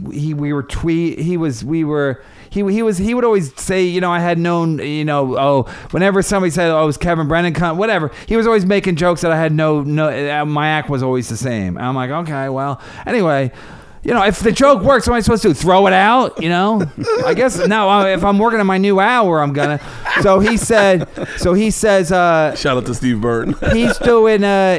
would always say, you know, I had known, you know, whenever somebody said, "Oh, it was Kevin Brennan," whatever, he was always making jokes that I had my act was always the same. And I'm like, okay, well, anyway. You know, if the joke works, what am I supposed to do? Throw it out? You know? I guess no. If I'm working on my new hour, I'm gonna. So he says. Shout out to Steve Byrne. He's doing.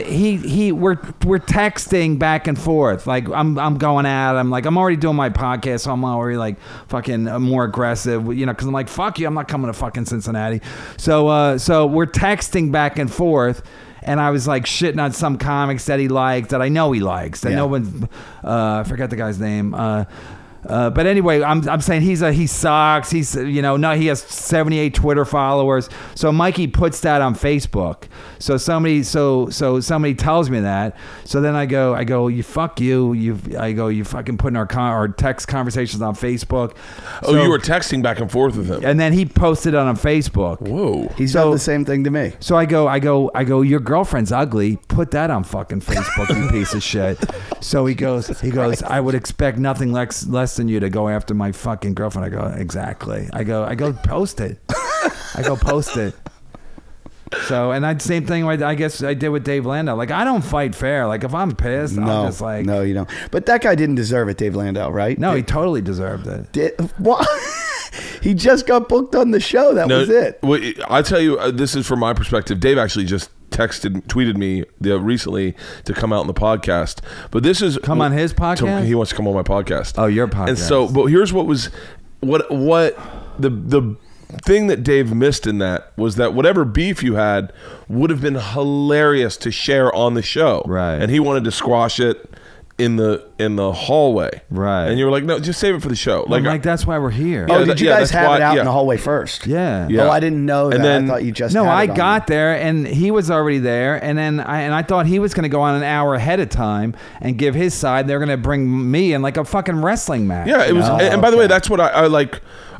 We're texting back and forth. Like I'm going out. I'm already doing my podcast, so I'm already like fucking more aggressive. You know, because I'm like, fuck you. I'm not coming to fucking Cincinnati. So we're texting back and forth. And I was like shitting on some comics that he likes, that I know he likes. That no one, I forget the guy's name. But anyway, I'm saying he sucks. He's he has 78 Twitter followers. So Mikey puts that on Facebook. So somebody tells me that. So then I go, you fuck you. You fucking putting our text conversations on Facebook. So, you were texting back and forth with him. And then he posted it on Facebook. Whoa. He's done the same thing to me. So I go, your girlfriend's ugly. Put that on fucking Facebook, you piece of shit. So he goes, I would expect nothing less than you to go after my fucking girlfriend. I go, exactly. I go, post it. Post it. So, and same thing I guess I did with Dave Landau. Like, I don't fight fair. Like, if I'm pissed, I'm just like... No, you don't. But that guy didn't deserve it, Dave Landau, right? No, he totally deserved it. What? He just got booked on the show. That was it. Well, I tell you, this is from my perspective. Dave actually just tweeted me recently to come out on the podcast. But this is... Come on his podcast? He wants to come on my podcast. Oh, your podcast. And so, but here's what was... What the thing that Dave missed in that was that whatever beef you had would have been hilarious to share on the show. Right. And he wanted to squash it in the hallway. Right. And you were like, no, just save it for the show. Like that's why we're here. Oh, did you guys have it out in the hallway first? Yeah. Oh, I didn't know that. And then, I thought you just No, had I it on got there and he was already there, and then I thought he was going to go on an hour ahead of time and give his side. They're going to bring me in like a fucking wrestling match. Yeah, it was. And by the way, that's what I like.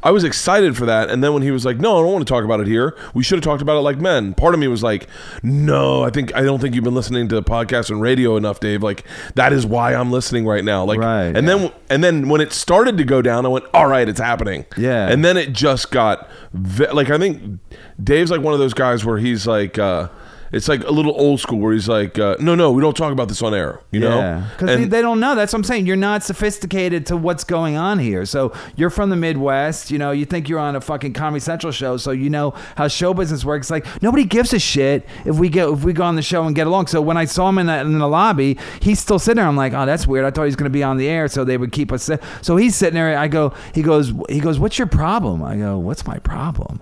I was excited for that. And then when he was like, no, I don't want to talk about it here. We should have talked about it like men. Part of me was like, no, I don't think you've been listening to podcasts and radio enough, Dave. Like, that is why I'm listening right now. Like, right, and then when it started to go down, I went, all right, it's happening. Yeah. And then it just got like, I think Dave's like one of those guys where he's like, it's like a little old school where he's like, no, we don't talk about this on air, you know? Because they don't know. That's what I'm saying. You're not sophisticated to what's going on here. So you're from the Midwest, you know, you think you're on a fucking Comedy Central show, so you know how show business works. Like, nobody gives a shit if we go on the show and get along. So when I saw him in the lobby, he's still sitting there. I'm like, oh, that's weird. I thought he was going to be on the air, so they would keep us. So he's sitting there. He goes, what's your problem? I go, what's my problem?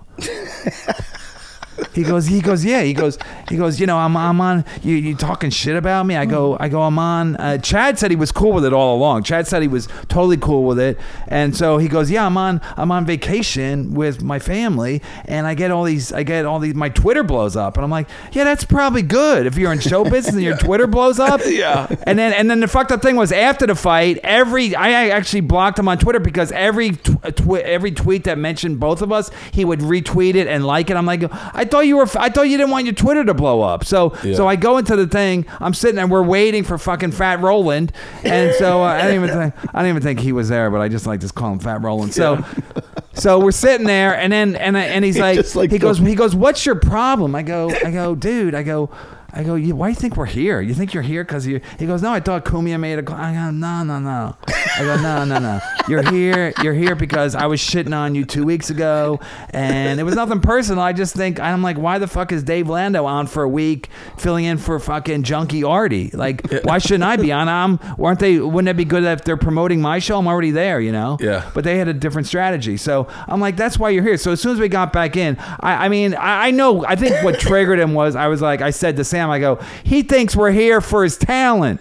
He goes, yeah. He goes, you know, I'm on, you talking shit about me? I go, I'm on. Chad said he was cool with it all along. Chad said he was totally cool with it. And so he goes, yeah, I'm on vacation with my family, and I get all these, my Twitter blows up. And I'm like, yeah, that's probably good if you're in show business and your Twitter blows up. Yeah. And then the fucked up thing was, after the fight, I actually blocked him on Twitter because every tweet that mentioned both of us, he would retweet it and like it. I'm like, I thought you didn't want your Twitter to blow up. So I go into the thing. I'm sitting there. We're waiting for fucking Fat Roland, and so I didn't even think he was there, but I just like to call him Fat Roland. So we're sitting there, and he's like, he goes, what's your problem? I go, dude. I go, why do you think we're here? You think you're here because you? He goes, no, I thought Cumia made a call. I go, no. I go, no. You're here because I was shitting on you 2 weeks ago, and it was nothing personal. I just think, I'm like, why the fuck is Dave Lando on for a week filling in for fucking Junkie Artie? Like, why shouldn't I be on? Wouldn't it be good if they're promoting my show? I'm already there, you know? Yeah. But they had a different strategy. So I'm like, that's why you're here. So as soon as we got back in, I know, I think what triggered him was, I said to Sam, I go, he thinks we're here for his talent.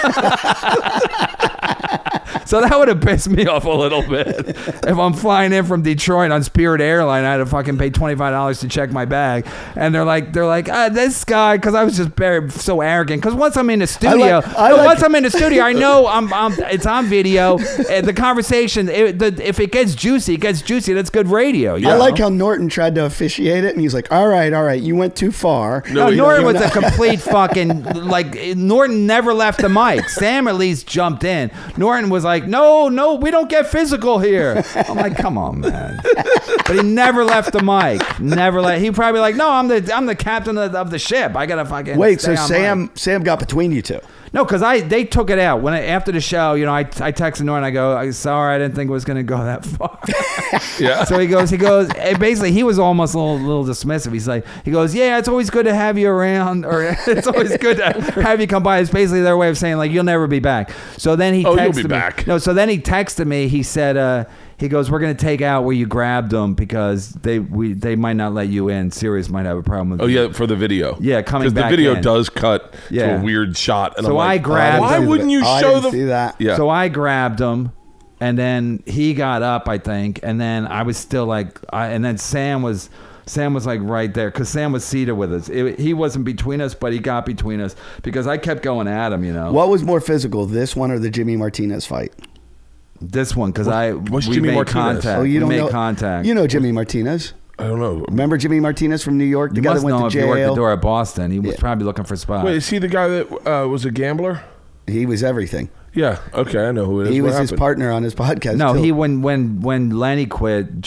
So that would have pissed me off a little bit. If I'm flying in from Detroit on Spirit Airline, I had to fucking pay $25 to check my bag, and they're like, this guy, because I was just so arrogant. Because once I'm in the studio, I know it's on video. The conversation, if it gets juicy, it gets juicy. That's good radio. I like how Norton tried to officiate it, and he's like, all right, you went too far. No, Norton was a complete fucking, like, Norton never left the mic. Sam at least jumped in. Norton was like, no, we don't get physical here. I'm like, come on, man. But he never left the mic. He probably like, no, I'm the captain of the ship. I gotta fucking wait. So Sam got between you two. No, because they took it out after the show. You know, I texted Norton. I go, sorry, I didn't think it was gonna go that far. Yeah. So he goes. Basically, he was almost a little dismissive. He goes, yeah, it's always good to have you around, or it's always good to have you come by. It's basically their way of saying like you'll never be back. So then he texted you'll be me. Back. No, so then he texted me. He said, he goes, we're going to take out where you grabbed them because they might not let you in. Sirius might have a problem with you. Yeah, for the video. Yeah, coming back because the video in. does cut to a weird shot. And so I'm like, I grabbed why wouldn't you show the... see that. Yeah. So I grabbed him, and then he got up, I think, and then I was still like... and then Sam was like right there because Sam was seated with us. He wasn't between us, but he got between us because I kept going at him, you know. What was more physical, this one or the Jimmy Martinez fight? This one, because we Jimmy made Martinez? contact. Oh, you don't made know contact. You know Jimmy Martinez? I don't know. Remember Jimmy Martinez from New York? The You guy must that went know to if you worked the jail. door at Boston. He was probably looking for spots. Wait, is he the guy that was a gambler? He was everything. Yeah. Okay, I know who it is. He What was his happened? partner on his podcast. No, too. when Lenny quit,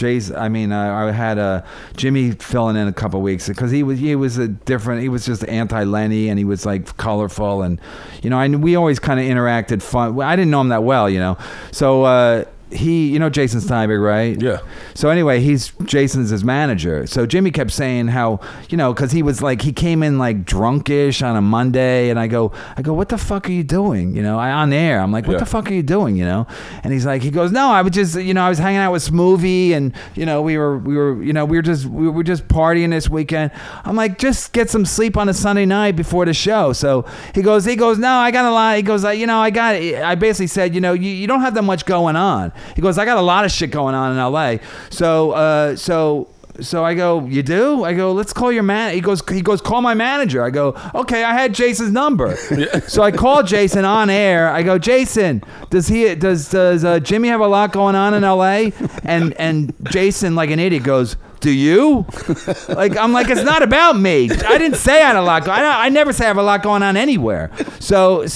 I had Jimmy filling in a couple weeks because he was just anti-Lenny, and he was like colorful, and you know, we always kind of interacted fun. I didn't know him that well, you know, so you know Jason Steinberg, right? Yeah. So anyway, Jason's his manager. So Jimmy kept saying how, you know, because he was like, he came in like drunkish on a Monday, and I go, what the fuck are you doing? You know, on air. I'm like, what the fuck are you doing? You know, and he goes, no, I was just, you know, I was hanging out with Smoothie, and you know, we were just partying this weekend. I'm like, just get some sleep on a Sunday night before the show. So he goes, no, I got a lot. He goes, you know, I basically said, you know, you don't have that much going on. He goes, I got a lot of shit going on in LA. So I go, you do? I go, let's call your man. He goes, call my manager. I go, okay, I had Jason's number. So I called Jason on air. I go, Jason, does Jimmy have a lot going on in LA? And Jason, like an idiot, goes, do you? Like, I'm like, it's not about me. I didn't say I had a lot. I never say I have a lot going on anywhere. So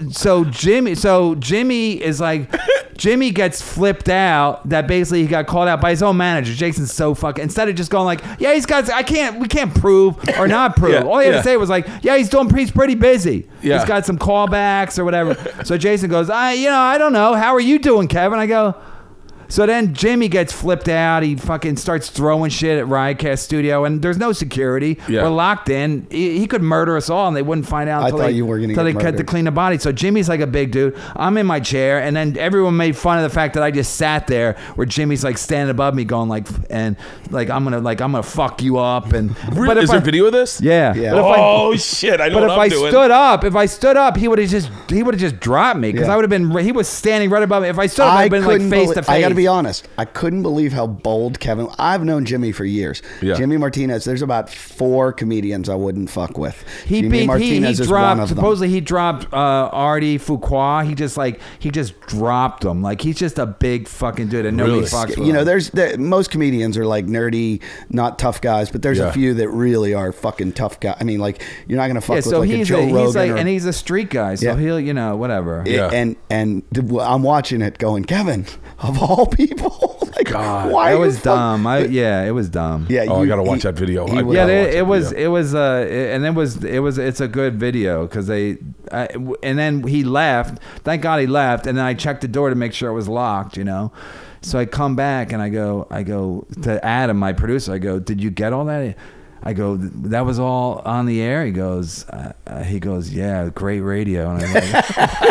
Jimmy is like, Jimmy gets flipped out that basically he got called out by his own manager. Jason's so fucking, instead of just going like, yeah, we can't prove or not prove. Yeah, all he had to say was like, yeah, he's pretty busy. Yeah. He's got some callbacks or whatever. So Jason goes, I don't know. How are you doing, Kevin? I go, so then Jimmy gets flipped out. He fucking starts throwing shit at Riotcast Studio, and there's no security. Yeah. We're locked in. He could murder us all, and they wouldn't find out until you were gonna they get had to clean the body. So Jimmy's like a big dude. I'm in my chair, and then everyone made fun of the fact that I just sat there, where Jimmy's like standing above me, going like, and like I'm gonna fuck you up. And but Is there video of this? Yeah. Yeah. Oh shit! I know But what if I'm I doing. stood up, he would have just dropped me because Yeah. I would have been. He was standing right above me. If I stood up, I'd been like face to face. I got to be honest. I couldn't believe how bold Kevin. I've known Jimmy for years. Yeah. Jimmy Martinez. There's about 4 comedians I wouldn't fuck with. He Jimmy Martinez is dropped. one of them. Supposedly he dropped Artie Fuqua. He just dropped him. Like he's just a big fucking dude, and nobody Really? fucks with You know, him. most comedians are like nerdy, not tough guys, but there's Yeah. a few that really are fucking tough guys. I mean, like you're not gonna fuck with So like a Joe Rogan. and he's a street guy, so Yeah. he'll whatever. Yeah. And I'm watching it, going, Kevin, of all people, like, God. why It are was you dumb. It was dumb. Yeah, Oh, I gotta watch that video. he I was- Yeah, gotta watch it was that video. it's a good video because and then he left. Thank God he left, and then I checked the door to make sure it was locked. So I come back and I go to Adam, my producer. I go, did you get all that? I go, that was all on the air. He goes, yeah, great radio. And I'm like,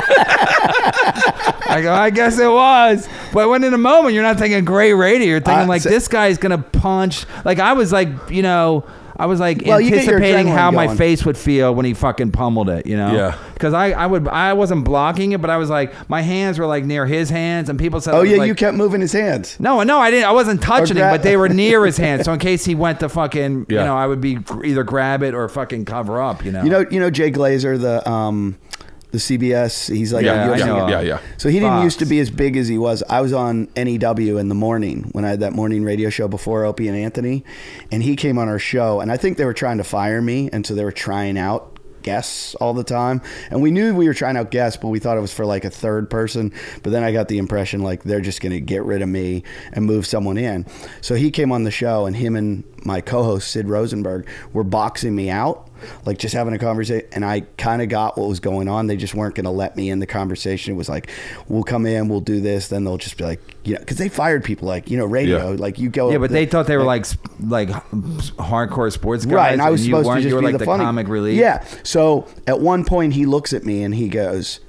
I go, I guess it was. But when in a moment you're not thinking great radio, you're thinking like this guy's gonna punch. Like I was like, I was like Well, you get your anticipating how adrenaline my going. face would feel when he fucking pummeled it, Yeah. Because I wasn't blocking it, but I was like, my hands were like near his hands, and people said, Oh yeah, like, you kept moving his hands. No, I didn't. I wasn't touching him, grab- but they were near his hands. So in case he went to fucking, Yeah. I would be either grab it or fucking cover up. You know Jay Glazer, the CBS. He's like, Yeah, a I UFC know. guy. Yeah. So he didn't Fox. used to be as big as he was. I was on NEW in the morning when I had that morning radio show before Opie and Anthony, and he came on our show, and I think they were trying to fire me, and so they were trying out guests all the time, and we knew we were trying out guests, but we thought it was for like a third person. But then I got the impression like they're just going to get rid of me and move someone in. So he came on the show, and him and my co-host Sid Rosenberg were boxing me out, like just having a conversation, and I kind of got what was going on. They just weren't going to let me in the conversation. It was like, we'll come in, we'll do this, then they'll just be like, because they fired people like, radio, Yeah. like you go. Yeah, but they thought they were like hardcore sports guys, right, and I was you supposed to weren't. just You were be like the the funny comic relief. Yeah. So at one point he looks at me and he goes,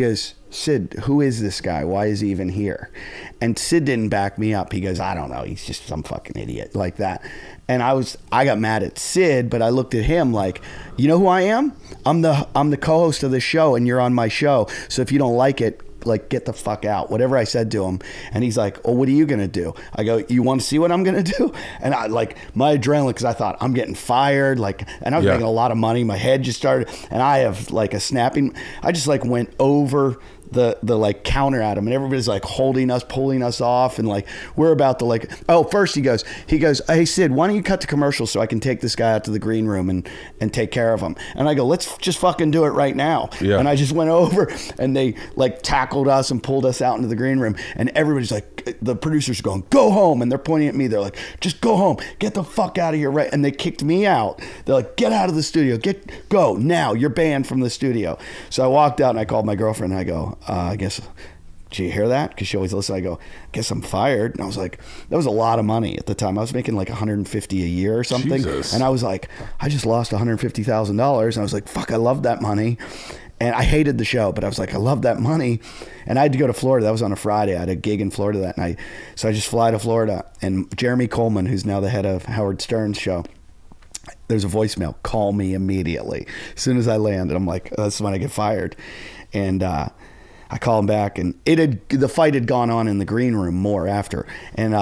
Sid, who is this guy? Why is he even here? And Sid didn't back me up. He goes, I don't know. He's just some fucking idiot like that. And I got mad at Sid, but I looked at him like, you know who I am? I'm the co-host of the show, and you're on my show. So if you don't like it, like, get the fuck out. Whatever I said to him. And he's like, oh, what are you going to do? I go, you want to see what I'm going to do? And I like my adrenaline, because I thought I'm getting fired. Like, and I was making a lot of money. My head just started, and I have like a snapping. I just like went over the like counter at him, and everybody's like holding us, pulling us off, and like we're about to like, oh, first he goes, hey Sid, why don't you cut the commercial so I can take this guy out to the green room and take care of him? And I go, let's just fucking do it right now. Yeah. And I just went over, and they like tackled us and pulled us out into the green room, and everybody's like, the producers are going, go home, and they're pointing at me, they're like, just go home, get the fuck out of here, right? And they kicked me out. They're like, get out of the studio, go now, you're banned from the studio. So I walked out and I called my girlfriend, and I go, I guess, did you hear that? Because she always listens. I go, I guess I'm fired. And I was like, that was a lot of money at the time. I was making like $150 a year or something. Jesus. And I was like, I just lost $150,000. And I was like, fuck, I love that money. And I hated the show, but I was like, I love that money. And I had to go to Florida. That was on a Friday. I had a gig in Florida that night. So I just fly to Florida. And Jeremy Coleman, who's now the head of Howard Stern's show, there's a voicemail, call me immediately. As soon as I land, and I'm like, that's when I get fired. And I call him back, and the fight had gone on in the green room more after. And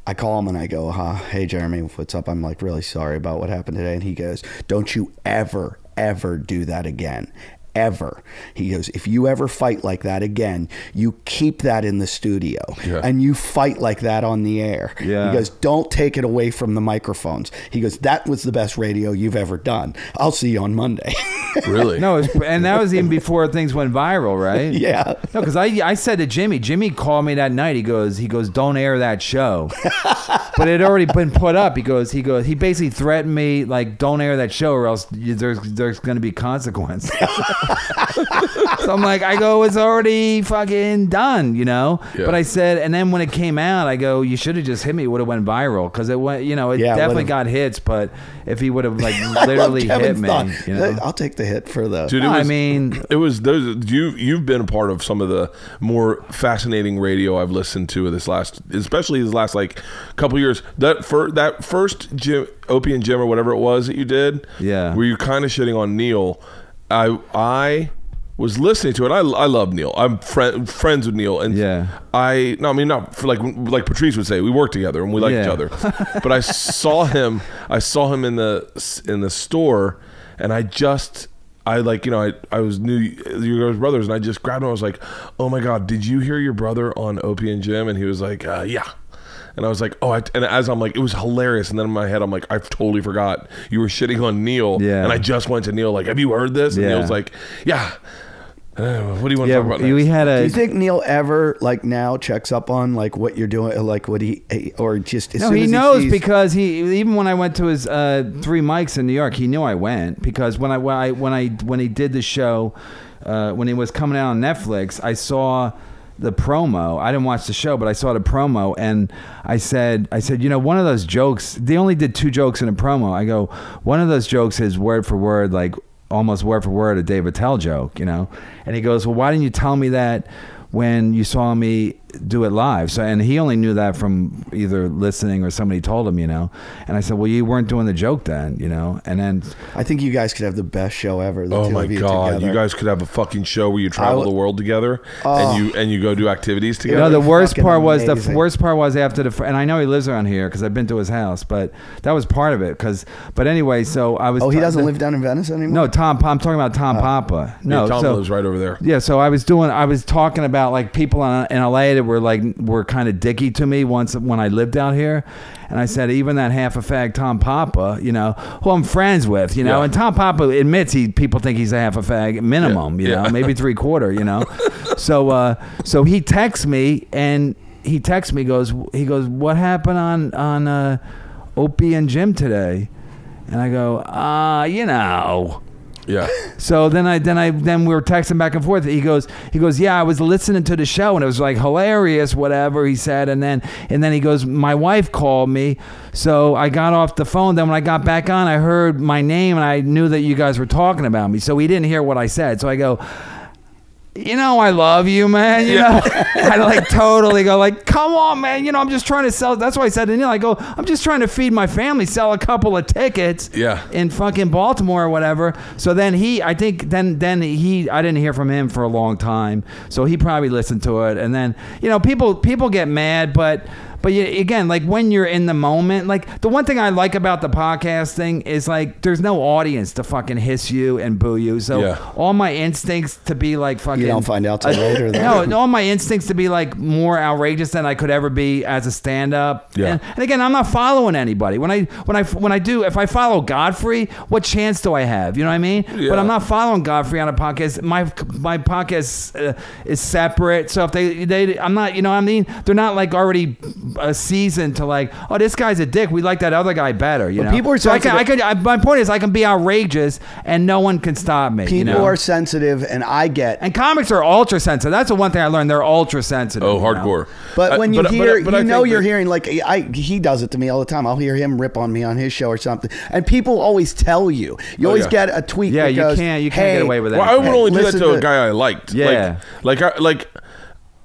I call him and I go, hey, Jeremy, what's up? I'm like really sorry about what happened today. And he goes, don't you ever do that again. Ever. He goes, if you ever fight like that again, you keep that in the studio and you fight like that on the air. Yeah. He goes, don't take it away from the microphones. He goes, that was the best radio you've ever done. I'll see you on Monday. Really? No, and that was even before things went viral, right? Yeah. No, because I said to Jimmy called me that night. He goes, don't air that show. But it had already been put up. He basically threatened me, like, don't air that show or else there's going to be consequences. So I'm like, it's already fucking done, you know? Yeah. But I said, and then when it came out, I go, you should have just hit me. It would have went viral because it went, you know, it definitely got hits. But if he would have like literally hit me, you know? I'll take the hit for the. Dude, you've been a part of some of the more fascinating radio I've listened to especially this last like couple years. That first Opie and Jim or whatever it was that you did, where you kind of shitting on Neil. I was listening to it. I love Neil. I'm friends with Neil, and not for like Patrice would say, we work together and we like each other. But I saw him in the store, and I was new your guys' brothers, and I just grabbed him. I was like, oh my god, did you hear your brother on Opie and Jim? And he was like, yeah. And I was like, and as I'm like, it was hilarious. And then in my head, I'm like, I totally forgot you were shitting on Neil. Yeah. And I just went to Neil, like, have you heard this? And Neil's like, yeah. What do you want to talk about next? Do you think Neil ever, like, now checks up on, like, what you're doing, like, what or just as soon as he knows because even when I went to his 3 mics in New York, he knew I went because when he did the show, when he was coming out on Netflix, I saw the promo. I didn't watch the show, but I saw the promo, and I said, you know, one of those jokes, they only did 2 jokes in a promo. I go, one of those jokes is word for word, like almost word for word a Dave Attell joke, you know? And he goes, well, why didn't you tell me that when you saw me do it live? So, and he only knew that from either listening or somebody told him, you know? And I said, well, you weren't doing the joke then, you know? And then I think you guys could have the best show ever. Oh my god, together. You guys could have a fucking show where you travel the world together and you go do activities together. You know, the worst part was after and I know he lives around here because I've been to his house, but that was part of it. But anyway, so I was. Oh, he doesn't live down in Venice anymore. No, I'm talking about Tom Papa. No, Tom lives right over there. Yeah, so I was talking about like people in LA that were kind of dicky to me once when I lived out here, and I said even that half a fag Tom Papa, you know, who I'm friends with, you know, and Tom Papa admits people think he's a half a fag minimum, you know, maybe 3/4, you know. So he texts me he goes, what happened on Opie and Jim today? And I go, you know. Yeah. So then we were texting back and forth. He goes, yeah, I was listening to the show and it was like hilarious, whatever he said. And then he goes, my wife called me. So I got off the phone. Then when I got back on, I heard my name and I knew that you guys were talking about me. So he didn't hear what I said. So I go, you know, I love you, man. You know, I like totally go like, come on, man. You know, I'm just trying to sell. That's why I said to Neil, I go, I'm just trying to feed my family, sell a couple of tickets in fucking Baltimore or whatever. So then I didn't hear from him for a long time. So he probably listened to it. And then, you know, people get mad, but again, like when you're in the moment, like the one thing I like about the podcast thing is like there's no audience to fucking hiss you and boo you. So all my instincts to be like fucking. You don't find out till later. Though. No, all my instincts to be like more outrageous than I could ever be as a stand-up. Yeah. And again, I'm not following anybody. When I do, if I follow Godfrey, what chance do I have? You know what I mean? Yeah. But I'm not following Godfrey on a podcast. My podcast is separate. So if they I'm not, you know what I mean? They're not like already a season to like, oh, this guy's a dick. We like that other guy better. You know. People are sensitive. My point is, I can be outrageous and no one can stop me. People are sensitive, and and comics are ultra sensitive. That's the one thing I learned. They're ultra sensitive. Oh, hardcore. But when you hear, you're hearing like he does it to me all the time. I'll hear him rip on me on his show or something, and people always tell you. You always get a tweet. Yeah, that goes, you can't get away with that. Well, I would only do that to a guy I liked. Yeah, like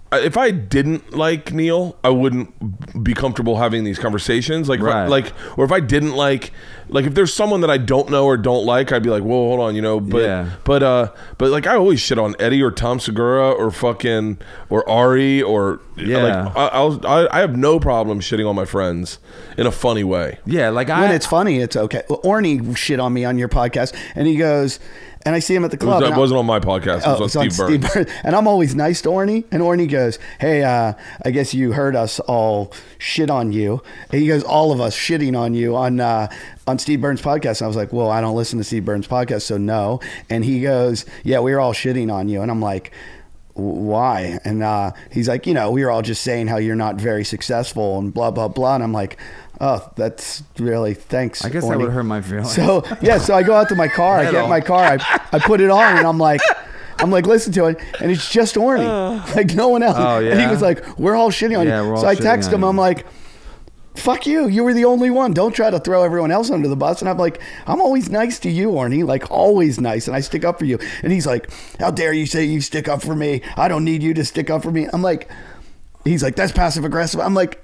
if I didn't like Neil, I wouldn't be comfortable having these conversations. Like, Right. or if I didn't like if there's someone that I don't know or don't like, I'd be like, whoa, hold on, you know. But Yeah. but like I always shit on Eddie or Tom Segura or fucking or Ari or Yeah. like I have no problem shitting on my friends in a funny way. Yeah, like When it's funny, it's okay. Well, Orny shit on me on your podcast, and he goes, and I see him at the club. It wasn't on my podcast. It was on Steve Burns. And I'm always nice to Orny, and Orny goes, "Hey, I guess you heard us all shit on you." And he goes, "All of us shitting on you on Steve Burns' podcast." And I was like, "Well, I don't listen to Steve Burns' podcast, so no." And he goes, "Yeah, we were all shitting on you," and I'm like, why? And he's like, you know, we were all just saying how you're not very successful and blah blah blah. And I'm like, oh, that's really, thanks. I guess Orny. that would hurt my feelings. So yeah, so I go out to my car, I get in my car, I put it on, and I'm like, listen to it, and it's just Orny, like no one else. Oh, yeah? And he was like, we're all shitting on Yeah, you. we're all So I shitting text on him, you. I'm like, fuck you. You were the only one. Don't try to throw everyone else under the bus. And I'm like, I'm always nice to you, Orny. Like, always nice. And I stick up for you. And he's like, how dare you say you stick up for me? I don't need you to stick up for me. I'm like, he's like, that's passive aggressive. I'm like,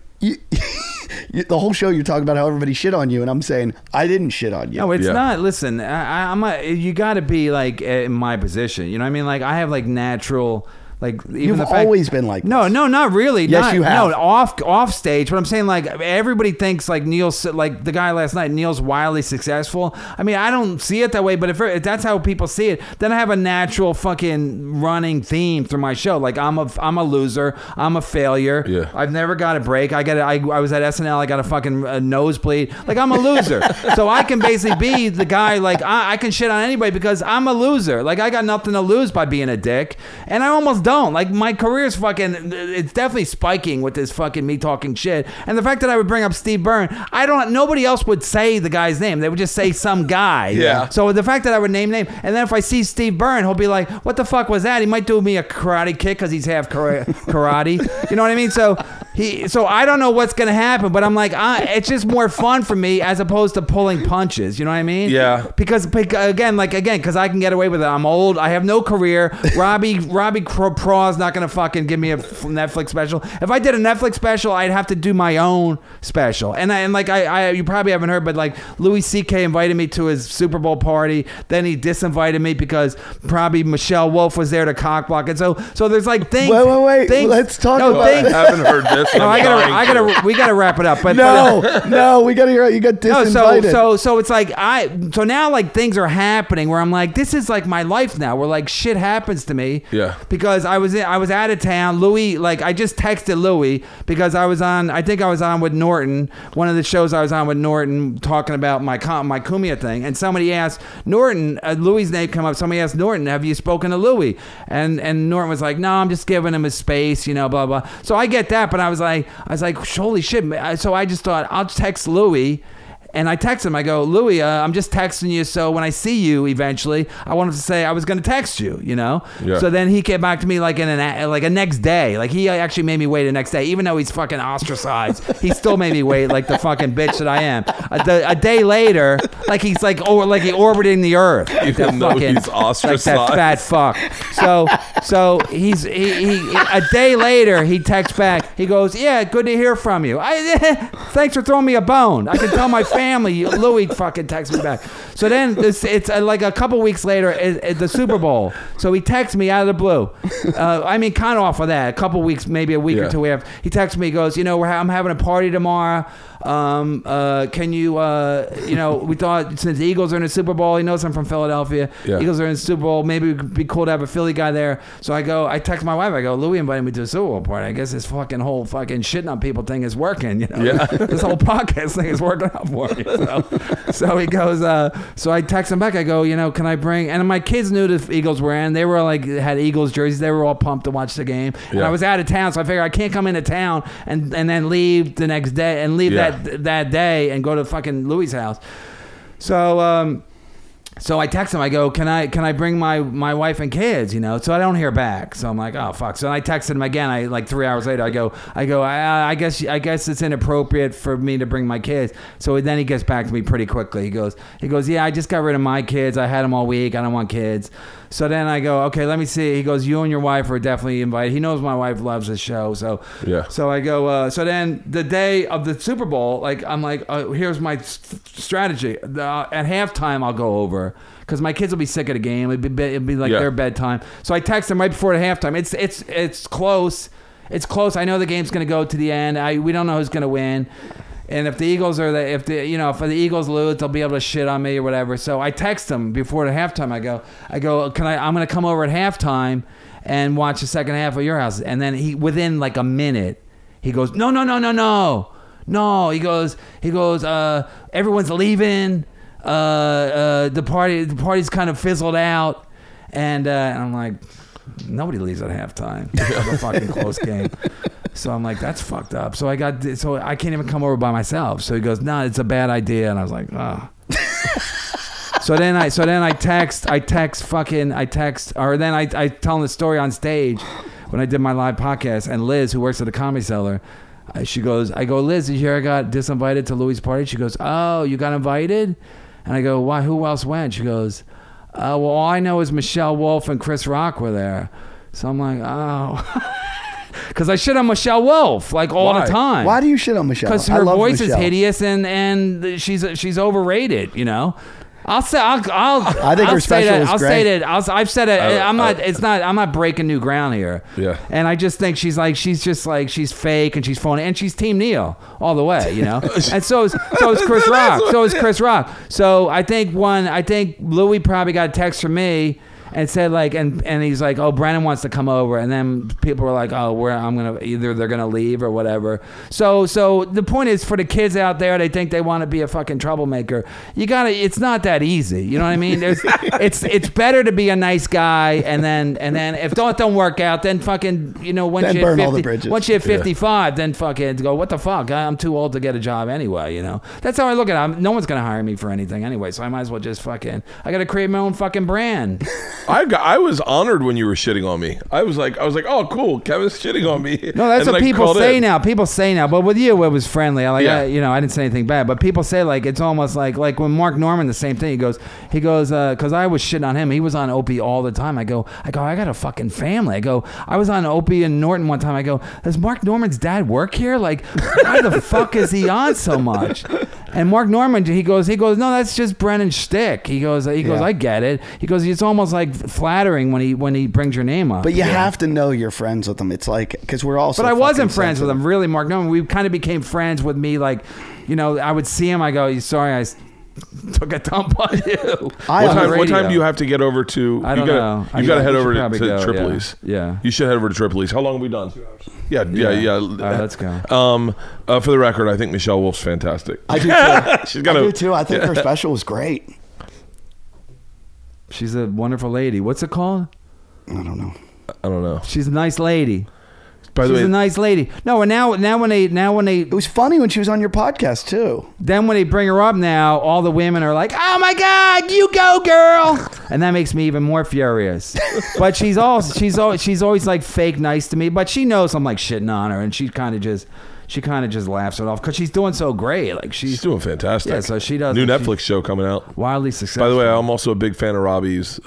the whole show you're talking about how everybody shit on you. And I'm saying, I didn't shit on you. No, it's Yeah. not. Listen, you got to be like in my position. You know what I mean? Like I have like natural, like even You've the fact, always been like no, this. no, not really. Yes, Not- you have. No, off stage. But I'm saying like everybody thinks like Neil's like the guy last night. Neil's wildly successful. I mean, I don't see it that way. But if that's how people see it, then I have a natural fucking running theme through my show. Like I'm a loser. I'm a failure. Yeah. I've never got a break. I was at SNL. I got a fucking nosebleed. Like I'm a loser. So I can basically be the guy. Like I can shit on anybody because I'm a loser. Like I got nothing to lose by being a dick, and I almost don't. Like my career's fucking. It's definitely spiking with this fucking me talking shit. And the fact that I would bring up Steve Byrne, nobody else would say the guy's name. They would just say some guy. Yeah. So the fact that I would name, and then if I see Steve Byrne, he'll be like, "What the fuck was that?" He might do me a karate kick because he's half karate. You know what I mean? So I don't know what's gonna happen, but I'm like, it's just more fun for me as opposed to pulling punches. You know what I mean? Yeah. Because because I can get away with it. I'm old. I have no career. Robbie Praw's not gonna fucking give me a Netflix special. If I did a Netflix special, I'd have to do my own special. And you probably haven't heard, but like Louis C.K. invited me to his Super Bowl party. Then he disinvited me because probably Michelle Wolf was there to cockblock. And so there's like things. Wait. things- Let's talk no, about I things- haven't heard this. and No, I'm dying to. we gotta wrap it up. But No, we got to hear it. You got no, disinvited. so it's like so now like things are happening where I'm like, this is like my life now, where like shit happens to me. Yeah. Because I was out of town. Louis, like I just texted Louis because I think I was on with Norton, one of the shows I was on with Norton, talking about my Kumia thing, and somebody asked Norton, Louis' name come up. Somebody asked Norton, have you spoken to Louis? And Norton was like, no, I'm just giving him his space, you know, blah blah. So I get that, but I was like, holy shit. So I just thought I'll text Louis. And I text him. I go, Louis, I'm just texting you. So when I see you eventually, I wanted to say I was going to text you, you know? Yeah. So then he came back to me like a next day. Like he actually made me wait the next day. Even though he's fucking ostracized, he still made me wait like the fucking bitch that I am. A day later, like he's like he orbiting the earth. Like Even though he's ostracized. Like that fat fuck. So he's a day later, he texts back. He goes, yeah, good to hear from you. Thanks for throwing me a bone. I can tell my family. Louis fucking texts me back. So then it's like a couple weeks later, the Super Bowl. So he texts me out of the blue. I mean, kind of off of that. A couple weeks, maybe a week or two after. He texts me. He goes, I'm having a party tomorrow. Can you, we thought since the Eagles are in the Super Bowl, he knows I'm from Philadelphia. Yeah. Eagles are in the Super Bowl. Maybe it'd be cool to have a Philly guy there. So I text my wife. I go, Louis invited me to the Super Bowl party. I guess this fucking whole fucking shitting on people thing is working. You know, Yeah. this whole podcast thing is working out for me. So he goes, so I text him back. I go, can I bring? And my kids knew the Eagles were in. They were like had Eagles jerseys. They were all pumped to watch the game. And Yeah. I was out of town, so I figured I can't come into town and then leave the next day and leave Yeah. that day and go to fucking Louis' house. So So I text him. I go, can I bring my wife and kids? You know, so I don't hear back. So I'm like, oh fuck. So I texted him again. Like 3 hours later, I go, I guess it's inappropriate for me to bring my kids. So then he gets back to me pretty quickly. He goes, yeah, I just got rid of my kids. I had them all week. I don't want kids. So then I go, okay, let me see. He goes, you and your wife are definitely invited. He knows my wife loves the show. So yeah. So I go, so then the day of the Super Bowl, like I'm like, here's my strategy. At halftime, I'll go over because my kids will be sick of the game. It'd be like their bedtime. So I text them right before the halftime. It's close. It's close. I know the game's going to go to the end. We don't know who's going to win. And if the Eagles if the Eagles lose, they'll be able to shit on me or whatever. So I text them before the halftime. I go, I'm going to come over at halftime and watch the second half of your house. And then within like a minute, he goes, no. He goes, everyone's leaving. The party's kind of fizzled out. And I'm like, nobody leaves at halftime. It's a fucking close game. So I'm like, that's fucked up. So I can't even come over by myself. So he goes, no, it's a bad idea. And I was like, oh. So then I text, or then I tell him the story on stage when I did my live podcast. And Liz, who works at the Comedy Cellar, I go, Liz, did you hear I got disinvited to Louis' party? She goes, oh, you got invited? And I go, why? Who else went? She goes, well, all I know is Michelle Wolf and Chris Rock were there. So I'm like, oh. Because I shit on Michelle Wolf like all the time. Why do you shit on Michelle? Because her voice is hideous and she's overrated. You know. I've said it. I'm not breaking new ground here. Yeah. And I just think she's fake and she's phony and she's Team Neil all the way, you know. And so is Chris Rock. So I think Louis probably got a text from me and said like, and he's like, oh, Brennan wants to come over, and then people were like, oh, they're gonna leave or whatever. So the point is, for the kids out there, they think they want to be a fucking troublemaker. It's not that easy. You know what I mean? It's better to be a nice guy, and then if that don't work out, then fucking, you know, once you hit 55, then fucking go, what the fuck? I'm too old to get a job anyway. You know, that's how I look at it. No one's gonna hire me for anything anyway, so I might as well just I gotta create my own fucking brand. I was honored when you were shitting on me. I was like, oh, cool, Kevin's shitting on me. No, that's what people say now. People say now, but with you, it was friendly. I didn't say anything bad, but people say like it's almost like when Mark Norman, the same thing. He goes, because I was shitting on him. He was on Opie all the time. I go, I got a fucking family. I go, I was on Opie and Norton one time. I go, does Mark Norman's dad work here? Like, why the fuck is he on so much? And Mark Norman, he goes, no, that's just Brennan's shtick. He goes, I get it. He goes, it's almost like flattering when he brings your name up. But you have to know you're friends with him. It's like, because we're all. But I wasn't friends with him, really, Mark Norman. We kind of became friends with me, like, you know, I would see him. I go, sorry, I took a dump on you. What time do you have to get over to? I don't know. You got to head over to Tripoli's. Yeah. You should head over to Tripoli's. How long have we done? 2 hours. Yeah. All right, let's go. For the record, I think Michelle Wolf's fantastic. I do too. I do too. I think her special was great. She's a wonderful lady. What's it called? I don't know. She's a nice lady. By the way, she's a nice lady. No, and now when they it was funny when she was on your podcast too. Then when they bring her up now, all the women are like, "Oh my God, you go, girl!" And that makes me even more furious. But she's always like fake nice to me, but she knows I'm like shitting on her, and she kind of just laughs it off because she's doing so great. Like she's doing fantastic. Yeah, so she does. New Netflix show coming out. Wildly successful. By the way, I'm also a big fan of Robbie's.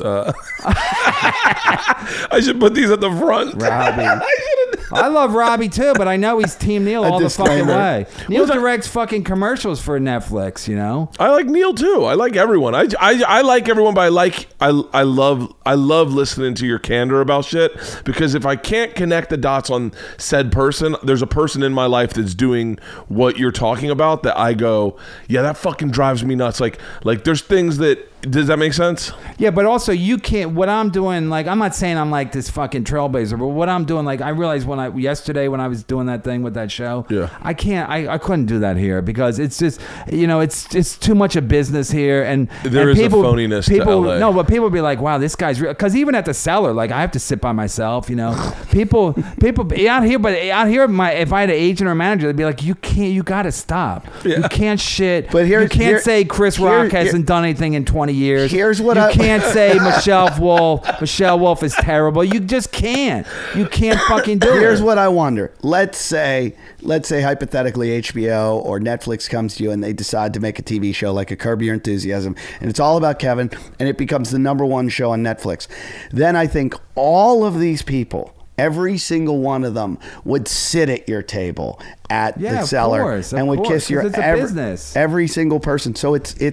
I should put these at the front. Robbie. I love Robbie too, but I know he's Team Neil all the fucking way. Neil directs fucking commercials for Netflix, you know. I like Neil too. I like everyone. I like everyone, but I love listening to your candor about shit, because if I can't connect the dots on said person, there's a person in my life that's doing what you're talking about that I go, yeah, that fucking drives me nuts. Like there's things that. Does that make sense? Yeah, but also you can't. What I'm doing, like, I'm not saying I'm like this fucking trailblazer, but what I'm doing, like, I realized yesterday when I was doing that thing with that show, yeah, I couldn't do that here because it's just, you know, it's too much of business here, and there is a phoniness to LA. No, but people be like, wow, this guy's real. Because even at the Cellar, like, I have to sit by myself, you know. People out here, if I had an agent or a manager, they'd be like, you got to stop. Yeah. You can't shit. But you can't say Chris Rock hasn't done anything in 20 20 years. Here's what you I- can't say Michelle Wolf is terrible. You just can't. You can't fucking do it. Here's what I wonder. Let's say hypothetically HBO or Netflix comes to you and they decide to make a TV show like a Curb Your Enthusiasm, and it's all about Kevin, and it becomes the #1 show on Netflix. Then I think all of these people, every single one of them, would sit at your table at the cellar and would kiss your every single person. So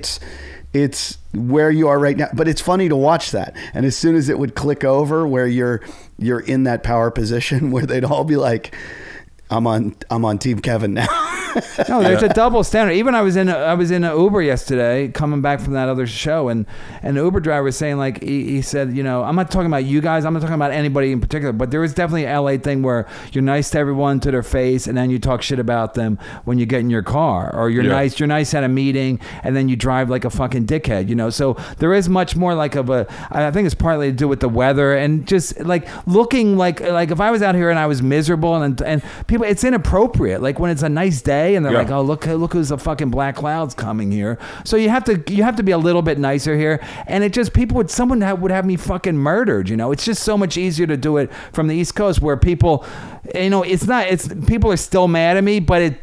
it's where you are right now. But it's funny to watch that. And as soon as it would click over where you're in that power position where they'd all be like, I'm on Team Kevin now. No, there's a double standard. Even I was in an Uber yesterday, coming back from that other show, and the Uber driver was saying, like, he said, you know, I'm not talking about you guys, I'm not talking about anybody in particular, but there is definitely an LA thing where you're nice to everyone to their face, and then you talk shit about them when you get in your car, or you're nice at a meeting, and then you drive like a fucking dickhead, you know. So there is much more like of a, I think it's partly to do with the weather and just like looking like if I was out here and I was miserable and people, it's inappropriate. Like when it's a nice day and they're like, oh, look who's the fucking black clouds coming here. So you have to be a little bit nicer here. And it just, someone would have me fucking murdered, you know. It's just so much easier to do it from the East Coast where people, you know, people are still mad at me, but in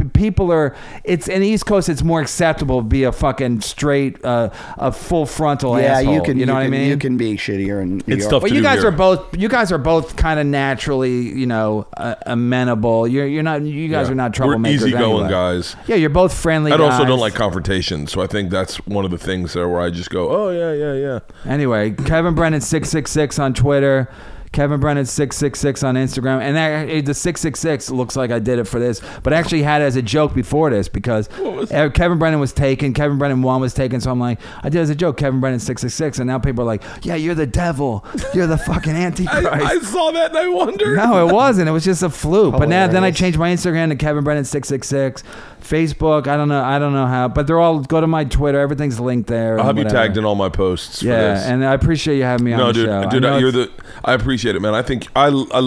the East Coast, it's more acceptable to be a fucking straight, a full frontal asshole. You know what I mean? You can be shittier in New York. Tough but to you do guys here. are both kind of naturally, you know, amenable. You guys are not troublemakers. We're easygoing anyway. guys. Yeah, you're both friendly. I also guys. don't like confrontation, so I think that's one of the things there where I just go, oh yeah. Anyway, Kevin Brennan 666 on Twitter. Kevin Brennan 666 on Instagram, and the 666 looks like I did it for this, but I actually had it as a joke before this because Kevin Brennan was taken, Kevin Brennan 1 was taken, so I'm like, I did it as a joke, Kevin Brennan 666, and now people are like, yeah, you're the devil, you're the fucking Antichrist. I saw that and I wondered. No, it wasn't. It was just a fluke. But then I Hilarious. changed my Instagram to Kevin Brennan 666. Facebook, I don't know how, but they're all, go to my Twitter. Everything's linked there. I'll have you tagged in all my posts. For this. And I appreciate you having me on the show. Dude, I appreciate it, man. I think I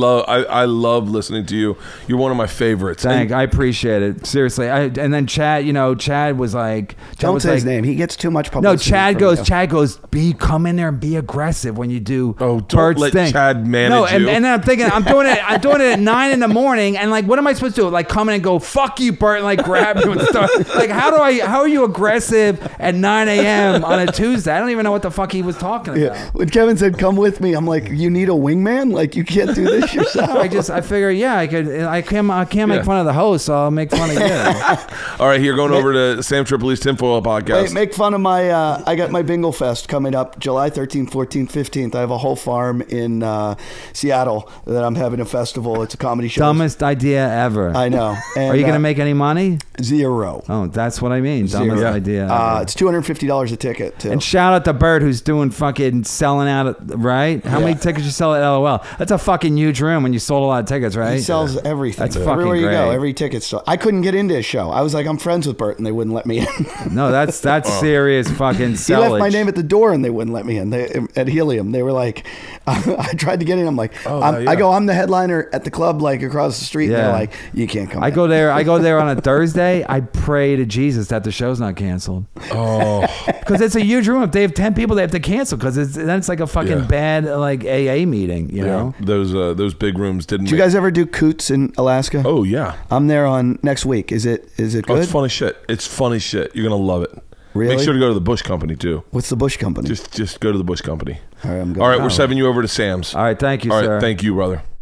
love listening to you. You're one of my favorites. I appreciate it. Seriously. And then Chad, you know, Chad was like, Don't say his name. He gets too much publicity. No, Chad goes, come in there and be aggressive when you do don't Bert's let thing. Chad manage you. And then I'm thinking, I'm doing it at 9 in the morning, and like, what am I supposed to do? Like, come in and go, fuck you, Bert, and like grab you and stuff. Like, how are you aggressive at 9 a.m. on a Tuesday? I don't even know what the fuck he was talking about. Yeah. When Kevin said, come with me, I'm like, you need a wingman? Like, you can't do this yourself. I figure, I can't make fun of the host, so I'll make fun of you. All right, here, going over to Sam Tripoli's Tinfoil Podcast. Wait, make fun of my, I got my Bingo Fest coming up July 13th, 14th, 15th. I have a whole farm in Seattle that I'm having a festival. It's a comedy show. Dumbest idea ever. I know. And, are you going to make any money? Zero. Oh, that's what I mean. Dumbest idea ever. It's $250 a ticket, too. And shout out to Bert, who's doing fucking selling out, right? How many tickets you sell at LOL? That's a fucking huge room when you sold a lot of tickets, right? He sells everything. That's fucking everywhere you go, great. every ticket store. I couldn't get into his show. I was like, I'm friends with Bert, and they wouldn't let me in. No, that's serious fucking sellage. He left my name at the door, and they wouldn't let me in. At Helium, they were like, I tried to get in. I'm like, I'm the headliner at the club, like across the street. Yeah. And they're like, you can't come. I go there on a Thursday. I pray to Jesus that the show's not canceled. Oh, because it's a huge room. If they have 10 people, they have to cancel because then it's like a fucking bad like AA meeting. You know, those big rooms didn't. Did you guys ever do Coots in Alaska? Oh yeah, I'm there on next week. Is it good? Oh, it's funny shit. It's funny shit. You're gonna love it. Really? Make sure to go to the Bush Company too. What's the Bush Company? Just go to the Bush Company. All right, I'm going. All right, we're sending you over to Sam's. All right, thank you, All sir. right, thank you, brother.